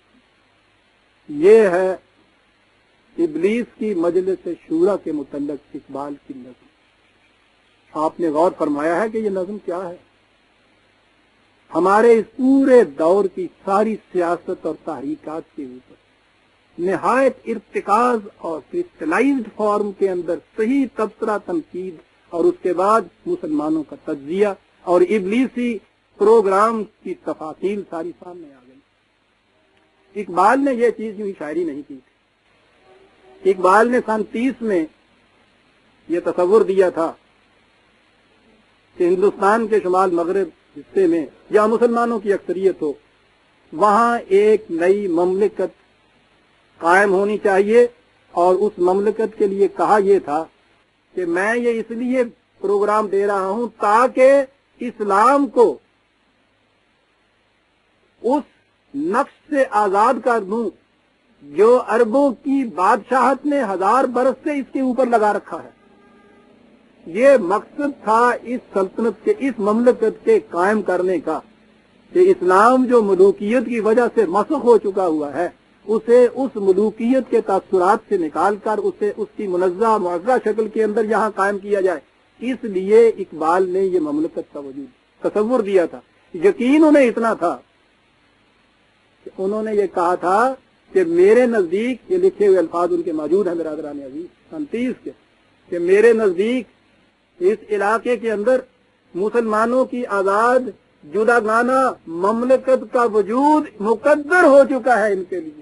یہ ہے ابلیس کی مجلس شورا کے متعلق اقبال کی نظم۔ آپ نے غور فرمایا ہے کہ یہ نظم کیا ہے؟ ہمارے اس پورے دور کی ساری سیاست اور تحریکات کے اوپر نہایت ارتکاز اور کرسٹلائزڈ فارم کے اندر صحیح تبصرہ تنقید، اور اس کے بعد مسلمانوں کا تجزیہ اور ابلیسی پروگرام کی تفاصیل ساری سامنے آ گئی۔ اقبال نے یہ چیز یوں ہی شاعری نہیں کی تھی، اقبال نے سن تیس میں یہ تصور دیا تھا کہ ہندوستان کے شمال مغرب حصے میں یا مسلمانوں کی اکثریت ہو، وہاں ایک نئی مملکت قائم ہونی چاہیے، اور اس مملکت کے لیے کہا یہ تھا کہ میں یہ اس لیے پروگرام دے رہا ہوں تاکہ اسلام کو اس نفس سے آزاد کر دوں جو عربوں کی بادشاہت نے ہزار برس سے اس کے اوپر لگا رکھا ہے۔ یہ مقصد تھا اس سلطنت کے، اس مملکت کے قائم کرنے کا، کہ اسلام جو ملوکیت کی وجہ سے مسخ ہو چکا ہوا ہے اسے اس ملوکیت کے تاثرات سے نکال کر اسے اس کی منزہ معزہ شکل کے اندر یہاں قائم کیا جائے۔ اس لیے اقبال نے یہ مملکت کا وجود تصور دیا تھا۔ یقین انہیں اتنا تھا کہ انہوں نے یہ کہا تھا کہ میرے نزدیک، یہ لکھے ہوئے الفاظ ان کے موجود ہیں برادران عزیز سنتیس کے، کہ میرے نزدیک اس علاقے کے اندر مسلمانوں کی آزاد جداگانہ مملکت کا وجود مقدر ہو چکا ہے ان کے لیے۔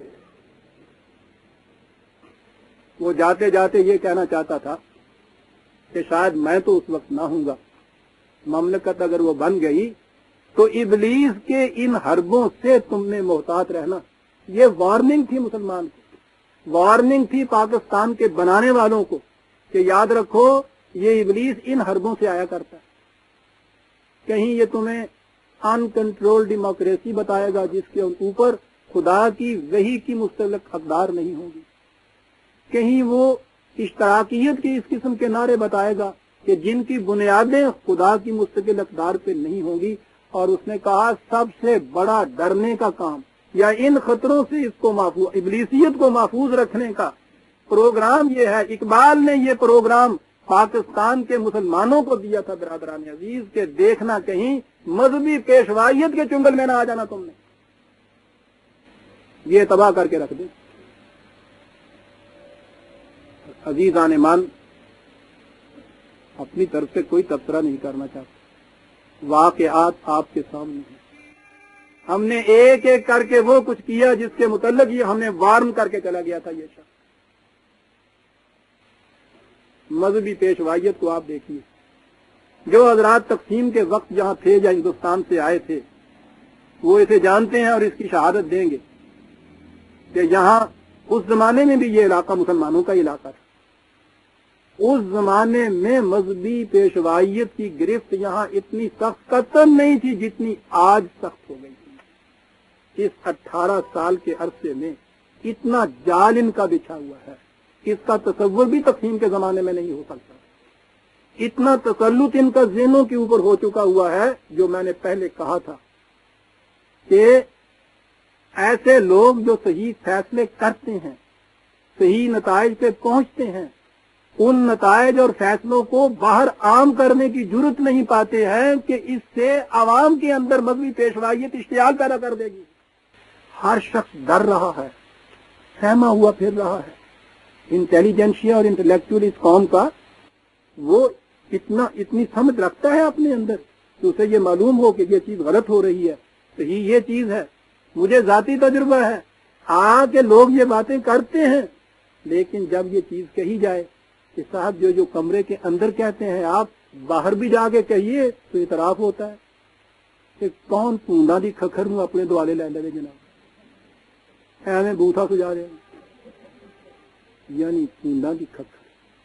وہ جاتے جاتے یہ کہنا چاہتا تھا کہ شاید میں تو اس وقت نہ ہوں گا، مملکت اگر وہ بن گئی تو ابلیس کے ان حربوں سے تم نے محتاط رہنا۔ یہ وارننگ تھی مسلمان کو، وارننگ تھی پاکستان کے بنانے والوں کو کہ یاد رکھو یہ ابلیس ان حربوں سے آیا کرتا ہے۔ کہیں یہ تمہیں ان کنٹرول ڈیموکریسی بتائے گا جس کے اوپر خدا کی وحی کی مستقل اقدار نہیں ہوں گی، کہیں وہ اشتراکیت کی اس قسم کے نعرے بتائے گا کہ جن کی بنیادیں خدا کی مستقل اقدار پہ نہیں ہوں گی۔ اور اس نے کہا سب سے بڑا ڈرنے کا کام یا ان خطروں سے اس کو محفوظ، ابلیسیت کو محفوظ رکھنے کا پروگرام یہ ہے۔ اقبال نے یہ پروگرام پاکستان کے مسلمانوں کو دیا تھا برادران عزیز، کہ دیکھنا کہیں مذہبی پیشوائیت کے چنگل میں نہ آ جانا تم نے، یہ تباہ کر کے رکھ دیں۔ عزیزان ایمان، اپنی طرف سے کوئی تبصرہ نہیں کرنا چاہتا، واقعات آپ کے سامنے ہیں۔ ہم نے ایک ایک کر کے وہ کچھ کیا جس کے متعلق یہ ہم نے وارن کر کے چلا گیا تھا۔ یہ شخص مذہبی پیشوائیت کو آپ دیکھیے، جو حضرات تقسیم کے وقت جہاں تھے یا ہندوستان سے آئے تھے وہ اسے جانتے ہیں اور اس کی شہادت دیں گے کہ یہاں اس زمانے میں بھی یہ علاقہ مسلمانوں کا علاقہ تھا۔ اس زمانے میں مذہبی پیشوائیت کی گرفت یہاں اتنی سخت قطعاً نہیں تھی جتنی آج سخت ہو گئی تھی۔ اس اٹھارہ سال کے عرصے میں اتنا جال ان کا بچھا ہوا ہے، اس کا تصور بھی تقسیم کے زمانے میں نہیں ہو سکتا۔ اتنا تسلط ان کا ذہنوں کے اوپر ہو چکا ہوا ہے، جو میں نے پہلے کہا تھا کہ ایسے لوگ جو صحیح فیصلے کرتے ہیں، صحیح نتائج پہ پہنچتے ہیں، ان نتائج اور فیصلوں کو باہر عام کرنے کی جرت نہیں پاتے ہیں کہ اس سے عوام کے اندر مذہبی پیشوائیت اشتعال پیدا کر دے گی۔ ہر شخص ڈر رہا ہے، سہما ہوا پھر رہا ہے۔ انٹیلیجنشیا اور انٹلیکچوئل اس قوم کا وہ اتنا اتنی سمجھ رکھتا ہے اپنے اندر کہ اسے یہ معلوم ہو کہ یہ چیز غلط ہو رہی ہے، صحیح یہ چیز ہے۔ مجھے ذاتی تجربہ ہے، آ کے لوگ یہ باتیں کرتے ہیں، لیکن جب یہ چیز کہی جائے کہ صاحب جو جو کمرے کے اندر کہتے ہیں آپ باہر بھی جا کے کہیے تو اعتراف ہوتا ہے کہ کون پونڈا دی کھکھر نو اپنے دوالے لے لے جناب، ایویں بوتھا سجا رہے ہیں، یعنی پونڈا دی کھکھر۔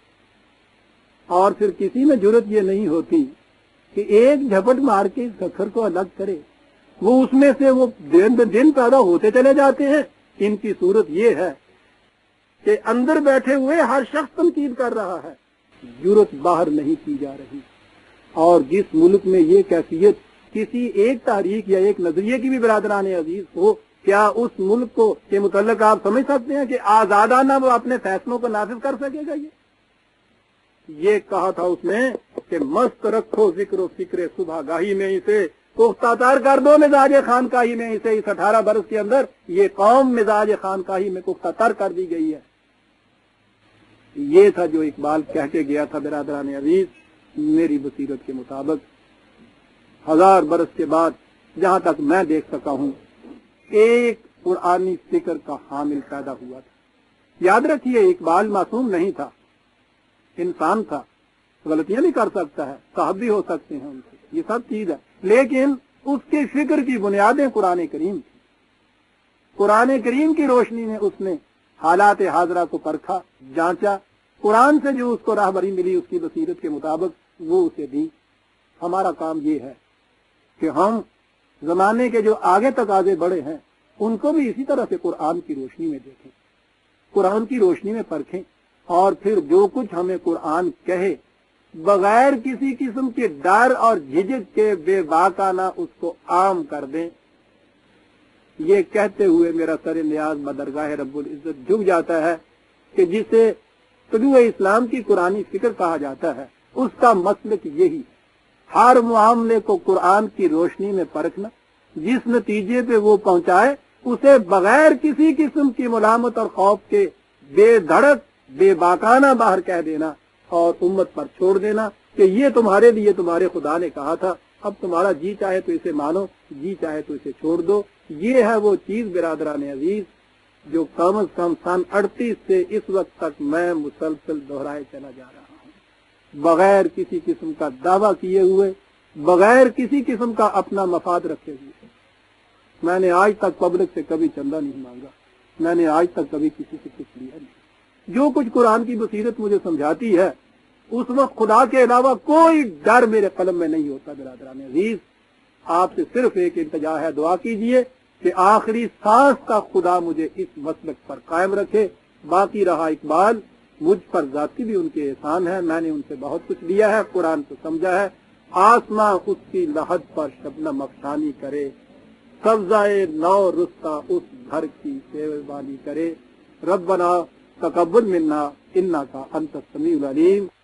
اور پھر کسی میں جرت یہ نہیں ہوتی کہ ایک جھپٹ مار کے اس کھکھر کو الگ کرے، وہ اس میں سے وہ دن بہ دن پیدا ہوتے چلے جاتے ہیں۔ ان کی صورت یہ ہے کہ اندر بیٹھے ہوئے ہر شخص تنقید کر رہا ہے، جرت باہر نہیں کی جا رہی۔ اور جس ملک میں یہ کیفیت کسی ایک تحریک یا ایک نظریے کی بھی برادران عزیز ہو، کیا اس ملک کو کے متعلق آپ سمجھ سکتے ہیں کہ آزادانہ وہ اپنے فیصلوں کو نافذ کر سکے گا؟ یہ یہ کہا تھا اس نے کہ مست رکھو ذکر و فکر صبح گاہی میں، اسے پختہ تر کر دو مزاج خانقاہی میں۔ اسے اس اٹھارہ برس کے اندر یہ قوم مزاج خانقاہی میں پختہ تر کر دی گئی ہے۔ یہ تھا جو اقبال کہہ کے گیا تھا برادران عزیز۔ میری بصیرت کے مطابق ہزار برس کے بعد جہاں تک میں دیکھ سکا ہوں ایک قرآنی فکر کا حامل پیدا ہوا تھا۔ یاد رکھیے اقبال معصوم نہیں تھا، انسان تھا، غلطیاں بھی کر سکتا ہے، صاحب بھی ہو سکتے ہیں ان سے، یہ سب چیز ہے، لیکن اس کے فکر کی بنیادیں قرآن کریم تھی۔ قرآن کریم کی روشنی میں اس نے حالات حاضرہ کو پرکھا، جانچا، قرآن سے جو اس کو راہبری ملی اس کی بصیرت کے مطابق وہ اسے دی۔ ہمارا کام یہ ہے کہ ہم زمانے کے جو آگے تقاضے بڑے ہیں ان کو بھی اسی طرح سے قرآن کی روشنی میں دیکھیں، قرآن کی روشنی میں پرکھیں، اور پھر جو کچھ ہمیں قرآن کہے بغیر کسی قسم کے ڈر اور جھجک کے بے باکانہ اس کو عام کر دیں۔ یہ کہتے ہوئے میرا سر نیاز بدرگاہ رب العزت جھک جاتا ہے کہ جسے طلوع اسلام کی قرآنی فکر کہا جاتا ہے اس کا مسلک یہی ہے، ہر معاملے کو قرآن کی روشنی میں پرکھنا، جس نتیجے پہ وہ پہنچائے اسے بغیر کسی قسم کی ملامت اور خوف کے بے دھڑک بے باکانہ باہر کہہ دینا اور امت پر چھوڑ دینا کہ یہ تمہارے لیے تمہارے خدا نے کہا تھا، اب تمہارا جی چاہے تو اسے مانو، جی چاہے تو اسے چھوڑ دو۔ یہ ہے وہ چیز برادران عزیز جو کم از کم سن اڑتیس سے اس وقت تک میں مسلسل دہرائے چلا جا رہا ہوں، بغیر کسی قسم کا دعویٰ کیے ہوئے، بغیر کسی قسم کا اپنا مفاد رکھے ہوئے۔ میں نے آج تک پبلک سے کبھی چندہ نہیں مانگا، میں نے آج تک کبھی کسی سے کچھ لیا نہیں۔ جو کچھ قرآن کی بصیرت مجھے سمجھاتی ہے اس وقت خدا کے علاوہ کوئی ڈر میرے قلم میں نہیں ہوتا۔ برادران عزیز، آپ سے صرف ایک التجا ہے، دعا کیجئے کہ آخری سانس کا خدا مجھے اس مسلک پر قائم رکھے۔ باقی رہا اقبال، مجھ پر ذاتی بھی ان کے احسان ہے، میں نے ان سے بہت کچھ لیا ہے، قرآن کو سمجھا ہے۔ آسماں اس کی لحد پر شبنم افشانی کرے، سبزائے نو رستہ اس گھر کی سیوانی کرے۔ ربنا تقبل منا انکا انت السمیع العلیم۔